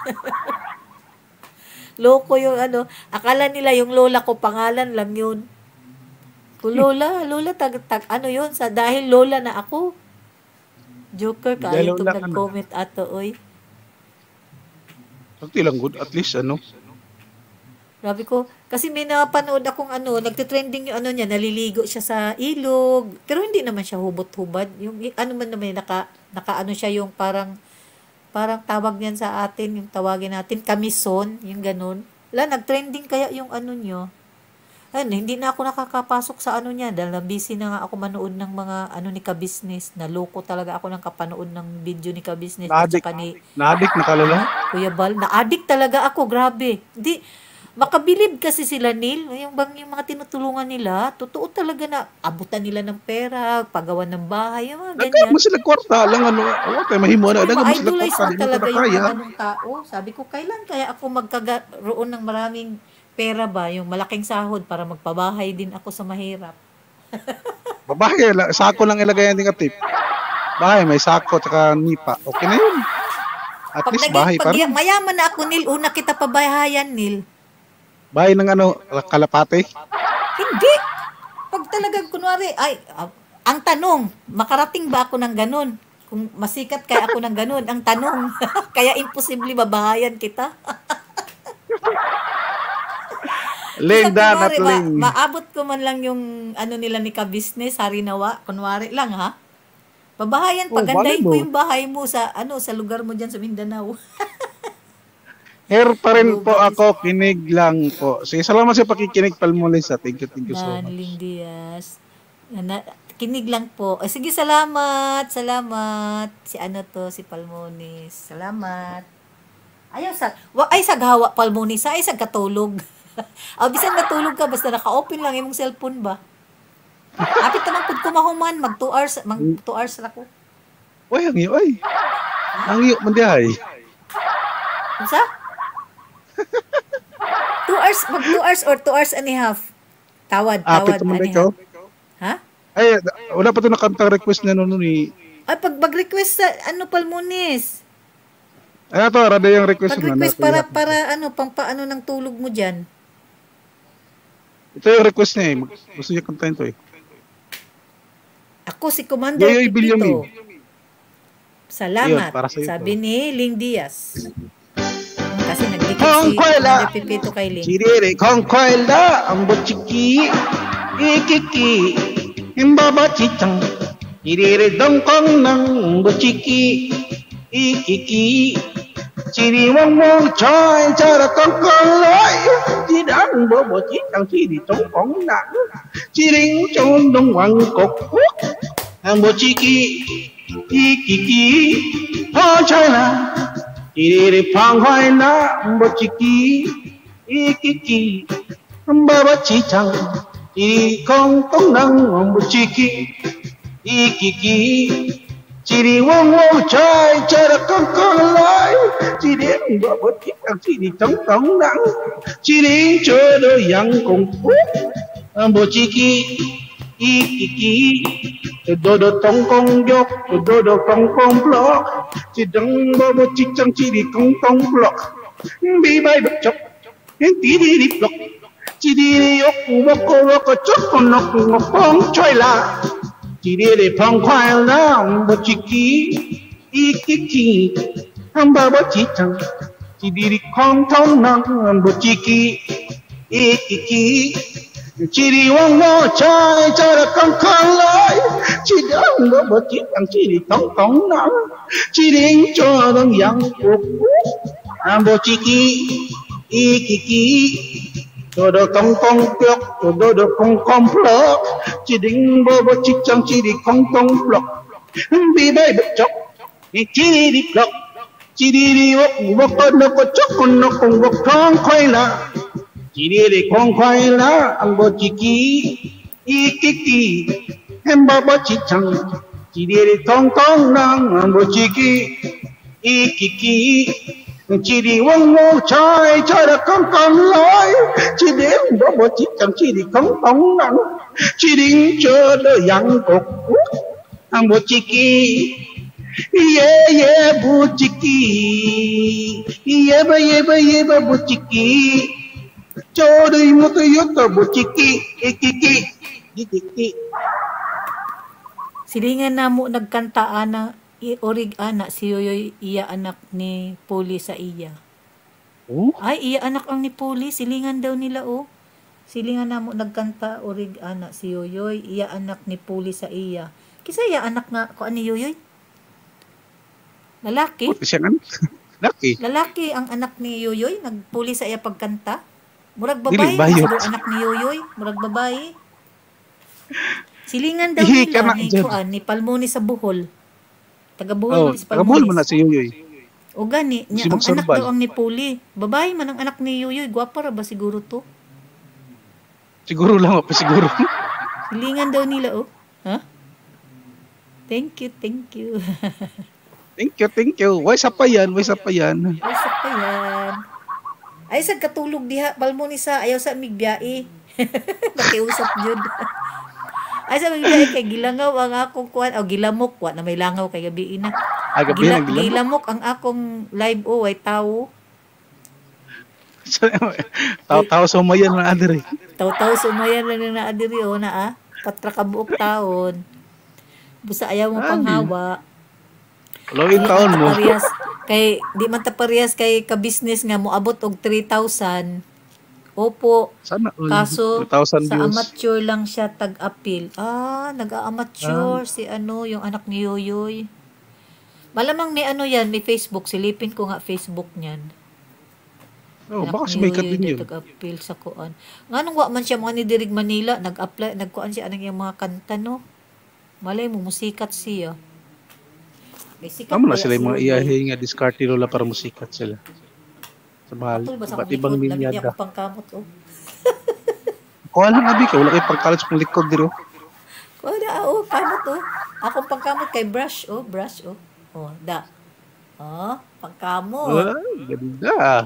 [SPEAKER 1] Loko yung akala nila yung Lola ko, pangalan lang yun. Lola, ano yun? Dahil Lola na ako. Joker ka, itong nag-comment ato, oy.
[SPEAKER 3] Sakti lang good, at least
[SPEAKER 1] Sabi ko, kasi may napanood akong nagtitrending yung niya, naliligo siya sa ilog, pero hindi naman siya hubot-hubad. Yung man naman, naka siya yung parang tawag niyan sa atin, yung tawagin natin, kamison, yung ganun. Nagtrending kaya yung niyo. Hindi na ako nakakapasok sa niya dahil busy na nga ako manood ng mga ni Ka-Business. Naloko talaga ako ng kapanood ng video ni Ka-Business.
[SPEAKER 3] Na-addict na kalala?
[SPEAKER 1] Kuya Bal, na-addict talaga ako, grabe. Hindi, makabilib kasi sila, Neil. Yung mga tinutulungan nila, totoo talaga na abutan nila ng pera, pagawan ng bahay, yung mga ganyan.
[SPEAKER 3] Nagkaya mo sila kwarta lang, okay, mahimo na. Nagkaya mo sila kwarta,
[SPEAKER 1] talaga yung tao. Sabi ko, kailan kaya ako magkagaroon ng maraming pera ba, yung malaking sahod para magpabahay din ako sa mahirap.
[SPEAKER 3] Babahay, sako lang ilagay din ka tip. Bahay, may sako tsaka nipa. Okay na yun. At least bahay pa rin.
[SPEAKER 1] Mayaman na ako, Neil. Una kita pabahayan, Neil.
[SPEAKER 3] Bahay ng kalapate?
[SPEAKER 1] Hindi. Pag talagang kunwari, ang tanong, makarating ba ako ng ganun? Kung masikat kaya ako ng ganun, ang tanong, kaya imposible babahayan kita.
[SPEAKER 3] Linda, not Ling.
[SPEAKER 1] Maabot ko man lang yung nila ni Ka-Business, Harinawa, kunwari lang ha. Pabahayan, pagandahin ko yung bahay mo sa lugar mo dyan sa Mindanao.
[SPEAKER 3] Here pa rin po ako, kinig lang po. Sige, salamat sa pakikinig, Palmolisa. Thank you so much.
[SPEAKER 1] Manling Diaz. Kinig lang po. Sige, salamat. Si si Palmonis. Salamat. Saghawa, Palmonis. Sagkatulog. Bisan natulog ka, basta naka-open lang yung cellphone ba? Apit naman pag kumahuman, mag 2 hours na ko.
[SPEAKER 3] Uy, hangyo ay. Hangyo, mandihay.
[SPEAKER 1] Sa? 2 hours, mag 2 hours or 2 hours and a half. Tawad.
[SPEAKER 3] Apit naman ikaw?
[SPEAKER 1] Ha?
[SPEAKER 3] Ay, wala pa ito nakanta request na ni...
[SPEAKER 1] Ay, pag-request sa Palmonis.
[SPEAKER 3] Ay, ito, rada yung request mo.
[SPEAKER 1] Pag-request para paano ng tulog mo dyan.
[SPEAKER 3] Ito yung request niya eh. Gusto niya kantahin to eh.
[SPEAKER 1] Ako si Commander Pipito. Salamat.
[SPEAKER 3] Ayun,
[SPEAKER 1] sabi ni Ling Diaz. Kasi nagdikit si Commander Pipito kay Ling.
[SPEAKER 3] Chiriri kongkoila, ambo chiki, ikiki, imbaba chichang. Chiriri dongkong nang ambo chiki, ikiki. Chiri mong mong choy, chara kongkong loy. Chirang bobo chitang chiri tongkong nang. Chiring chon dong wang kok. Ambo chiki, ikiki, ho chana. Chiri pang hoy na, ambo chiki, ikiki. Baba chichang, chiri kongkong nang, ambo chiki, ikiki. Chiri wong wong choy, chara kongkong loy. Chiri bobo chitang chiri tongkong nang. Chiri chodo yang kongku. Ambo chiki, ikiki. Dodo tongkong yok, dodo tongkong blok. Chidang bobo chitang chiri kongkong blok. Bibay bakchok, tiri blok. Chiri yok woko woko chok nok ngopong choy la. Chiri pang khoai la, ambo chiki, ikiki, amba bo chitang, Chidiri kong tong nang buchiki ikiki chiri wong mo chai chara kong kong lai chidang lo buchik ang chiri tong tong nang chiring cho dong yang kuk buchiki ikiki dodo kong kong pyok dodo kong kong plok chiring bo buchik chang chiri kong kong plok bi bai buchok chiri plok chiri wok wok no ko chok no ko wok thong khoi la chiri khong khoi la ang bo chiki ikiki em ba bo chi chang chiri thong thong nang ang bo chiki ikiki chiri wong mo chai chai ra kong kong loi chiri bo chi chang chiri khong khong nang chiri cho de yang kok ang bo chiki ye buchiki ye ba buchiki chori mo to yoto buchiki ikiki
[SPEAKER 1] Silingan na mo nagkantaan na orig anak si Yoyoy iya anak ni Puli sa iya.
[SPEAKER 3] oh
[SPEAKER 1] Ay, iya anak ang ni Puli. Silingan daw nila, oh. Silingan na mo nagkanta orig anak si Yoyoy iya anak ni Puli sa iya. Kisa iya anak nga ko ani Yoyoy? Lalaki?
[SPEAKER 3] siya kan laki
[SPEAKER 1] Lalaki ang anak ni Yoyoy, nagpuli sa iya pagkanta. Murag
[SPEAKER 3] Dili,
[SPEAKER 1] babae,
[SPEAKER 3] bayot.
[SPEAKER 1] masado anak ni Yoyoy, murag babae. Silingan daw
[SPEAKER 3] Ihi
[SPEAKER 1] nila
[SPEAKER 3] ka na
[SPEAKER 1] ni
[SPEAKER 3] dyan.
[SPEAKER 1] Kuan, ni Palmoni sa Bohol. Taga
[SPEAKER 3] oh
[SPEAKER 1] Bohol si
[SPEAKER 3] tagabuhol mo
[SPEAKER 1] Palmoni.
[SPEAKER 3] na si Yoyoy
[SPEAKER 1] O gani,
[SPEAKER 3] Si
[SPEAKER 1] niya, ang anak
[SPEAKER 3] Magsorbal.
[SPEAKER 1] daw ang ni Puli. Babae man ang anak ni Yoyoy, gwapa ra ba siguro to?
[SPEAKER 3] siguro lang pa siguro
[SPEAKER 1] Silingan daw nila, oh. Ha? Thank you, thank you.
[SPEAKER 3] thank you why sa pa yan
[SPEAKER 1] Ay, sa pa yan. Ay, sa katulog diha, Palmoni sa, ayaw sa migbiyai. Nakiusap yun. Ay, sa migbiyai, kay gilangaw ang akong kuwan, o gilamok, kuwan na may langaw kay gabi na.
[SPEAKER 3] gabi na gilam
[SPEAKER 1] Gilamok ang akong live, oh, ay tao.
[SPEAKER 3] tao sumayan na adere
[SPEAKER 1] Taw-taw sumayan lang na naadiri, oh, na ah. Patra ka buok taon. Busa ayaw mo pang hawa.
[SPEAKER 3] Lawin taon mo
[SPEAKER 1] Di man ta parehas kay ka-business nga mo abot og 3,000. Opo,
[SPEAKER 3] sana all
[SPEAKER 1] kaso
[SPEAKER 3] 2,000
[SPEAKER 1] sa
[SPEAKER 3] views
[SPEAKER 1] amateur lang siya tag-appeal. Nag-amateur si ano, yung anak ni Yoyoy. Malamang may ano yan, may Facebook. Silipin ko nga Facebook niyan.
[SPEAKER 3] oh
[SPEAKER 1] Anak
[SPEAKER 3] baka
[SPEAKER 1] ni
[SPEAKER 3] sumikat
[SPEAKER 1] Yoyoy
[SPEAKER 3] din
[SPEAKER 1] na
[SPEAKER 3] yun
[SPEAKER 1] tag-appeal sa kuan. Nganong wa man siya mga ni Dirig Manila, nag-apply, nagkuan siya anang yung mga kanta, no? Malay mo, musikat siya. May sikat
[SPEAKER 3] Amo na
[SPEAKER 1] pala
[SPEAKER 3] sila yung mga
[SPEAKER 1] si Yoyoy.
[SPEAKER 3] iyahe nga diskarte lola para musikat sila. Sa mahal.
[SPEAKER 1] Patol ba sa
[SPEAKER 3] Iba't
[SPEAKER 1] akong
[SPEAKER 3] ibang
[SPEAKER 1] likod? Lagi niya
[SPEAKER 3] linyada.
[SPEAKER 1] akong pangkamot, oh.
[SPEAKER 3] Kuha lang abi ka. Wala kayo pag-college pang likod dito.
[SPEAKER 1] Wala, oh, kamot, oh. Akong pangkamot kay brush, oh. Brush, oh. Oh, da. Oh, pangkamot.
[SPEAKER 3] Ganda.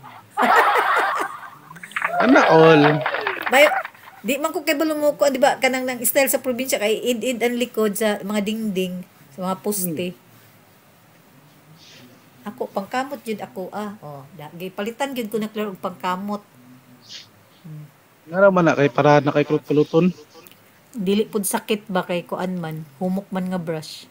[SPEAKER 3] Ana all.
[SPEAKER 1] May, di man ko kay balumuko, di ba, kanang nang style sa probinsya, kay id-id ang likod sa mga dingding, sa mga poste. Ako, pangkamot yun ako, ah. Oh, palitan yun ko na klaro og pangkamot.
[SPEAKER 3] Ngara man na kay para na kay kuluton.
[SPEAKER 1] Dili pud sakit ba kay kuan man, humok man nga brush.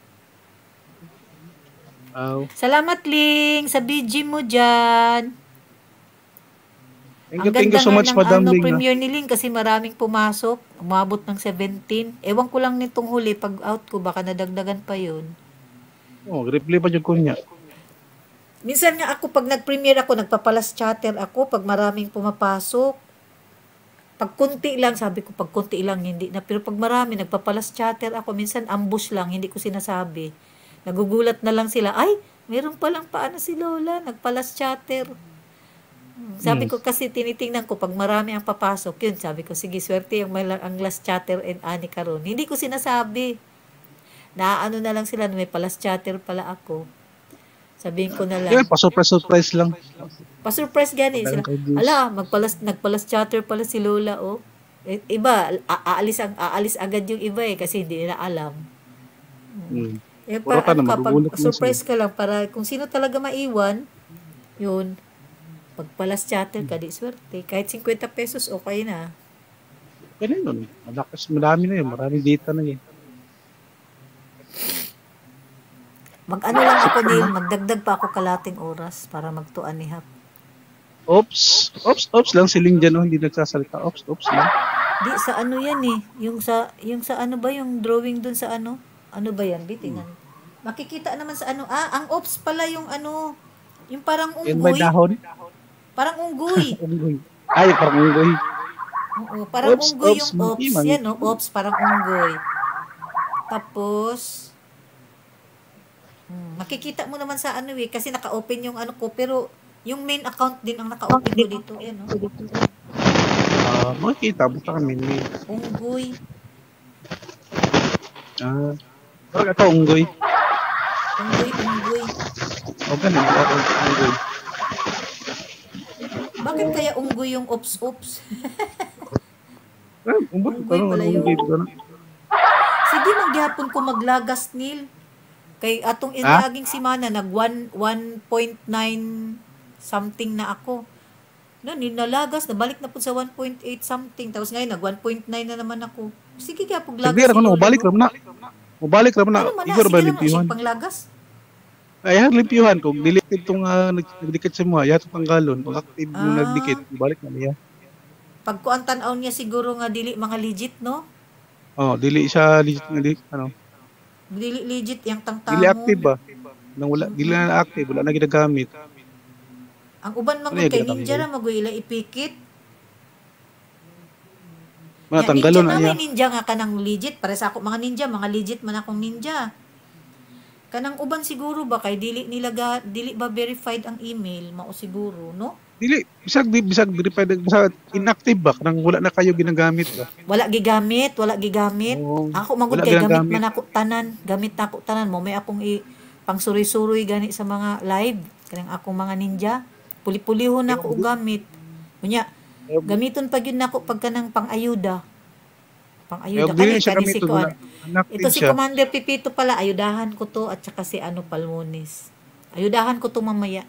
[SPEAKER 3] Wow.
[SPEAKER 1] Salamat, Ling, sa BG mo dyan.
[SPEAKER 3] Thank you so much, Madam Ling.
[SPEAKER 1] Premiere ni Ling kasi maraming pumasok. Umabot ng 17. Ewan ko lang nitong huli, pag out ko, baka nadagdagan pa yun.
[SPEAKER 3] Oh, replay pa yung kunya.
[SPEAKER 1] Minsan nga ako, pag nag-premiere ako, nagpapalas chatter ako, pag maraming pumapasok. Pag kunti lang, sabi ko, pag kunti lang, hindi na. Pero pag marami, nagpapalas chatter ako. Minsan ambush lang, hindi ko sinasabi. Nagugulat na lang sila, ay, meron palang paano si Lola, nagpalas chatter. Sabi ko kasi tinitingnan ko pag marami ang papasok, yun sabi ko sige swerte yung ang last chatter and ani karon. Hindi ko sinasabi. Naano na lang sila na may palas chatter pala ako. Sabihin ko na lang.
[SPEAKER 3] Yeah, pa-surprise lang.
[SPEAKER 1] Pa-surprise gani sila. Ala, nagpalas chatter pala si Lola, oh. Iba aalis agad yung iba kasi hindi nila alam.
[SPEAKER 3] Puro ka na, magugulat na
[SPEAKER 1] surprise ka lang para kung sino talaga maiwan, yun. Pagpalas chatter ka, di swerte. Kahit 50 pesos, okay na.
[SPEAKER 3] Kaya yun. Madami na yun. Maraming data na yun.
[SPEAKER 1] Mag-ano lang ako, Neil, magdagdag pa ako kalating oras para magtuan ni Hap.
[SPEAKER 3] Ops lang siling dyan, oh, hindi nagsasalita. Ops lang.
[SPEAKER 1] Di, sa ano yan eh. Yung sa ano ba, yung drawing dun sa ano? Ano ba yan? Di, tingnan. Makikita naman sa ano. Ah, ang ops pala yung ano. Yung parang
[SPEAKER 3] Yan may
[SPEAKER 1] unggoy.
[SPEAKER 3] dahon.
[SPEAKER 1] Parang unggoy.
[SPEAKER 3] Unggoy. Ay, parang unggoy.
[SPEAKER 1] Oo, parang
[SPEAKER 3] Ops,
[SPEAKER 1] unggoy
[SPEAKER 3] ops,
[SPEAKER 1] yung
[SPEAKER 3] monkey,
[SPEAKER 1] ops.
[SPEAKER 3] monkey.
[SPEAKER 1] Yan, no? Ops, parang unggoy. Tapos, makikita mo naman sa ano eh. Kasi naka-open yung ano ko. Pero, yung main account din ang naka-open ko dito. Yan, no?
[SPEAKER 3] Makikita, buta kami.
[SPEAKER 1] Unggoy.
[SPEAKER 3] Parang ito, unggoy.
[SPEAKER 1] Unggoy.
[SPEAKER 3] O, ganun. Unggoy.
[SPEAKER 1] Bakit kaya unggoy yung ops?
[SPEAKER 3] Unggoy
[SPEAKER 1] pala yun.
[SPEAKER 3] Unggoy.
[SPEAKER 1] Sige, magyapon ko maglagas, Neil. Kay atong ilaging simana, nag 1.9 something na ako. No, nalagas, nabalik na po sa 1.8 something. Tapos ngayon, nag 1.9 na naman ako. Sige, kaya pag lagas.
[SPEAKER 3] Sige, ako mabalik naman na. Mabalik naman na.
[SPEAKER 1] Ano man na,
[SPEAKER 3] Igor ba
[SPEAKER 1] sige naman,
[SPEAKER 3] limpiyuhan?
[SPEAKER 1] siya panglagas.
[SPEAKER 3] Ay, limpiyuhan. Kung dilitin itong nagdikit sa mga, yato tanggalon. Kung active yung nagdikit, balik na niya.
[SPEAKER 1] Pag kuan tanaw niya siguro nga dili mga legit, no?
[SPEAKER 3] Dili siya legit nga ano.
[SPEAKER 1] Dili legit yung tangtamo.
[SPEAKER 3] Dili active ba? Dili na active, wala na ginagamit.
[SPEAKER 1] Ang uban magud kay ninja ra magoy ila ipikit.
[SPEAKER 3] Tanggalon na
[SPEAKER 1] niya.
[SPEAKER 3] niya.
[SPEAKER 1] Ninja nga kanang legit para sa ako mga ninja, mga legit man akong ninja. Kanang uban siguro ba kay dili ba verified ang email mao siguro, no?
[SPEAKER 3] Dili bisag verified, bisag inactive ba kanang wala na kayo ginagamit ba?
[SPEAKER 1] Wala gigamit. Ako magud kay gamit man ako tanan, mo may akong pang suroy-suroy gani sa mga live kanang akong mga ninja. Puli-pulihon na ako gamit. Kunya, gamiton pa yun nako pagka ng pang-ayuda. Kani si Kuan. Ito si Commander Pipito pala, ayudahan ko to at saka si Palmonis. Ayudahan ko to mamaya.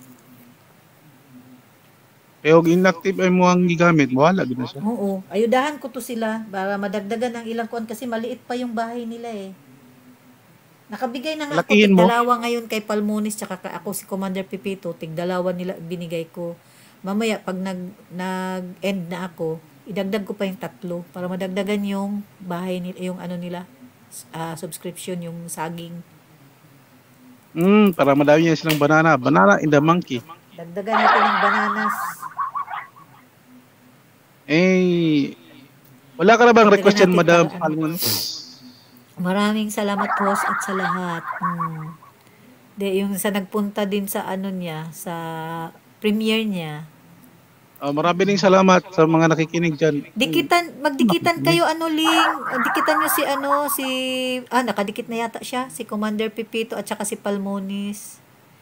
[SPEAKER 3] Kaya inactive ay mo ang gigamit, wala gid na siya.
[SPEAKER 1] Oo, ayudahan ko to sila para madagdagan ng ilang kuan kasi maliit pa yung bahay nila eh. Nakabigay na nga ako tig-dalawa ngayon kay Palmonis tsaka ako si Commander Pipito, tig-dalawa nila binigay ko. Mamaya pag nag-end na ako, idagdag ko pa yung 3 para madagdagan yung bahay nila, yung ano nila, subscription, yung saging.
[SPEAKER 3] Para madami niya silang banana in the monkey.
[SPEAKER 1] Dagdagan natin ng bananas.
[SPEAKER 3] Wala ka na bang request yan, Madam Palmonis?
[SPEAKER 1] Maraming salamat host at sa lahat. Yung sa nagpunta din sa ano niya, sa premiere niya.
[SPEAKER 3] Marami ding salamat sa mga nakikinig dyan.
[SPEAKER 1] Magdikitan kayo Ling. Dikitan nyo nakadikit na yata siya, si Commander Pipito at saka si Palmonis.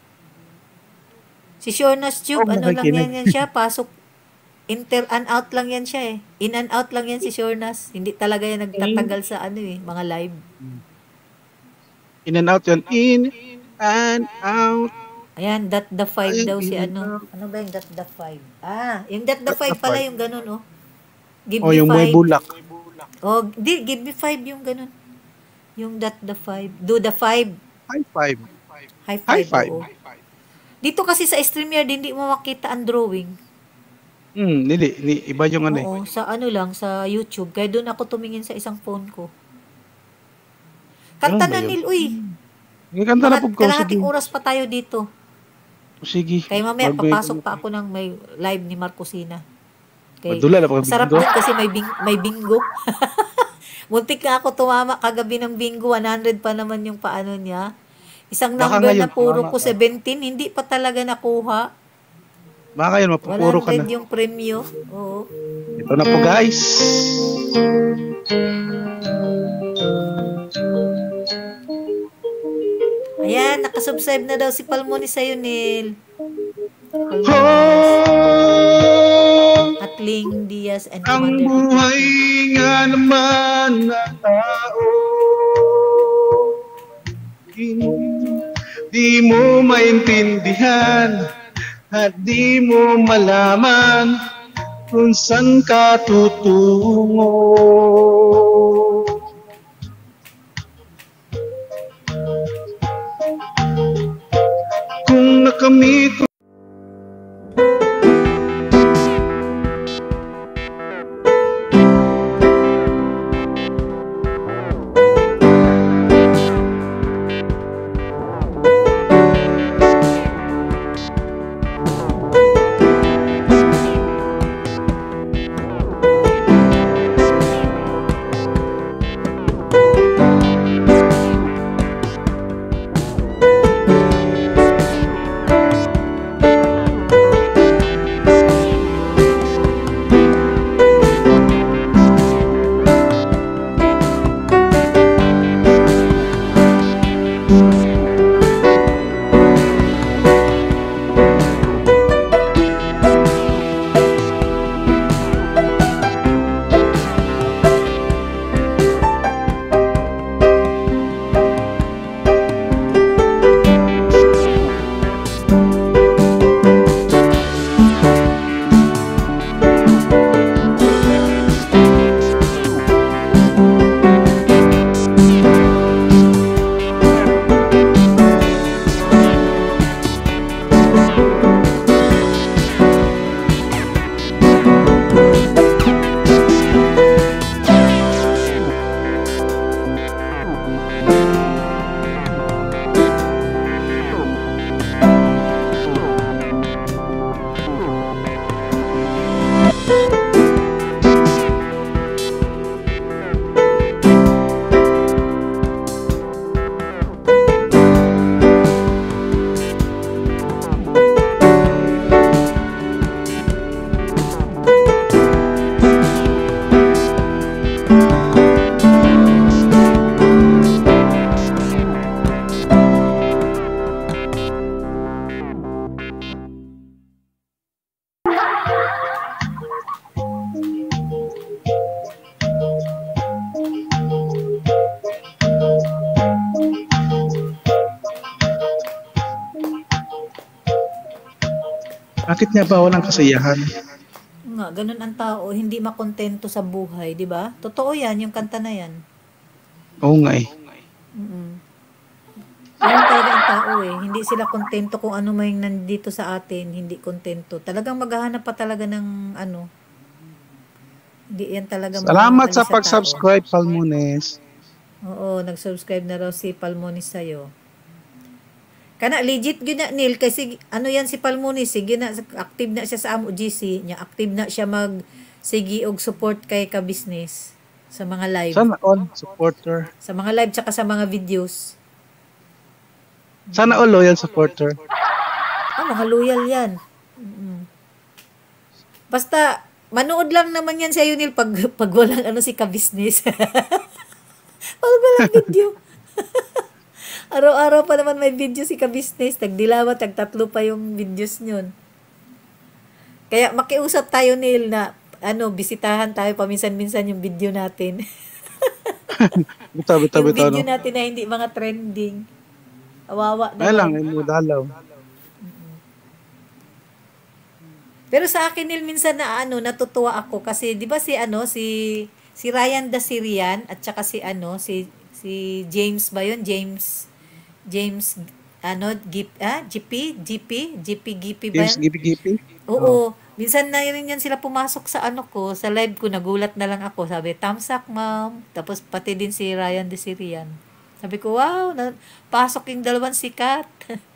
[SPEAKER 1] Si Shornas Tube, lang yan siya, pasok inter and out lang yan siya eh. In and out lang yan si Shornas. Hindi talaga yan nagtatagal sa mga live.
[SPEAKER 3] In and out yan. In and out.
[SPEAKER 1] Ayan, the 5 daw si ano. Ano ba yung the 5? Yung the 5 pala yung ganun, oh. Give me 5.
[SPEAKER 3] Yung may bulak.
[SPEAKER 1] Give me 5 yung ganun. Yung the 5. Do the 5. High 5. Oo. Dito kasi sa StreamYard, hindi mo makita ang drawing.
[SPEAKER 3] Iba yung ano eh.
[SPEAKER 1] Oo, sa sa YouTube. Kaya doon ako tumingin sa isang phone ko. Kanta na Nil, uy.
[SPEAKER 3] Kanta na po ko.
[SPEAKER 1] Kalahating oras pa tayo dito.
[SPEAKER 3] Sige.
[SPEAKER 1] Kaya mamaya papasok pa ako ng may live ni Marcosina.
[SPEAKER 3] Masarap
[SPEAKER 1] din kasi may bingo. Muntik na ako tumama kagabi ng bingo. 100 pa naman yung paano niya. Isang number na puro ko 17. Hindi pa talaga nakuha.
[SPEAKER 3] Baka yun, mapupuro ka na.
[SPEAKER 1] 100 yung premyo. Oo.
[SPEAKER 3] Ito na po guys.
[SPEAKER 1] Ayan, nakasubscribe na daw si Palmonis sa'yo, Neil. At Ling Diaz and
[SPEAKER 3] Ang buhay nga naman ng tao, di mo maintindihan at di mo malaman kung saan ka tutungo. Kung nakamit Bakit nga ba walang kasiyahan?
[SPEAKER 1] Nga, ganun ang tao, hindi makontento sa buhay, di ba? Totoo yan, yung kanta na yan.
[SPEAKER 3] Oo nga eh.
[SPEAKER 1] Mm. Ganun talaga ang tao eh. Hindi sila kontento kung ano may nandito sa atin, hindi kontento. Talagang maghahanap pa talaga ng ano. Hindi yan talaga
[SPEAKER 3] Salamat
[SPEAKER 1] ano
[SPEAKER 3] sa
[SPEAKER 1] sa tao.
[SPEAKER 3] pag-subscribe, Palmones.
[SPEAKER 1] Oo, nag-subscribe na raw si Palmonis sa'yo. Kana legit gyud na Neil kasi ano yan si Palmonis, sige na active na siya sa amo GC, nya active na siya mag sige og support kay ka business sa mga live.
[SPEAKER 3] Sana all supporter.
[SPEAKER 1] Sa mga live tsaka sa mga videos.
[SPEAKER 3] Sana all loyal supporter.
[SPEAKER 1] Mga loyal yan. Mm. Basta manood lang naman yan sa Neil pag walang ano si ka business. Pag walang video. Araw-araw pa naman may video si ka-business. Tagdilawa, tagtatlo pa yung videos nyon. Kaya makiusap tayo, Neil, na bisitahan tayo paminsan-minsan yung video natin.
[SPEAKER 3] Bitaw.
[SPEAKER 1] Yung video natin na hindi mga trending. Awawa na.
[SPEAKER 3] Ay lang, mo dalaw.
[SPEAKER 1] Pero sa akin, Neil, minsan na natutuwa ako kasi 'di ba si Ryan Dasirian at saka si James ba yun? James GP ba
[SPEAKER 3] Yes,
[SPEAKER 1] yan?
[SPEAKER 3] gipi.
[SPEAKER 1] Oo. Minsan na rin yan sila pumasok sa sa live ko, nagulat na lang ako. Sabi, tamsak ma'am. Tapos pati din si Ryan Desirian. Sabi ko, wow, pasok yung dalawang sikat.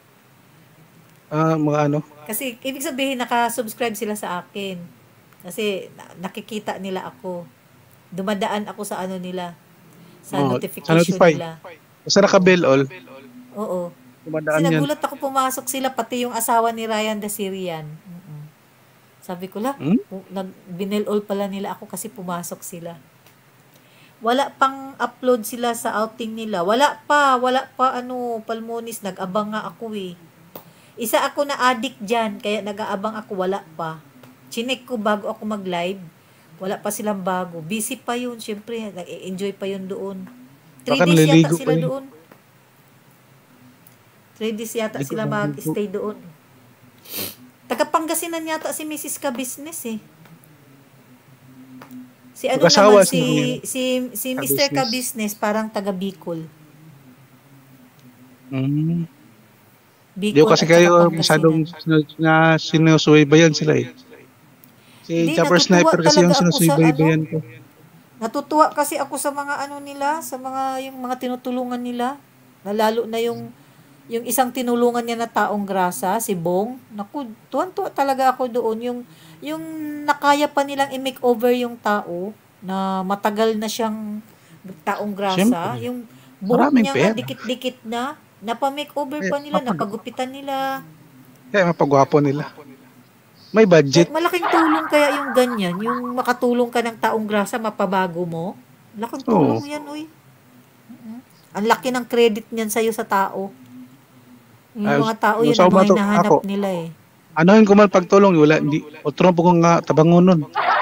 [SPEAKER 3] Mga ano?
[SPEAKER 1] Kasi ibig sabihin, naka-subscribe sila sa akin. Kasi nakikita nila ako. Dumadaan ako sa nila. Sa notification nila.
[SPEAKER 3] Basta naka-bell all.
[SPEAKER 1] Oo.
[SPEAKER 3] Dumadaan
[SPEAKER 1] Kasi
[SPEAKER 3] yan.
[SPEAKER 1] nagulat ako pumasok sila, pati yung asawa ni Ryan Desirian. Sabi ko binel all pala nila ako kasi pumasok sila. Wala pang upload sila sa outing nila. Wala pa Palmonis, nag-abang nga ako eh. Isa ako na addict dyan, kaya nag-aabang ako, wala pa. Chinek ko bago ako mag-live. Wala pa silang bago. Busy pa yun, syempre. Nag-enjoy pa yun doon. 3 days yata sila doon. 3 days yata sila mag-stay doon. Taga-Pangasinan yata si Mrs. Ka-Business eh. Si naman, si Mr. Ka-Business, parang taga-Bicol.
[SPEAKER 3] Bicol kasi kayo masyadong sinusubaybayan sila eh. Si Jumper Sniper kasi yung sinusubaybayan ko.
[SPEAKER 1] Natutuwa kasi ako sa mga nila, sa yung mga tinutulungan nila. Lalo na yung isang tinulungan niya na taong grasa, si Bong. Naku, tuwan-tuwa talaga ako doon. Yung nakaya pa nilang i-makeover yung tao na matagal na siyang taong grasa. Siyempre. Yung buhok niya dikit-dikit na. Napa-makeover pa nila, napagupitan nila.
[SPEAKER 3] Kaya mapagwapo nila. May budget.
[SPEAKER 1] Malaking tulong kaya yung ganyan, yung makatulong ka ng taong grasa, mapabago mo. Laking tulong yan, uy. Ang laki ng credit niyan sa'yo sa tao. Yung mga tao yun ang mga hinahanap nila eh.
[SPEAKER 3] Anohin ko man pagtulong, wala, hindi. Otro po kong tabangon nun.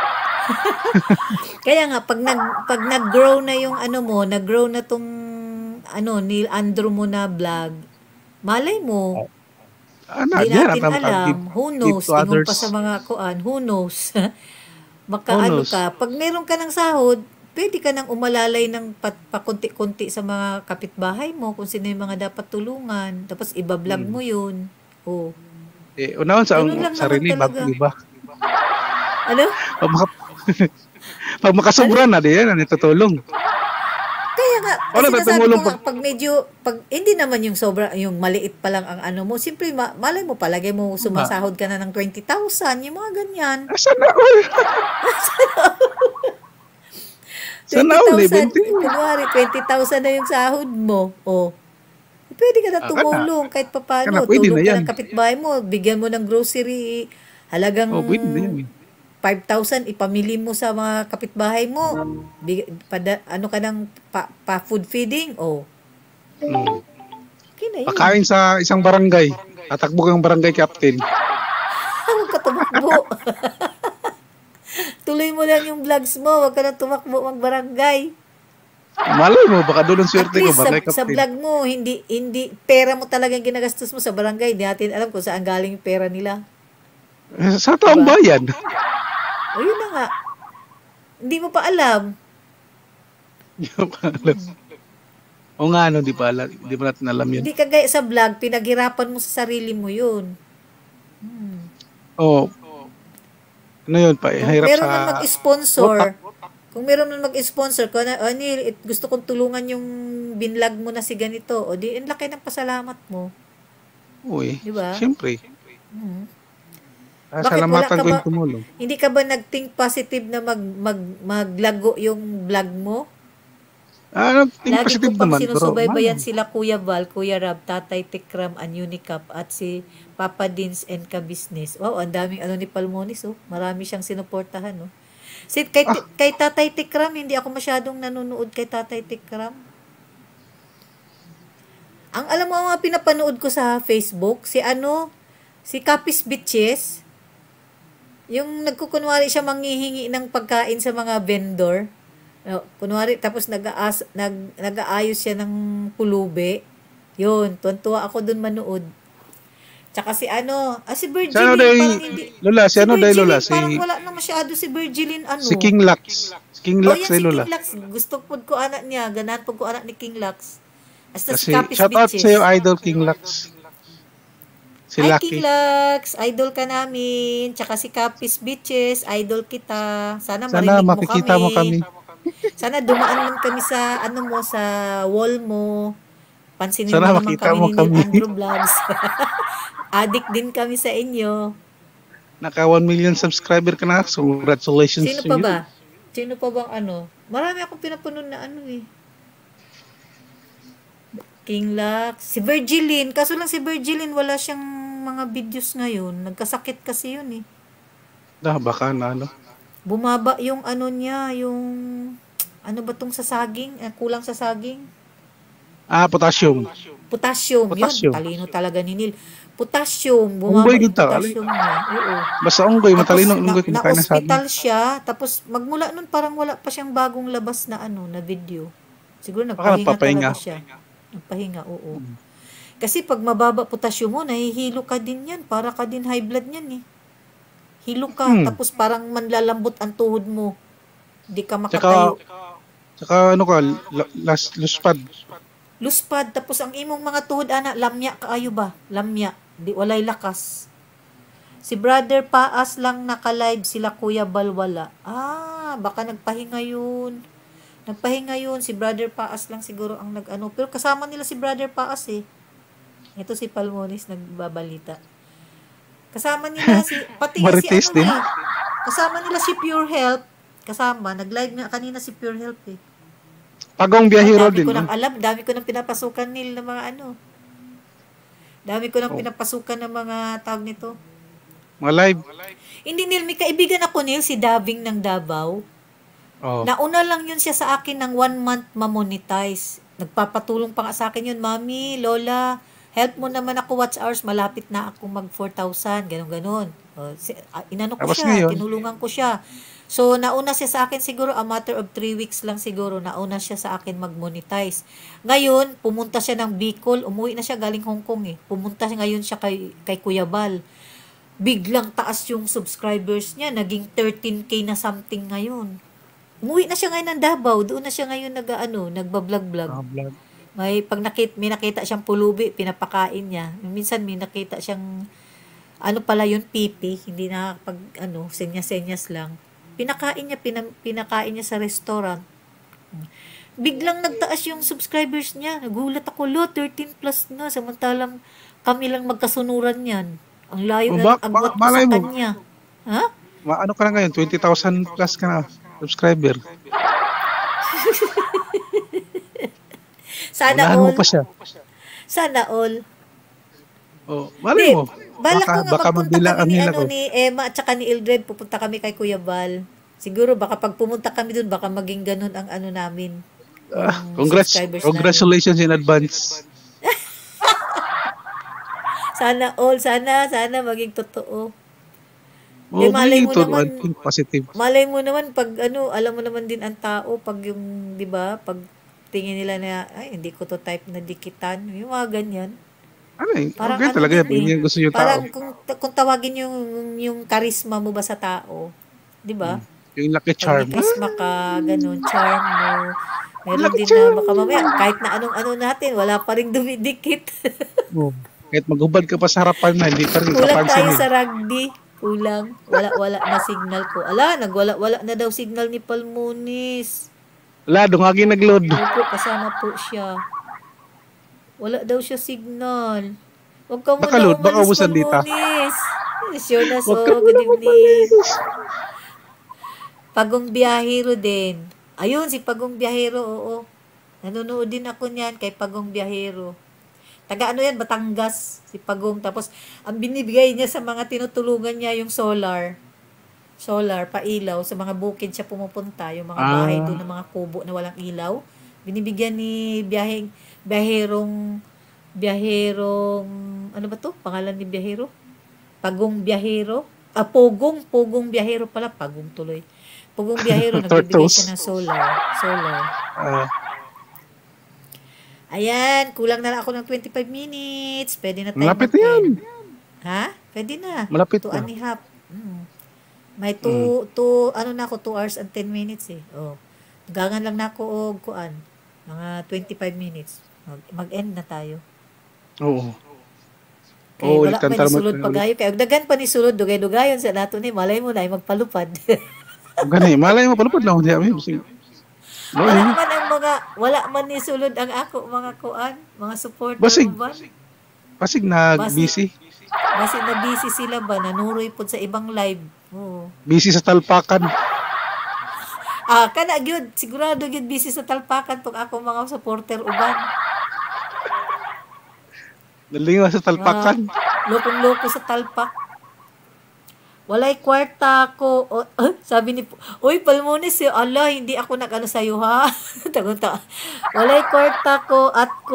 [SPEAKER 1] Kaya nga, pag nag-grow na yung nag-grow na tong Neil Andrew mo na vlog, malay mo, hindi natin alam. Who knows? Ingon pa sa mga who knows? Makaano ka. Pag meron ka ng sahod, pwede ka nang umalalay ng pakunti-kunti sa mga kapitbahay mo kung sino yung mga dapat tulungan. Tapos iba-vlog mo yun.
[SPEAKER 3] Unahon sa sarili, bago iba.
[SPEAKER 1] Ano?
[SPEAKER 3] Pag makasubra na, diyan, natutulong.
[SPEAKER 1] Kaya nga, sinasabi ko nga, pag hindi naman yung sobra, yung maliit pa lang ang mo, simpre, malay mo, palagay mo, sumasahod ka na ng 20,000, yung mga ganyan.
[SPEAKER 3] Sana all. Sana all,
[SPEAKER 1] 20,000, kunwari, 20,000 na yung sahod mo. Pwede ka na tumulong, kahit papano, tulong ka ng kapitbahay mo, bigyan mo ng grocery, halagang 5,000 ipamili mo sa mga kapitbahay mo. Ka ng food feeding? Okay na yun.
[SPEAKER 3] Pakain sa isang barangay. Tatakbo kang barangay captain.
[SPEAKER 1] Huwag ka tumakbo. Tuloy mo lang yung vlogs mo. Huwag ka na tumakbo mag-barangay.
[SPEAKER 3] Malay mo, baka doon ang swerte ko. Barangay captain.
[SPEAKER 1] Sa vlog mo, hindi pera mo talaga yung ginagastos mo sa barangay. Hindi natin alam kung saan galing yung pera nila.
[SPEAKER 3] Sa taong
[SPEAKER 1] Diba?
[SPEAKER 3] bayan.
[SPEAKER 1] O yun na nga. Hindi mo pa alam.
[SPEAKER 3] Hindi ko pa alam. O nga, di pa natin alam yun.
[SPEAKER 1] Hindi kagaya sa vlog, pinaghirapan mo sa sarili mo yun.
[SPEAKER 3] O, ano yun pa,
[SPEAKER 1] Kung
[SPEAKER 3] hirap
[SPEAKER 1] meron
[SPEAKER 3] sa
[SPEAKER 1] man mag-sponsor, gusto kong tulungan yung binlog mo na si ganito, o di, ang laki ng pasalamat mo.
[SPEAKER 3] Uy,
[SPEAKER 1] Diba?
[SPEAKER 3] siyempre.
[SPEAKER 1] Hmm. Bakit wala
[SPEAKER 3] Salamatan
[SPEAKER 1] ka
[SPEAKER 3] ko
[SPEAKER 1] ba,
[SPEAKER 3] yung tumulong.
[SPEAKER 1] hindi ka ba nag-think positive na maglago yung vlog mo?
[SPEAKER 3] Nagting
[SPEAKER 1] Lagi
[SPEAKER 3] positive
[SPEAKER 1] ko pang
[SPEAKER 3] naman. Pero,
[SPEAKER 1] sinusubaybayan sila Kuya Val, Kuya Rab, Tatay Tikram, and Unicap, at si Papa Dins and Ka-Business. Wow, ang daming ni Palmonis, oh. Marami siyang sinuportahan, oh. Kay Tatay Tikram, hindi ako masyadong nanonood kay Tatay Tikram. Ang alam mo, ang mga pinapanood ko sa Facebook, si Kapis Bitches, yung nagkukunwari siya manghihingi ng pagkain sa mga vendor. Kunwari, tapos nag-aayos siya ng pulubi. Yun, tuwan-tuwa ako dun manood. Tsaka si Virgilin, parang hindi.
[SPEAKER 3] Lola, si Lola?
[SPEAKER 1] Parang wala na masyado si Virgilin,
[SPEAKER 3] Si King Lux. King Lux
[SPEAKER 1] yan,
[SPEAKER 3] si
[SPEAKER 1] si
[SPEAKER 3] Lola.
[SPEAKER 1] King Lux. Gusto ko anak niya. Ganahan ko anak ni King Lux. Hasta si
[SPEAKER 3] Kasi,
[SPEAKER 1] Kapis
[SPEAKER 3] shout out
[SPEAKER 1] Bitches.
[SPEAKER 3] sa iyo, Idol King Lux. Si
[SPEAKER 1] Hi,
[SPEAKER 3] Lucky.
[SPEAKER 1] King Lux. Idol ka namin. Tsaka si Kapis Bitches. Idol kita. Sana marinig mo
[SPEAKER 3] makikita mo kami.
[SPEAKER 1] Sana dumaan man kami sa sa wall mo. Pansinin
[SPEAKER 3] Sana
[SPEAKER 1] mo naman
[SPEAKER 3] makita
[SPEAKER 1] kami
[SPEAKER 3] mo
[SPEAKER 1] ni Neil
[SPEAKER 3] kami.
[SPEAKER 1] Andrew Vlogs. Addict din kami sa inyo.
[SPEAKER 3] Naka 1 million subscriber ka na. So, congratulations.
[SPEAKER 1] Sino pa ba? Sino pa bang Marami akong pinapanood na King Lux. Si Virgilin. Kaso lang si Virgilin, wala siyang mga videos ngayon. Nagkasakit kasi yun eh.
[SPEAKER 3] Baka na
[SPEAKER 1] Bumaba yung niya, yung ba tong sa saging? Kulang sa saging?
[SPEAKER 3] Potassium.
[SPEAKER 1] Potassium.
[SPEAKER 3] Potassium.
[SPEAKER 1] Yun, talino talaga ni Neil. Potassium,
[SPEAKER 3] Unggoy
[SPEAKER 1] bumaba yung
[SPEAKER 3] kita,
[SPEAKER 1] potassium niya. Oo.
[SPEAKER 3] Basta unggoy, matalino unggoy kumakain na sa
[SPEAKER 1] na-hospital siya, tapos magmula nun parang wala pa siyang bagong labas na na video. Siguro nagpahinga talaga siya. Nagpahinga, oo. Kasi pag mababa potassium mo, nahihilo ka din yan. Para ka din high blood yan eh. Hilo ka, tapos parang manlalambot ang tuhod mo. Hindi ka makatayo.
[SPEAKER 3] Tsaka luspad.
[SPEAKER 1] Luspad, tapos ang imong mga tuhod, lamya kaayo ba? Lamya. Di walay lakas. Si Brother Paas lang naka-live, sila Kuya Balwala. Baka nagpahinga yun. Si Brother Paas lang siguro ang Pero kasama nila si Brother Paas eh. Ito si Palmonis nagbabalita. Kasama nila pati
[SPEAKER 3] Marites din.
[SPEAKER 1] Kasama nila si Pure Health. Nag-live nga kanina si Pure Health eh.
[SPEAKER 3] Pagong biyahero din.
[SPEAKER 1] Dami ko nang pinapasukan nila ng mga Dami ko nang pinapasukan ng mga tawag nito.
[SPEAKER 3] Mga live.
[SPEAKER 1] Hindi, Neil, may kaibigan ako, Neil, si Daving ng Davao. Nauna lang yun siya sa akin ng 1 month ma-monetize. Nagpapatulong pa nga sa akin yun, Mami, Lola, help mo naman ako watch hours, malapit na ako mag 4,000, ganun. Inano ko siya, tinulungan ko siya. So, nauna siya sa akin siguro, a matter of 3 weeks lang siguro, nauna siya sa akin mag-monetize. Ngayon, pumunta siya ng Bicol, umuwi na siya galing Hong Kong eh. Pumunta ngayon siya kay Kuya Bal. Biglang taas yung subscribers niya, naging 13K na something ngayon. Umuwi na siya ngayon ng Davao, doon na siya ngayon nagbablog-vlog. May nakita siyang pulubi, pinapakain niya. Minsan may nakita siyang pipi, hindi na senyas-senyas lang. Pinakain niya sa restaurant. Biglang nagtaas yung subscribers niya. Nagulat ako, 13 plus na. Samantalang kami lang magkasunuran yan. Ang layo na agwat ko sa kanya. Ha?
[SPEAKER 3] Ka na ngayon? 20,000 plus ka na subscriber.
[SPEAKER 1] Sana
[SPEAKER 3] all.
[SPEAKER 1] mo pa siya. Sana all.
[SPEAKER 3] Malay mo.
[SPEAKER 1] Baka magpunta kami ni Emma at saka ni Ildred, pupunta kami kay Kuya Val. Siguro baka pag pumunta kami dun, baka maging ganun ang namin.
[SPEAKER 3] Congratulations in advance.
[SPEAKER 1] Sana all, sana maging totoo.
[SPEAKER 3] Malay mo naman, positive.
[SPEAKER 1] Malay mo naman pag alam mo naman din ang tao pag yung, 'di ba, pag tingin nila na hindi ko to type na dikitan, yung mga ganyan.
[SPEAKER 3] Ano eh,
[SPEAKER 1] Parang
[SPEAKER 3] okay
[SPEAKER 1] ano
[SPEAKER 3] talaga
[SPEAKER 1] din
[SPEAKER 3] yan. Yun
[SPEAKER 1] eh.
[SPEAKER 3] yung gusto yung tao.
[SPEAKER 1] Parang kung tawagin yung charisma mo ba sa tao, 'di ba?
[SPEAKER 3] Yung lucky
[SPEAKER 1] Pag
[SPEAKER 3] charm.
[SPEAKER 1] may charisma ka, ganun, charm mo. Meron
[SPEAKER 3] Lucky
[SPEAKER 1] din na
[SPEAKER 3] charm.
[SPEAKER 1] baka mamaya, kahit na anong-ano natin, wala pa ring dumidikit.
[SPEAKER 3] Oh. Kahit magubad ka pa sa harapan na, hindi pa rin
[SPEAKER 1] Kulang tayo
[SPEAKER 3] kapansinin.
[SPEAKER 1] sa rugby. Kulang. Wala na signal ko. Ala, nagwala-wala na daw signal ni Palmonis.
[SPEAKER 3] Wala, dungagi nag-load.
[SPEAKER 1] Opo, kasama po siya. Wala daw siya signal. Huwag ka muna
[SPEAKER 3] Nakaload, baka
[SPEAKER 1] umalis,
[SPEAKER 3] ubusan dita.
[SPEAKER 1] Palmonis. Sure na
[SPEAKER 3] Huwag ka
[SPEAKER 1] so.
[SPEAKER 3] muna
[SPEAKER 1] Good evening.
[SPEAKER 3] umalis.
[SPEAKER 1] Pagong Biyahero din. Ayun, si Pagong Biyahero, oo. Nanonood din ako niyan kay Pagong Biyahero. Taga ano yan, Batangas, si Pagong. Tapos, ang binibigay niya sa mga tinutulungan niya yung solar. Solar, pailaw. Sa mga bukid siya pumupunta. Yung mga bahay doon ng mga kubo na walang ilaw. Binibigyan ni Biyaherong, ano ba to? Pangalan ni Biyahero? Pagong Biyahero? Pugong Biyahero pala. Pagong tuloy. Pugong Biyahero, nagbibigay
[SPEAKER 3] Turtles.
[SPEAKER 1] siya ng solar.
[SPEAKER 3] Ah,
[SPEAKER 1] Ayan, kulang na lang ako ng 25 minutes. Pwede na tayo
[SPEAKER 3] malapit na yan.
[SPEAKER 1] Ha? Pwede na.
[SPEAKER 3] Malapit
[SPEAKER 1] 2
[SPEAKER 3] na.
[SPEAKER 1] and a half. May 2 hours and 10 minutes eh. Oh. Gangan lang na ako og kuan. Mga 25 minutes. Mag-end na tayo.
[SPEAKER 3] Oo.
[SPEAKER 1] Kaya
[SPEAKER 3] Oo,
[SPEAKER 1] wala pa
[SPEAKER 3] ikantar
[SPEAKER 1] ni
[SPEAKER 3] mo.
[SPEAKER 1] sulod pagayo. Kaya dagan pa ni sulod, dugay-dugayon sa nato ni. Malay mo na, ay magpalupad.
[SPEAKER 3] Gani, malay mo, palupad lang.
[SPEAKER 1] wala man ni sulod ang ako, mga kuan, mga supporter
[SPEAKER 3] Basig.
[SPEAKER 1] mo ba?
[SPEAKER 3] Pasig nag-busy.
[SPEAKER 1] Kasi na busy sila ba, nanuroy po sa ibang live. Oo.
[SPEAKER 3] Busy sa talpakan.
[SPEAKER 1] Kana gyud, sigurado gyud busy sa talpakan pag ako mga supporter uban.
[SPEAKER 3] Nalingaw sa talpakan.
[SPEAKER 1] Lokong-loko sa talpak. Walay kwarta ko. Sabi ni, uy, Palmones, ala, hindi ako nag-ano sa'yo, ha? Tagunta. Walay kwarta ko,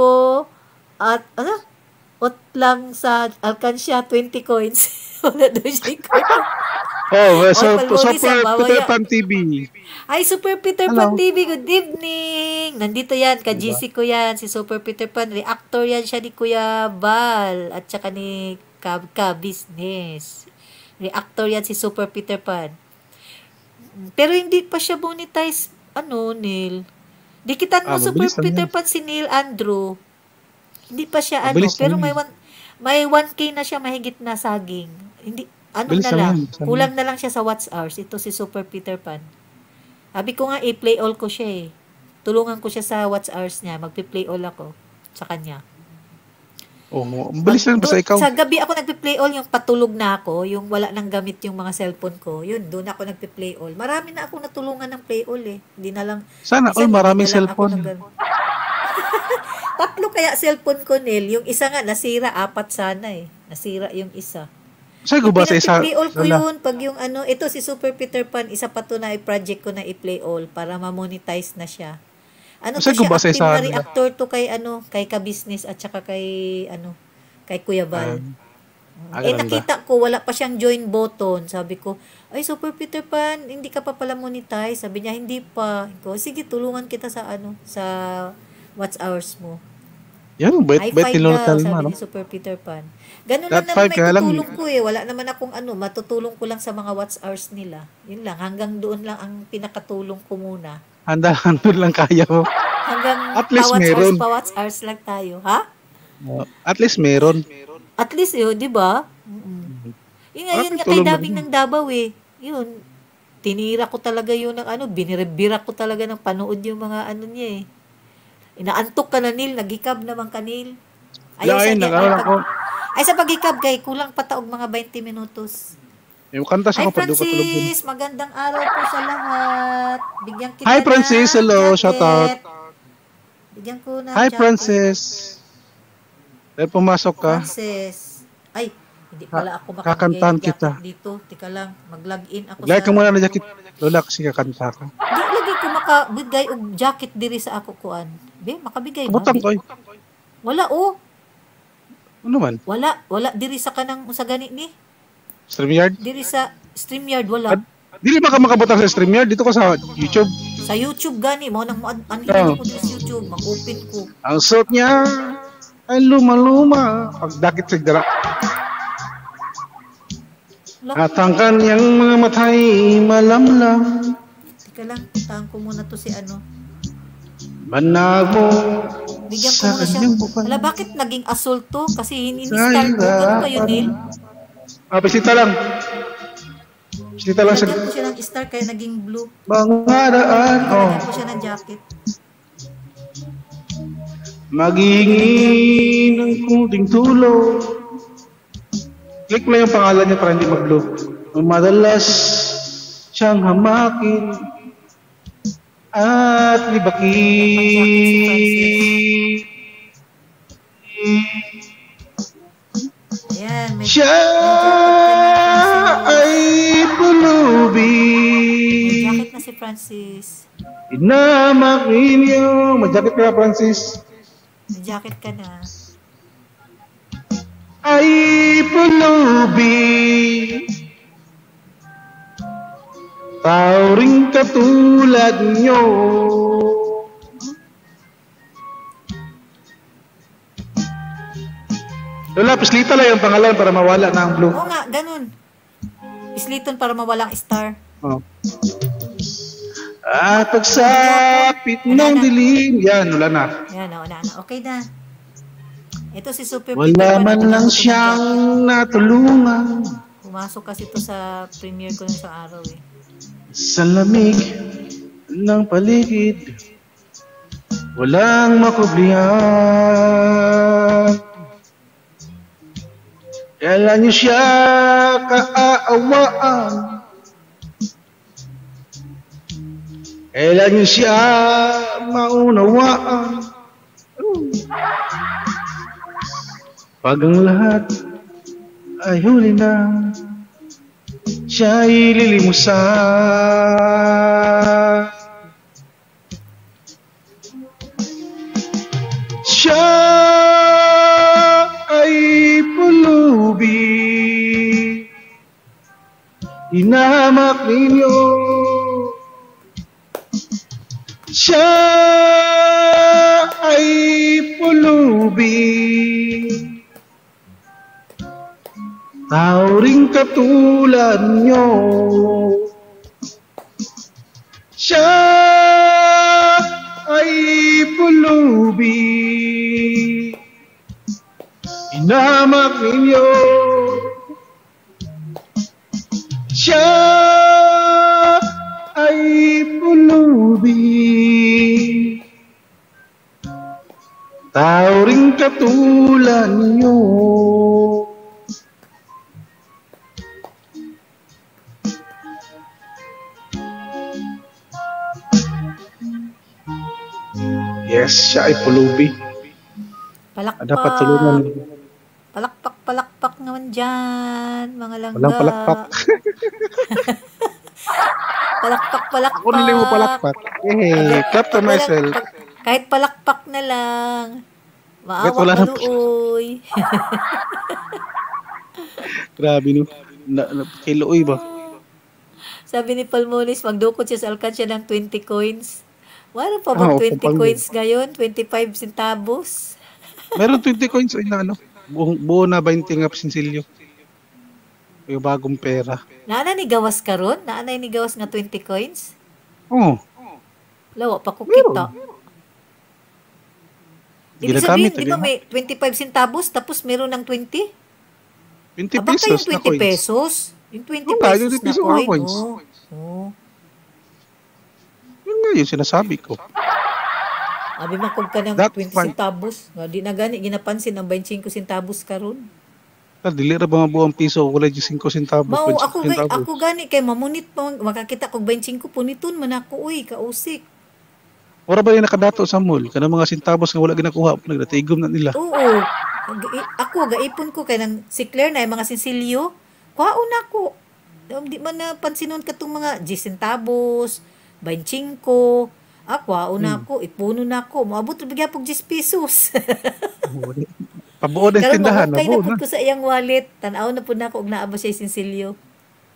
[SPEAKER 1] ot lang sa alkansya, 20 coins. Wala doon siya kwarta.
[SPEAKER 3] Oh, so,
[SPEAKER 1] Palmones,
[SPEAKER 3] Super
[SPEAKER 1] babaya.
[SPEAKER 3] Peter Pan TV.
[SPEAKER 1] Ay, Super Peter Pan TV, good evening! Nandito yan, ka-GC ko yan, si Super Peter Pan. Reactor yan siya ni Kuya Bal, at saka ni Ka-Business. Reactor yan si Super Peter Pan. Pero hindi pa siya monetize, Neil. Dikitan mo Super
[SPEAKER 3] mabilis lang
[SPEAKER 1] Peter
[SPEAKER 3] yan.
[SPEAKER 1] Pan si Neil Andrew. Hindi pa siya
[SPEAKER 3] Mabilis
[SPEAKER 1] pero
[SPEAKER 3] lang
[SPEAKER 1] may 1K na siya mahigit na saging. Hindi,
[SPEAKER 3] Mabilis
[SPEAKER 1] na
[SPEAKER 3] lang
[SPEAKER 1] lang.
[SPEAKER 3] yan.
[SPEAKER 1] Kulang na lang siya sa watch hours. Ito si Super Peter Pan. Sabi ko nga, i-play all ko siya eh. Tulungan ko siya sa watch hours niya. Magpi-play all ako sa kanya.
[SPEAKER 3] Oh, mabilis lang basta ikaw.
[SPEAKER 1] Sa gabi ako nagpi-play all, yung patulog na ako, yung wala nang gamit yung mga cellphone ko. Yun, doon ako nagpi-play all. Marami na ako natulungan ng play all eh. Hindi na lang.
[SPEAKER 3] Sana
[SPEAKER 1] Minsan,
[SPEAKER 3] all maraming
[SPEAKER 1] hindi na lang ako
[SPEAKER 3] cellphone.
[SPEAKER 1] Tatlo kaya cellphone ko, Neil. Yung isa nga, nasira. 4 sana eh. Nasira yung isa.
[SPEAKER 3] Saan ko ba sa isa?
[SPEAKER 1] Pinag-play all ko
[SPEAKER 3] Wala.
[SPEAKER 1] yun. Pag yung ito si Super Peter Pan, isa pa to na project ko na i-play all para ma-monetize na siya.
[SPEAKER 3] Saan ko ba sa isa?
[SPEAKER 1] Active na reactor to kay kay ka-business at saka kay kay Kuya Bal.
[SPEAKER 3] Ganda.
[SPEAKER 1] Nakita ko wala pa siyang join button. Sabi ko, ay Super Peter Pan, hindi ka pa pala monetize. Sabi niya, hindi pa. Ko, sige, tulungan kita sa sa watch hours mo.
[SPEAKER 3] Yan,
[SPEAKER 1] High
[SPEAKER 3] bait
[SPEAKER 1] five
[SPEAKER 3] nilotal
[SPEAKER 1] daw,
[SPEAKER 3] mo,
[SPEAKER 1] sabi
[SPEAKER 3] ano?
[SPEAKER 1] ni Super Peter Pan. Ganun
[SPEAKER 3] That
[SPEAKER 1] lang
[SPEAKER 3] five
[SPEAKER 1] naman
[SPEAKER 3] kaya
[SPEAKER 1] may
[SPEAKER 3] lang-
[SPEAKER 1] tutulong ko eh. Wala naman akong matutulong ko lang sa mga watch hours nila. Yun lang, hanggang doon lang ang pinakatulong ko muna.
[SPEAKER 3] Handa lang kaya mo.
[SPEAKER 1] Hanggang
[SPEAKER 3] At least meron.
[SPEAKER 1] pa-watch hours lang tayo. Ha?
[SPEAKER 3] At least meron.
[SPEAKER 1] At least yun, di ba? Yun nga, yun nga kay
[SPEAKER 3] tulong
[SPEAKER 1] Dabing
[SPEAKER 3] mo
[SPEAKER 1] ng Davao eh. Yun, tinira ko talaga yun ng biniribira ko talaga ng panood yung mga niya eh. Inaantok ka na, Neil, naghikab naman ka, Neil.
[SPEAKER 3] Lain, nag-aaral ako.
[SPEAKER 1] Ay, sa paghikab, kay, kulang pataog mga 20 minutos.
[SPEAKER 3] Yung kanta
[SPEAKER 1] Hi,
[SPEAKER 3] sa kapag ko tulog yun.
[SPEAKER 1] Francis! Magandang araw po sa lahat. Bigyan kita
[SPEAKER 3] Hi, Francis.
[SPEAKER 1] ng
[SPEAKER 3] Hello.
[SPEAKER 1] jacket.
[SPEAKER 3] Shout out.
[SPEAKER 1] Bigyan ko na
[SPEAKER 3] Hi,
[SPEAKER 1] jacket.
[SPEAKER 3] Francis. Dahil pumasok ka.
[SPEAKER 1] Francis. Ay, hindi pala ako
[SPEAKER 3] kakantahan
[SPEAKER 1] makabigay ng
[SPEAKER 3] kita.
[SPEAKER 1] jacket dito. Tika lang, mag-login ako
[SPEAKER 3] Lagay ka muna na jacket. Lola, kasi kakanta ka.
[SPEAKER 1] Di lagi ko makabigay og jacket diri sa ako kuan. Be, makabigay ba?
[SPEAKER 3] Kabutang
[SPEAKER 1] Di-
[SPEAKER 3] ko eh.
[SPEAKER 1] Wala
[SPEAKER 3] Ano man?
[SPEAKER 1] Wala diri sa kanang sa gani ni.
[SPEAKER 3] StreamYard?
[SPEAKER 1] Diri sa StreamYard wala.
[SPEAKER 3] Dili ba ka makabutang sa StreamYard? Dito ka sa YouTube.
[SPEAKER 1] Sa YouTube gani mo nang anhin
[SPEAKER 3] Oh.
[SPEAKER 1] ko diri sa YouTube, mag-open ko.
[SPEAKER 3] Ang suot niya ay luma-luma. Pagdakit sa dara. At ang kanyang mga matay malamlam.
[SPEAKER 1] Teka lang, tahan ko muna to si ano.
[SPEAKER 3] Manag mo
[SPEAKER 1] Bigyan ko
[SPEAKER 3] sa
[SPEAKER 1] muna siya.
[SPEAKER 3] kanyang bukan.
[SPEAKER 1] Ala, bakit naging assault to? Kasi in-start ko. Ganun ba yun, Neil?
[SPEAKER 3] Bisita lang. Bisita lang sa
[SPEAKER 1] Nagyan ko siya ng star kaya naging blue.
[SPEAKER 3] mga daan.
[SPEAKER 1] Nagyan ko siya ng jacket.
[SPEAKER 3] Maghihingi ng kunting tulong. Click mo yung pangalan niya para hindi mag-blue. Madalas siyang hamakin at libakin.
[SPEAKER 1] Ayan, may
[SPEAKER 3] Siya
[SPEAKER 1] jacket
[SPEAKER 3] ay pulubi.
[SPEAKER 1] na si Francis.
[SPEAKER 3] Inamakin niyo. Mag-jacket ka, Francis.
[SPEAKER 1] May jacket ka na.
[SPEAKER 3] Ay pulubi. Tao ring katulad nyo. Lola, pislita lang yung pangalan para mawala na ang blue.
[SPEAKER 1] Oo nga, ganun. Isliton para mawalang star.
[SPEAKER 3] Oh. At pagsapit ng dilim. Yan, wala na.
[SPEAKER 1] Ayan, na. Okay na. Ito si Super
[SPEAKER 3] Wala
[SPEAKER 1] Peter
[SPEAKER 3] man
[SPEAKER 1] Pan.
[SPEAKER 3] lang siyang natulungan.
[SPEAKER 1] Pumasok kasi ito sa premiere ko ng isang araw eh.
[SPEAKER 3] Sa lamig ng paligid, walang makublihan. Kailan niyo siya kaaawaan? Kailan niyo siya maunawaan? Pag ang lahat ay huli na, siya'y lilimusan. Siya ay pulubi, hinahamak ninyo. Siya ay pulubi, tao ring katulad nyo. Siya ay pulubi, inamak ninyo. Siya ay pulubi, tao ring katulad nyo. Yes, siya ay pulubi.
[SPEAKER 1] Palakpak.
[SPEAKER 3] Dapat tulungan.
[SPEAKER 1] Palakpak naman dyan, mga langga.
[SPEAKER 3] Walang palakpak.
[SPEAKER 1] Palakpak.
[SPEAKER 3] Ako nila mo palakpak. Clap to myself.
[SPEAKER 1] Kahit palakpak na lang.
[SPEAKER 3] Kahit
[SPEAKER 1] Maawa
[SPEAKER 3] wala
[SPEAKER 1] ka
[SPEAKER 3] na-
[SPEAKER 1] luoy.
[SPEAKER 3] Grabe no. Kay Looy ba?
[SPEAKER 1] Sabi ni Palmonis, magdukot siya sa alkansya ng 20 coins. Wala pa bang
[SPEAKER 3] Oo,
[SPEAKER 1] 20
[SPEAKER 3] kapag-
[SPEAKER 1] coins ngayon? 25 centavos?
[SPEAKER 3] Meron 20 coins ay na ano. Buo na 20 nga sinsilyo. Yung bagong pera.
[SPEAKER 1] Naana ni gawas karon? Naana ni gawas nga 20 coins?
[SPEAKER 3] Oo.
[SPEAKER 1] Lawa pa ko
[SPEAKER 3] Meron.
[SPEAKER 1] kita. Ibig
[SPEAKER 3] Ginagamit,
[SPEAKER 1] sabihin, di ba may 25 centavos tapos meron ng 20?
[SPEAKER 3] 20
[SPEAKER 1] Baka
[SPEAKER 3] pesos
[SPEAKER 1] yung
[SPEAKER 3] na
[SPEAKER 1] 20
[SPEAKER 3] coins.
[SPEAKER 1] pesos? Yung 20
[SPEAKER 3] Oo nga,
[SPEAKER 1] pesos
[SPEAKER 3] yung 20
[SPEAKER 1] na
[SPEAKER 3] pesos
[SPEAKER 1] coin?
[SPEAKER 3] coins.
[SPEAKER 1] Oo.
[SPEAKER 3] Yun nga yung sinasabi ko.
[SPEAKER 1] Abi makog ka ng
[SPEAKER 3] That
[SPEAKER 1] 20
[SPEAKER 3] fine.
[SPEAKER 1] centavos. Nga, di na gani, ginapansin ang 25 centavos karon.
[SPEAKER 3] Dili ra ba mga buwang piso wala yung 5 centavos.
[SPEAKER 1] Mao
[SPEAKER 3] 25 centavos.
[SPEAKER 1] ako gani kay mamunit pa makakita kog 25 puniton man ako uy kausik.
[SPEAKER 3] Ora ba yung nakadato sa mall? Kanang mga centavos nga wala ginakuha. Nagdatigom na nila.
[SPEAKER 1] Oo. Ako gaipon ko kay nang si Claire na yung mga sinsilyo. Kuhaon ako. Di man napansinon katong mga 10 centavos, 25. Kuhaon ako, ipuno na ako. Moabot ra bigya pog 10 pesos.
[SPEAKER 3] Pabuo na yung
[SPEAKER 1] Karon
[SPEAKER 3] tindahan.
[SPEAKER 1] mahukay na
[SPEAKER 3] Nabuo
[SPEAKER 1] pud
[SPEAKER 3] na.
[SPEAKER 1] ko sa iyang wallet. Tan-aw na pud nako og naa ba siya sinsilyo.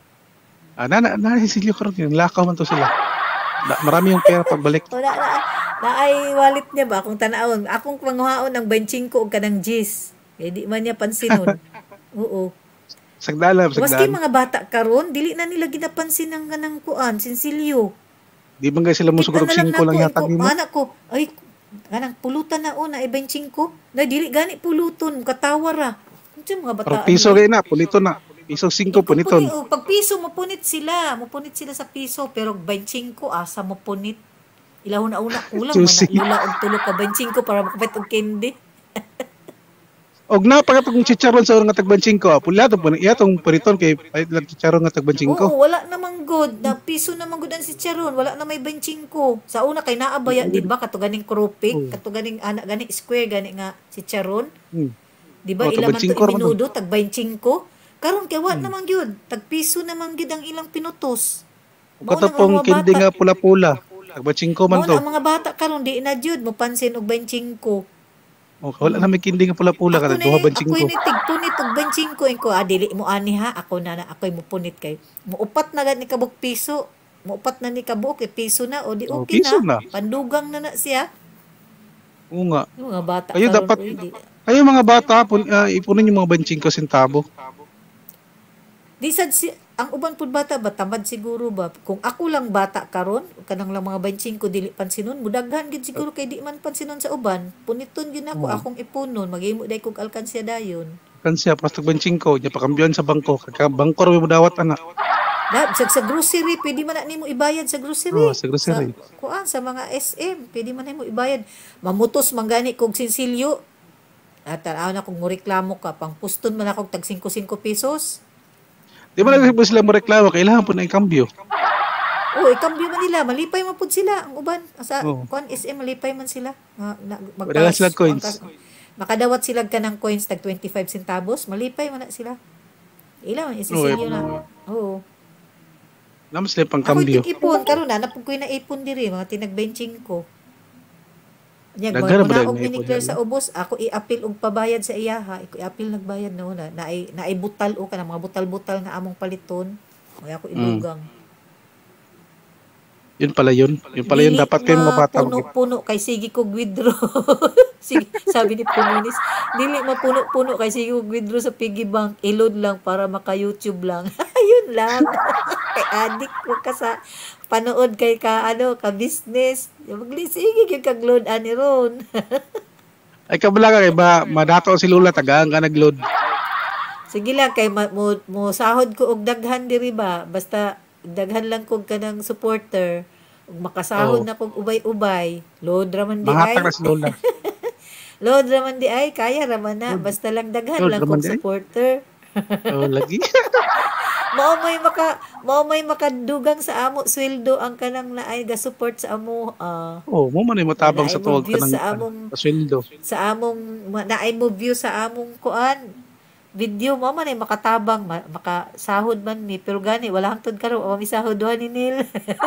[SPEAKER 3] Nasisilyo karon yun. Lakaw man to sila. Marami yung pera pagbalik.
[SPEAKER 1] Wala na. Naay wallet niya ba akong tanaon. Akong panguhaon ang 25 og kanang G's. Kaya di man niya pansinon. Oo.
[SPEAKER 3] Sagdala,
[SPEAKER 1] Maski
[SPEAKER 3] sagdaan.
[SPEAKER 1] mga bata karon dili na nila ginapansin ang kanang kuan, sinsilyo.
[SPEAKER 3] Di ba guys sila mo
[SPEAKER 1] Kita
[SPEAKER 3] siguro
[SPEAKER 1] na lang
[SPEAKER 3] 5 lang
[SPEAKER 1] nako
[SPEAKER 3] yata
[SPEAKER 1] ko,
[SPEAKER 3] nimo?
[SPEAKER 1] anak ko. Ay, kanang pulutan na una ay 25. Na dili gani puluton, katawar ra. Unsa mga
[SPEAKER 3] Pero
[SPEAKER 1] bata
[SPEAKER 3] piso kay na, pulito na. Piso 5 puniton.
[SPEAKER 1] Pag piso mapunit sila, mapunit sila sa piso pero 25 asa mo punit. Ilahon na una kulang man
[SPEAKER 3] Juicy.
[SPEAKER 1] na ila og tulo ka 25 para makapit og candy.
[SPEAKER 3] Og na pagkatong chicharon sa nga tagban 5, pula to pun iyatong puniton kay ay lang chicharon nga tagban 5.
[SPEAKER 1] Oo, wala namang good. Na piso namang good ang si Charon. Wala na may 25. Sa una kay naabaya, di ba? Kato ganing krupik, kato ganing anak, ganing square, gani nga si Charon.
[SPEAKER 3] Hmm.
[SPEAKER 1] Di ba?
[SPEAKER 3] Oh,
[SPEAKER 1] Ilang man to
[SPEAKER 3] 25 raman
[SPEAKER 1] minudo, tag 25. Karon kay wala namang yun. Tag piso namang gid ang ilang pinutos. Mao
[SPEAKER 3] Kato
[SPEAKER 1] na ang
[SPEAKER 3] pong
[SPEAKER 1] mga
[SPEAKER 3] kindi
[SPEAKER 1] bata.
[SPEAKER 3] nga pula-pula. Tagban 5 man
[SPEAKER 1] Mao
[SPEAKER 3] to.
[SPEAKER 1] na ang mga bata karon di na jud mo pansin og 25.
[SPEAKER 3] Oh, wala na may kindi nga pula-pula
[SPEAKER 1] Ako
[SPEAKER 3] kada
[SPEAKER 1] ni,
[SPEAKER 3] duha ban
[SPEAKER 1] ako
[SPEAKER 3] 5.
[SPEAKER 1] ni tigpunit og 25 ko dili mo ani ha, ako na ako'y mupunit kay. Muupat na gad ni kabuk piso. Muupat na ni kabuk piso na o di
[SPEAKER 3] Oh,
[SPEAKER 1] okay
[SPEAKER 3] piso
[SPEAKER 1] na.
[SPEAKER 3] na.
[SPEAKER 1] Pandugang na siya.
[SPEAKER 3] Oo nga.
[SPEAKER 1] Yung mga bata
[SPEAKER 3] Kayo
[SPEAKER 1] karon,
[SPEAKER 3] dapat
[SPEAKER 1] uy, di.
[SPEAKER 3] kayo mga bata ipunin yung mga ban 5 sentabo.
[SPEAKER 1] Di sad si ang uban pud bata ba tamad siguro ba kung ako lang bata karon kanang lang mga 25 dili pansinon mudaghan gid siguro kay di man pansinon sa uban puniton gyud ako akong ipunon maghimo day kog alkansya dayon.
[SPEAKER 3] Kan siya pas tagban 5 nya pakambyon sa bangko. Kaka bangko ra mo dawat ana.
[SPEAKER 1] Sa grocery, pwede man na nimo ibayad sa grocery.
[SPEAKER 3] Oh, sa grocery.
[SPEAKER 1] Sa mga SM, pwede man nimo ibayad. Mamutos man gani kog sinsilyo. At tanaw na kung reklamo ka, pang puston man ako tag 5 pesos.
[SPEAKER 3] Di ba lang sila mo reklamo kailangan po na ikambyo.
[SPEAKER 1] Oh, ikambyo man nila, malipay man pud sila ang uban. Sa
[SPEAKER 3] Oh.
[SPEAKER 1] kuan SM malipay man sila.
[SPEAKER 3] Wala sila coins.
[SPEAKER 1] Makadawat sila ka ng coins tag 25 centavos, malipay man na sila. Ila man isisilyo na. Oo.
[SPEAKER 3] Naman sila pang
[SPEAKER 1] Ako
[SPEAKER 3] kambyo.
[SPEAKER 1] ipon karon na napug ko'y naipon diri mga tinag-benching ko. Nya
[SPEAKER 3] Daghan
[SPEAKER 1] mo
[SPEAKER 3] ba
[SPEAKER 1] na
[SPEAKER 3] dahil
[SPEAKER 1] og
[SPEAKER 3] naipon
[SPEAKER 1] miniclear
[SPEAKER 3] yan,
[SPEAKER 1] sa ubos, ako i-appeal og pabayad sa iyaha. Iko i-appeal nagbayad na una. Naay butal o kana mga butal-butal nga among paliton. Kaya ako ilugang.
[SPEAKER 3] Yun pala yun. Yun pala yun dapat kayo mga bata.
[SPEAKER 1] puno kay sige ko withdraw. Sige, sabi ni Pununis, dili mapuno-puno kay sige ko withdraw sa piggy bank, i-load lang para maka-YouTube lang. Yun lang. Kay addict ko ka sa panood kay ka business. Sige gyud kag load ani ron.
[SPEAKER 3] Ay kabala ka kay ba madato si Lula tagaan ka nagload.
[SPEAKER 1] Sige lang kay mo sahod ko og daghan diri ba, basta daghan lang kog kanang supporter. Ug makasahod
[SPEAKER 3] Oh.
[SPEAKER 1] na kog ubay-ubay. Load raman di ay.
[SPEAKER 3] Mahatag na si Lula.
[SPEAKER 1] Load raman di ay, kaya raman na. Basta lang daghan
[SPEAKER 3] Load
[SPEAKER 1] lang
[SPEAKER 3] raman
[SPEAKER 1] kog
[SPEAKER 3] di ay?
[SPEAKER 1] supporter.
[SPEAKER 3] Oh, lagi.
[SPEAKER 1] Mao may makadugang sa amo sweldo ang kanang naay ga support sa amo
[SPEAKER 3] Oh, mo man ay matabang sa tuwag ka
[SPEAKER 1] views
[SPEAKER 3] ng
[SPEAKER 1] sa among
[SPEAKER 3] sweldo.
[SPEAKER 1] naay mo view sa among kuan video mo man ay makatabang makasahod man ni pero gani wala hangtod karon wa mi sahod ni Nil.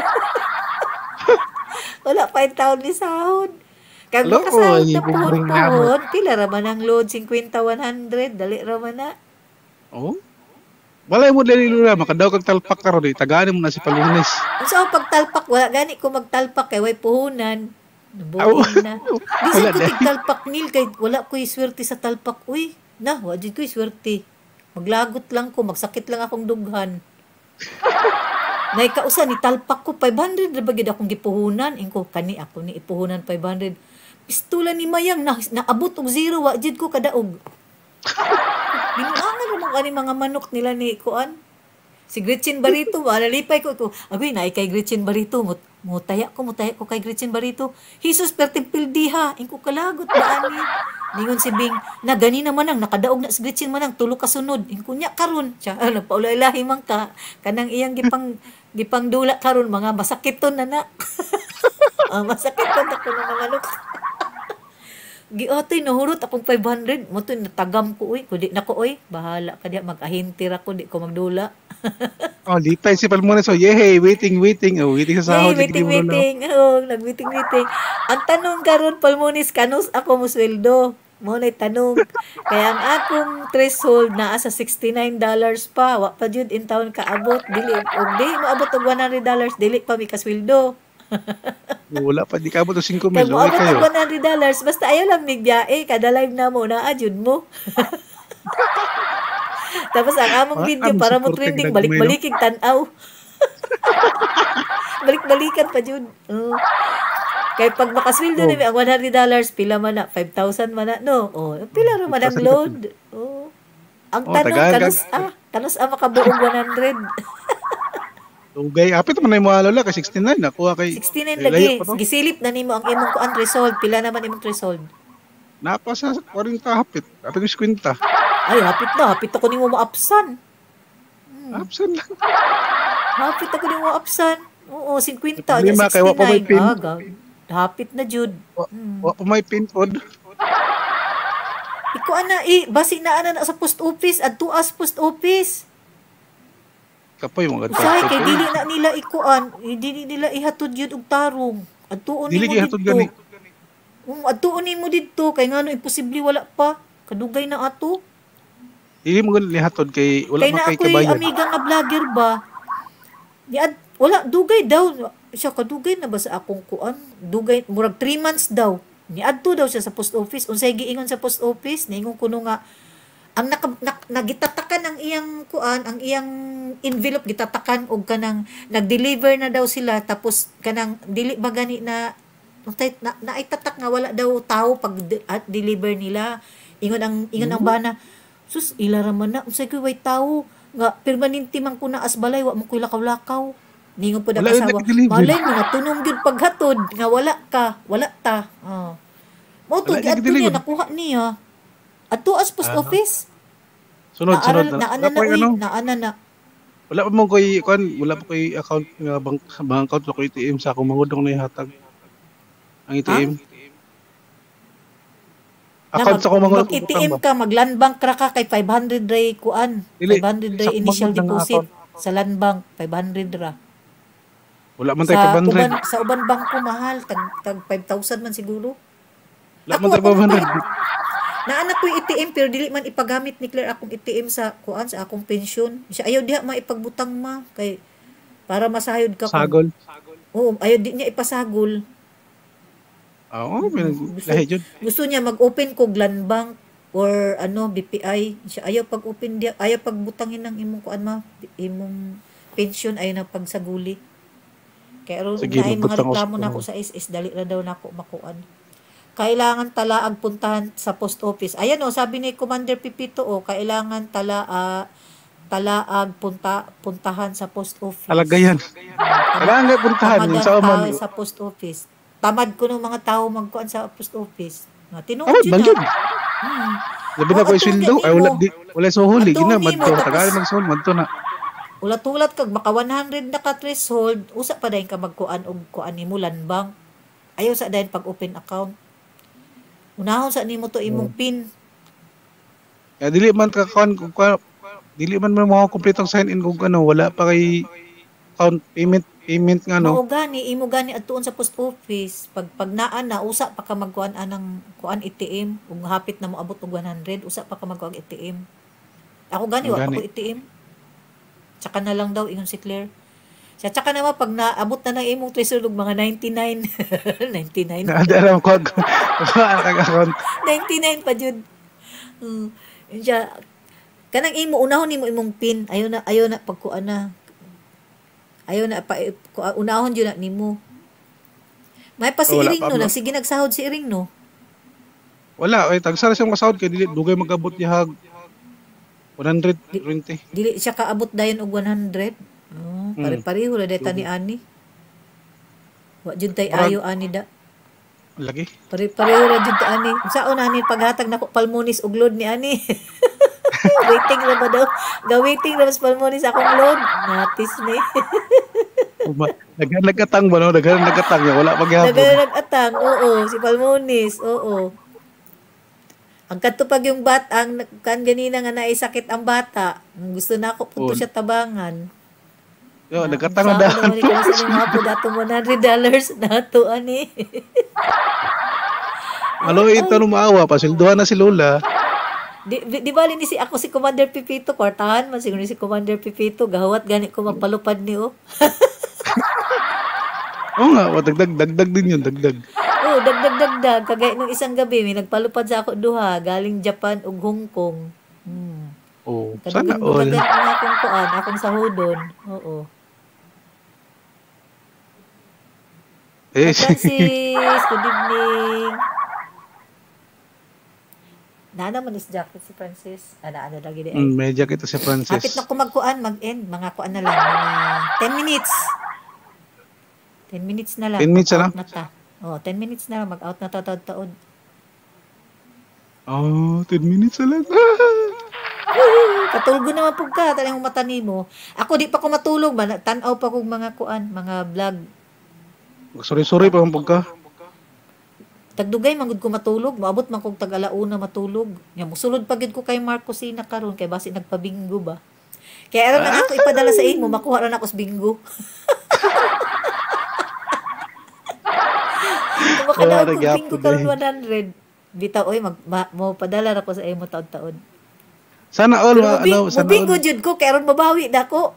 [SPEAKER 1] Wala pa yung taon ni sahod. Kag
[SPEAKER 3] Hello,
[SPEAKER 1] makasahod na
[SPEAKER 3] bring
[SPEAKER 1] puhon, pila raman ang load 50 100 dali raman na.
[SPEAKER 3] Oh. Balay mo dali Lula makadaw kag talpak karon di tagaani mo na si Palunes.
[SPEAKER 1] Unsa ang pagtalpak wala gani ko magtalpak kay way puhunan.
[SPEAKER 3] Aw.
[SPEAKER 1] Nabuin na. Di
[SPEAKER 3] Wala
[SPEAKER 1] sa ko
[SPEAKER 3] dahil.
[SPEAKER 1] tigtalpak Nil kay wala ko'y swerte sa talpak. Uy, wa jud ko'y swerte. Maglagot lang ko, magsakit lang akong dughan. Nay kausa ni talpak ko 500 ra bagid akong gipuhunan. Ingko kani ako ni ipuhunan 500. Pistola ni Mayang naabot og zero wa jud ko kadaog. Binuangan mo kani mga manok nila ni kuan. Si Gretchen Barito, malalipay ko. Agoy, naay kay Gretchen Barito. Mutaya ko kay Gretchen Barito. Jesus, pertimpildiha. Ingko kalagot ba ani? Ningon si Bing, na gani naman ang nakadaog na si Gretchen manang tulo ka sunod. Ingko nya karon. Siya, nagpaulay-lahi man ka. Kanang iyang gipang dula karon mga masakiton na na. Masakiton ako ng mga manok. Giatoy nahurot akong 500 mo to natagam ko uy kundi nako oy bahala ka diya mag-ahintir ako di ko magdula.
[SPEAKER 3] Oh, lipay si Palmones. So, yehey, waiting. Oh, waiting sa sahod.
[SPEAKER 1] Hey, waiting. Oh, nag-waiting. Ang tanong karon Palmonis kanus ako mo sweldo. Mo na tanong. Kaya ang akong threshold naa sa $69 pa. Wa pa jud in town kaabot dili og di maabot og $100 dili pa mi kasweldo.
[SPEAKER 3] Wala pa, di ka abot ng 5
[SPEAKER 1] Kag
[SPEAKER 3] mil. Okay
[SPEAKER 1] moabot
[SPEAKER 3] kayo.
[SPEAKER 1] og $100, basta ayaw lang migbiyahe, kada live na mo naa jud mo. Tapos ang among
[SPEAKER 3] Wala
[SPEAKER 1] video
[SPEAKER 3] mo
[SPEAKER 1] para mo
[SPEAKER 3] suporte
[SPEAKER 1] trending,
[SPEAKER 3] ginagmay, no?
[SPEAKER 1] balik-balikig tan-aw. Balik-balikan pa jud. Oo. Kay pag makasweldo
[SPEAKER 3] Oh.
[SPEAKER 1] nimi ang $100, pila man na 5,000 man na no. Oh, pila ra man ang
[SPEAKER 3] 5,000 ka
[SPEAKER 1] load. Oh. Ang
[SPEAKER 3] Oh,
[SPEAKER 1] tanong
[SPEAKER 3] tagagag.
[SPEAKER 1] kanos makabuog 100.
[SPEAKER 3] Dugay. Apit man na yung mga lola kay 69. Nakuha kay
[SPEAKER 1] 69
[SPEAKER 3] layo
[SPEAKER 1] lagi.
[SPEAKER 3] pa to.
[SPEAKER 1] Gisilip na nimo ang imong kuan result. Pila naman imong result?
[SPEAKER 3] Napa sa 40 hapit. Apit ko 50.
[SPEAKER 1] Ay, hapit ako nimo maapsan.
[SPEAKER 3] Absent lang.
[SPEAKER 1] Hapit ako nimo maapsan. Oo, 50
[SPEAKER 3] Problema, kay wa pa may
[SPEAKER 1] 69.
[SPEAKER 3] pin.
[SPEAKER 1] Hapit na jud.
[SPEAKER 3] Wa pa may pin pod.
[SPEAKER 1] Iko ana basi na ana sa post office at tuas post office.
[SPEAKER 3] Kapoy mga
[SPEAKER 1] Usahay kay
[SPEAKER 3] gadto.
[SPEAKER 1] dili na nila ikuan, dili nila ihatod yun og tarong. Adtuon
[SPEAKER 3] Dili
[SPEAKER 1] nimo
[SPEAKER 3] kay hatod
[SPEAKER 1] didto.
[SPEAKER 3] gani.
[SPEAKER 1] Adtuon nimo didto kay ngano imposible wala pa. Kadugay na ato.
[SPEAKER 3] Dili mo gani hatod kay wala
[SPEAKER 1] Kay
[SPEAKER 3] man
[SPEAKER 1] na
[SPEAKER 3] kay
[SPEAKER 1] ako'y
[SPEAKER 3] kabayan.
[SPEAKER 1] amiga nga vlogger ba. Wala dugay daw. Siya kadugay na ba sa akong kuan? Dugay murag 3 months daw. Niadto daw siya sa post office. Unsay giingon sa post office? Ningon kuno nga ang nagitatakan ang iyang kuan, ang iyang envelope gitatakan og kanang nag-deliver na daw sila tapos kanang dili ba gani na naitatak nga wala daw tao pag deliver nila. Ingon ang bana. Sus ila ra man na unsay koy way tao nga permanente man ko na as balay wa mo koy lakaw-lakaw. Ningon po na
[SPEAKER 3] Wala yung
[SPEAKER 1] kasawa.
[SPEAKER 3] nag-deliver.
[SPEAKER 1] Malay mo natunong gyud paghatod nga wala ta. Mo to
[SPEAKER 3] Wala
[SPEAKER 1] giadto
[SPEAKER 3] nag-deliver.
[SPEAKER 1] niya nakuha niya. Ato as post office.
[SPEAKER 3] Sunod
[SPEAKER 1] Naana na,
[SPEAKER 3] ano?
[SPEAKER 1] naana na.
[SPEAKER 3] Wala pa mo koy kuan, wala pa koy account nga bank account ko ATM sa akong mangud ako na ihatag. Ang ATM. Account sa akong mangud
[SPEAKER 1] Mag-ATM ka, mag-land bank ra ka kay 500 ray kuan.
[SPEAKER 3] Dili,
[SPEAKER 1] 500 ray
[SPEAKER 3] sa
[SPEAKER 1] initial
[SPEAKER 3] kumagod ng
[SPEAKER 1] deposit
[SPEAKER 3] account.
[SPEAKER 1] sa land bank, 500 ra.
[SPEAKER 3] Wala man tayo 500.
[SPEAKER 1] Sa uban bangko mahal, tag 5,000 man siguro.
[SPEAKER 3] Wala
[SPEAKER 1] Ako
[SPEAKER 3] man tayo 500.
[SPEAKER 1] Naanak ko ATM pero dili man ipagamit ni Claire akong ATM sa kuan sa akong pensyon. Siya ayaw diha maipagbutang ma kay para masahayod ka
[SPEAKER 3] Sagol.
[SPEAKER 1] Oo, ayaw di niya ipasagol.
[SPEAKER 3] Oo, lahi jud.
[SPEAKER 1] Gusto niya mag-open ko land bank or BPI. Siya ayaw pag-open dia, ayaw pagbutangin ng imong kuan ma, imong pension ayaw na pagsaguli. Kaya ron
[SPEAKER 3] Sige,
[SPEAKER 1] na mga
[SPEAKER 3] magbutang
[SPEAKER 1] reklamo
[SPEAKER 3] ako.
[SPEAKER 1] na ako sa SS dali ra daw nako makuan. Kailangan talaag puntahan sa post office. Ayan sabi ni Commander Pipito kailangan talaag puntahan sa post office.
[SPEAKER 3] Talaga yan. Kailangan nga puntahan
[SPEAKER 1] Tamad
[SPEAKER 3] yung
[SPEAKER 1] ang
[SPEAKER 3] sa
[SPEAKER 1] tao
[SPEAKER 3] man.
[SPEAKER 1] sa post office. Tamad ko ng mga tao magkuan sa post office. Tinuod
[SPEAKER 3] Tamad man
[SPEAKER 1] yun
[SPEAKER 3] jud. Labi na
[SPEAKER 1] Oo,
[SPEAKER 3] ko sweldo ay wala suhol
[SPEAKER 1] Atuon
[SPEAKER 3] gina
[SPEAKER 1] nimo,
[SPEAKER 3] madto
[SPEAKER 1] tapos-
[SPEAKER 3] tagal magsuhol madto na.
[SPEAKER 1] Ulat-ulat kag maka 100 na ka threshold, usa pa dayon ka magkuan og kuan nimo land bank. Ayaw sa dayon pag open account. Unahon sa nimo to imong pin.
[SPEAKER 3] Ya dili man ka kuan dili man mo kompletong sign in kung wala pa kay account payment nga
[SPEAKER 1] Mao gani imo gani adtuon sa post office. Pag naa na usa pa ka magkuan anang kuan ATM ug hapit na mo abot og 100, usa pa ka magkuan ATM. Ako gani wa pa
[SPEAKER 3] Gani.
[SPEAKER 1] ko ATM. Tsaka na lang daw ingon si Claire. Siya tsaka naman pag naabot na ng imong threshold og mga 99. 99.
[SPEAKER 3] Ada ra ko account.
[SPEAKER 1] 99 pa jud. Yun siya. Kanang imo unahon nimo imong pin. Ayaw na pagkuan na. Ayaw na unahon jud na nimo. May pa si
[SPEAKER 3] Wala
[SPEAKER 1] Iring
[SPEAKER 3] pa,
[SPEAKER 1] no,
[SPEAKER 3] bro.
[SPEAKER 1] nagsige nagsahod si Iring no.
[SPEAKER 3] Wala ay tagsara siyang kasahod kay dili dugay magabot niya 120.
[SPEAKER 1] Dili siya kaabot dayon og 100. Pare-pareho ra data ni Ani. Wa jud tay ayo Ani da.
[SPEAKER 3] Lagi.
[SPEAKER 1] Pare-pareho ra jud ta Ani. Unsaon Ani paghatag nako palmonis og load ni Ani. Waiting na ba daw? Ga-waiting na mas palmonis akong load. Natis ni.
[SPEAKER 3] Nagkatang ba no? Nagkatang niya wala pagyapon.
[SPEAKER 1] Nag-atang, oo. Si palmonis, oo. Ang katupag yung ang kan ganina nga naisakit ang bata. Gusto na ako punto
[SPEAKER 3] Oo.
[SPEAKER 1] siya tabangan.
[SPEAKER 3] Yo, nagkatang na dahan.
[SPEAKER 1] Sa mga po dato $100 dato ani.
[SPEAKER 3] Alo ito no maawa pasilduhan na si Lola.
[SPEAKER 1] Di bali ni ako si Commander Pipito kwartahan man siguro ni si Commander Pipito gahawat gani ko magpalupad ni
[SPEAKER 3] Oo nga, dagdag din yun, dagdag.
[SPEAKER 1] Oo, dagdag. Kagaya nung isang gabi, may nagpalupad sa ako duha, galing Japan ug Hong Kong.
[SPEAKER 3] Oh, sana
[SPEAKER 1] Kadugan-dugan
[SPEAKER 3] all.
[SPEAKER 1] ang akong kuan, akong sahudon. Oo.
[SPEAKER 3] Eh,
[SPEAKER 1] Francis, good evening. Nana man is jacket si Francis. Ano lagi di ay.
[SPEAKER 3] medyo kita si
[SPEAKER 1] Hapit
[SPEAKER 3] Francis.
[SPEAKER 1] na ko mag-kuan, mag-end. Mga kuan na lang, mga 10 minutes. 10 minutes na lang.
[SPEAKER 3] 10 minutes na
[SPEAKER 1] mag-out na ta. Oh, 10 minutes na lang, mag-out na ta taod.
[SPEAKER 3] Oh, 10 minutes na lang.
[SPEAKER 1] Katulgo naman pug ka, talang mata nimo. Ako di pa ko matulog ba, tan-aw pa kog mga kuan, mga vlog.
[SPEAKER 3] Sorry pa ang pagka.
[SPEAKER 1] Tagdugay mangud ko matulog, maabot man kog tag-alauna matulog. Nya mosulod pa gid ko kay Marcosina karon kay basi nagpabinggo ba. Kaya aron na ako ipadala sa imo, makuha ra na ako sa bingo. Makadaog
[SPEAKER 3] Wala
[SPEAKER 1] kog
[SPEAKER 3] na
[SPEAKER 1] bingo
[SPEAKER 3] gyapon,
[SPEAKER 1] karon 100. Bitaw oy mo padala ra ko sa imo taon-taon.
[SPEAKER 3] Sana all,
[SPEAKER 1] Pero
[SPEAKER 3] sana
[SPEAKER 1] bingo
[SPEAKER 3] all.
[SPEAKER 1] jud ko kay aron mabawi dako.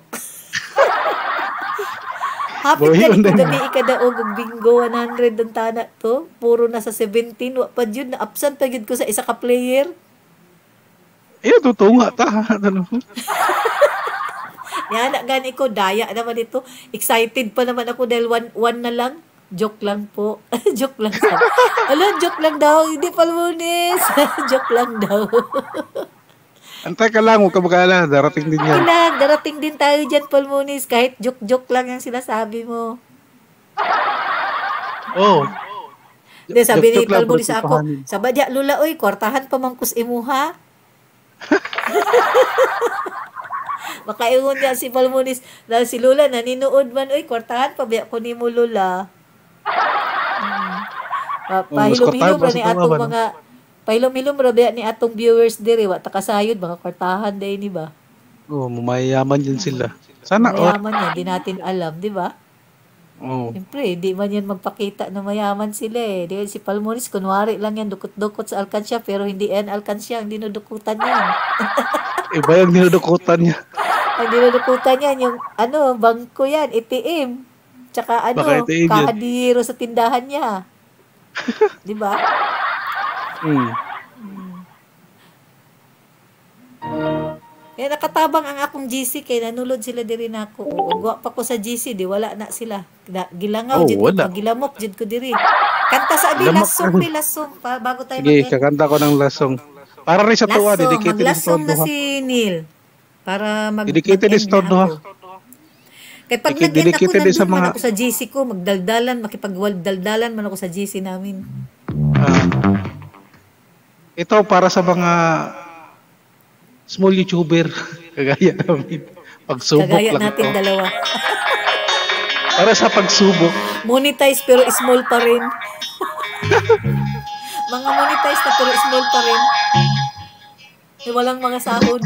[SPEAKER 1] Hapit
[SPEAKER 3] Boy,
[SPEAKER 1] na
[SPEAKER 3] yun
[SPEAKER 1] ko
[SPEAKER 3] din.
[SPEAKER 1] gabi ikadaog og bingo 100 ang tana to. Puro na sa 17 wa pa jud na absent pa jud ko sa isa ka player.
[SPEAKER 3] Totoo nga ta. Ano?
[SPEAKER 1] Yan na gani ko daya naman ito. Excited pa naman ako dahil one na lang. Joke lang po. Joke lang sabi. Joke lang daw. Hindi palmunis. Joke lang daw.
[SPEAKER 3] Antay ka lang, huwag ka mag-alala. Darating din yan.
[SPEAKER 1] Ilang, darating din tayo dyan, Palmunis. Kahit joke-joke lang yung sinasabi mo.
[SPEAKER 3] Oh.
[SPEAKER 1] Hindi, sabi ni
[SPEAKER 3] Joke-joke lang,
[SPEAKER 1] Palmunis
[SPEAKER 3] pero
[SPEAKER 1] ako,
[SPEAKER 3] tupahanin.
[SPEAKER 1] sa badya, lula, oy, kwartahan pa mangkus imuha. Makaingon niya si Palmunis, dahil si Lula, naninood man, oy, kwartahan pa biya ko ni mo, Lula. Pahilom-hilom ra ni atong mga pahilom-hilom ra biya ni atong viewers diri wa ta kasayod mga kwartahan day ni ba.
[SPEAKER 3] Oh, mayayaman din sila. Sana all.
[SPEAKER 1] Mayaman yan, di natin alam, di ba?
[SPEAKER 3] Oh.
[SPEAKER 1] Siyempre, di man yan magpakita na mayaman sila eh. Di si Palmunis, kunwari lang yan, dukot-dukot sa alkansya, pero hindi yan alkansya, ang dinudukutan yan.
[SPEAKER 3] Iba yung ninudukutan niya.
[SPEAKER 1] Ang dinudukutan yan, yung bangko yan, ATM. Tsaka
[SPEAKER 3] Baka ATM yan.
[SPEAKER 1] kahadiro sa tindahan niya. Di ba? Kaya nakatabang ang akong GC kay nanulod sila diri nako. Ugwa pa ko sa GC di wala na sila. Gilangaw jud ko,
[SPEAKER 3] wala.
[SPEAKER 1] gilamok jud ko diri. Kanta sa abi
[SPEAKER 3] Lamok
[SPEAKER 1] lasong pa bago tayo
[SPEAKER 3] Sige,
[SPEAKER 1] mag-end.
[SPEAKER 3] kakanta ko ng lasong. Para rin sa tuwa, dedicated sa
[SPEAKER 1] maglasong na
[SPEAKER 3] todo.
[SPEAKER 1] si Neil para
[SPEAKER 3] Dedicated
[SPEAKER 1] mag-end
[SPEAKER 3] is todo,
[SPEAKER 1] na
[SPEAKER 3] ha?
[SPEAKER 1] ako. Kaya pag
[SPEAKER 3] Dedicated
[SPEAKER 1] nag-end ako,
[SPEAKER 3] din sa
[SPEAKER 1] nandun man
[SPEAKER 3] mga-
[SPEAKER 1] ako sa GC ko, magdaldalan, makipagdaldalan man ako sa GC namin.
[SPEAKER 3] Ito para sa mga small YouTuber. Kagaya namin. Pagsubok
[SPEAKER 1] Kagaya
[SPEAKER 3] lang
[SPEAKER 1] natin
[SPEAKER 3] ito.
[SPEAKER 1] dalawa.
[SPEAKER 3] Para sa pagsubok.
[SPEAKER 1] Monetize pero small pa rin. Mga monetize na pero small pa rin. Walang mga sahod.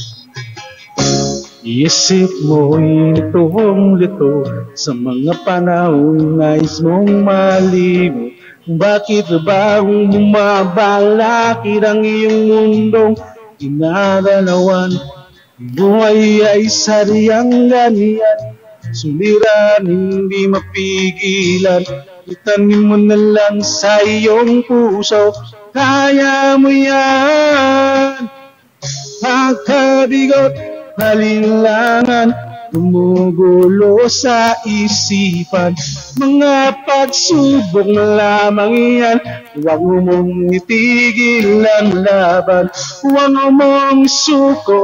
[SPEAKER 3] Isip mo'y litong-lito sa mga panahon nais mong malimot. Bakit ba bumabalakid ang iyong mundong inaranawan? Buhay ay sadyang ganyan, suliran hindi mapigilan. Itanim mo na lang sa iyong puso, kaya mo yan. Pagkabigot, halinlangan, gumugulo sa isipan. Mga pagsubok lamang yan, huwag mo mong itigil ang laban. Huwag mo mong suko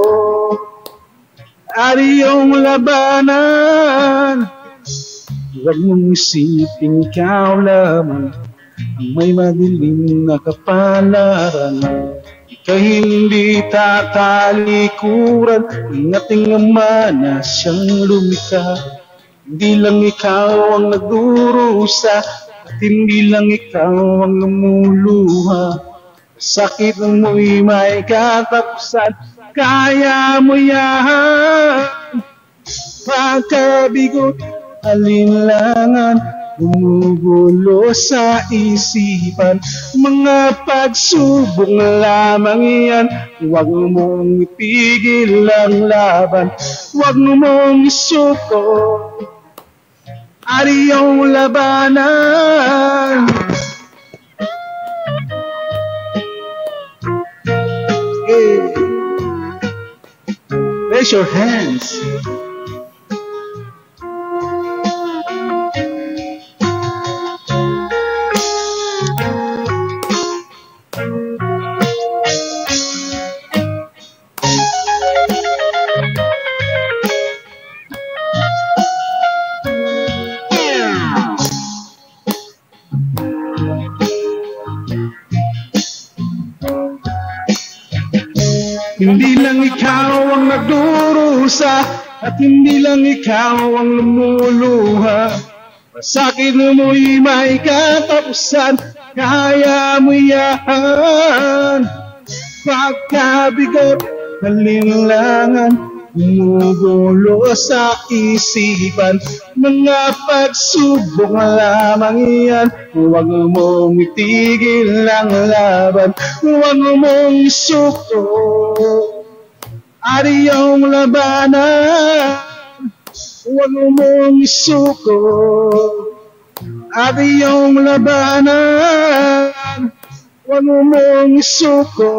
[SPEAKER 3] at iyong labanan. Huwag mong isipin ikaw lamang ang may madilim na kapalaran. Ika'y hindi tatalikuran ng ating Ama na siyang lumikha. Hindi lang ikaw ang nagdurusa at hindi lang ikaw ang namuluha. Sakit mo'y may katapusan, kaya mo yan. Pagkabigot, alinlangan, gumugulo sa isipan. Mga pagsubok lamang yan, huwag mong ipigil ang laban. Huwag mong isuko at iyong labanan. Hey, raise your hands. Hindi lang ikaw ang nagdurusa at hindi lang ikaw ang lumuluha. Masakit mo'y may katapusan, kaya mo yan. Pagkabigat, nalinlangan, bumubulo sa isipan. Mga pagsubok lamang yan, huwag mong itigil ang laban. Huwag mong isuko at iyong labanan. Huwag mong isuko at iyong labanan. Huwag mong isuko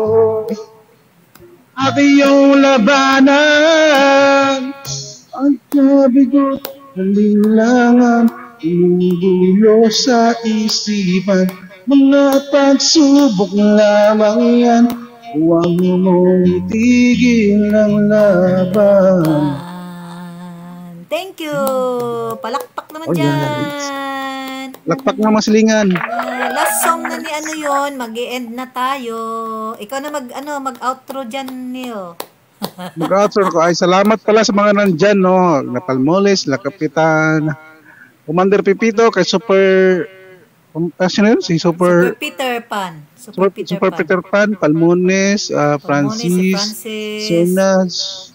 [SPEAKER 3] at iyong labanan. Ang kabigot, nalinlangan, bumubulo sa isipan. Mga pagsubok lamang yan, huwag mong itigil ang laban.
[SPEAKER 1] Thank you. Palakpak naman
[SPEAKER 3] Oh,
[SPEAKER 1] dyan.
[SPEAKER 3] Lakpak na masilingan.
[SPEAKER 1] Last song na ni ano yon, mag-i-end na tayo. Ikaw na mag-outro dyan, Neil.
[SPEAKER 3] Mag-outro ko. Ay, salamat pala sa mga nandyan, no? Na Palmoles, La Kapitan, Commander Pipito, kay Super... Sino yun? Si
[SPEAKER 1] Super Peter Pan.
[SPEAKER 3] Super Peter Pan, Palmones, Francis, Sonas,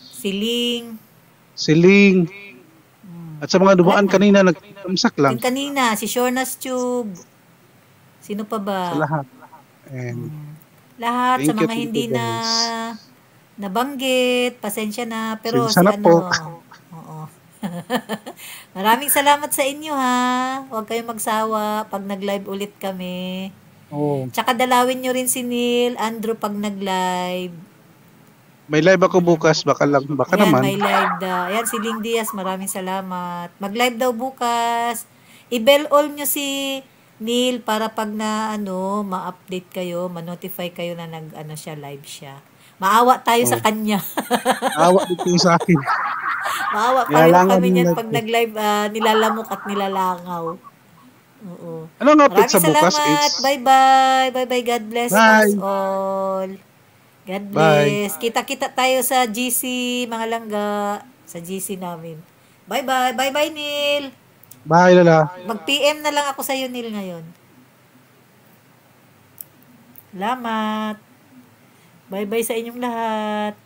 [SPEAKER 3] Siling, at sa mga dumaan kanina, nagtamsak lang.
[SPEAKER 1] Yung kanina, si Shornas Tube. Sino pa ba?
[SPEAKER 3] Sa lahat. And
[SPEAKER 1] Lahat sa
[SPEAKER 3] thank you,
[SPEAKER 1] mga
[SPEAKER 3] thank
[SPEAKER 1] hindi
[SPEAKER 3] you,
[SPEAKER 1] na
[SPEAKER 3] guys.
[SPEAKER 1] nabanggit, pasensya na, pero
[SPEAKER 3] Pasensya na po.
[SPEAKER 1] Oo. Maraming salamat sa inyo ha. Huwag kayong magsawa pag nag-live ulit kami.
[SPEAKER 3] Oh,
[SPEAKER 1] Tsaka dalawin nyo rin si Neil, Andrew pag nag-live.
[SPEAKER 3] may live ako bukas, baka
[SPEAKER 1] Ayan,
[SPEAKER 3] naman.
[SPEAKER 1] may live daw. Ayan, si Ling Diaz, maraming salamat. Mag-live daw bukas. I-bell all nyo si Neil para pag na ma-update kayo, ma-notify kayo na siya, live siya. Maawa tayo sa kanya.
[SPEAKER 3] Awa dito yung sa akin.
[SPEAKER 1] Maawa tayo
[SPEAKER 3] Nilalangaw
[SPEAKER 1] kami
[SPEAKER 3] yung
[SPEAKER 1] niyan
[SPEAKER 3] live
[SPEAKER 1] pag
[SPEAKER 3] ko.
[SPEAKER 1] naglive, nilalamok at nilalangaw. Oo.
[SPEAKER 3] Ano nga update
[SPEAKER 1] Maraming
[SPEAKER 3] sa bukas?
[SPEAKER 1] salamat.
[SPEAKER 3] It's
[SPEAKER 1] Bye-bye. Bye-bye. God bless
[SPEAKER 3] Bye.
[SPEAKER 1] us all. God
[SPEAKER 3] Bye.
[SPEAKER 1] bless. Kita-kita tayo sa GC, mga langga. Sa GC namin. Bye-bye. Bye-bye, Neil.
[SPEAKER 3] Bye, Lala.
[SPEAKER 1] Mag-PM na lang ako sa'yo, Neil, ngayon. Salamat. Bye-bye sa inyong lahat.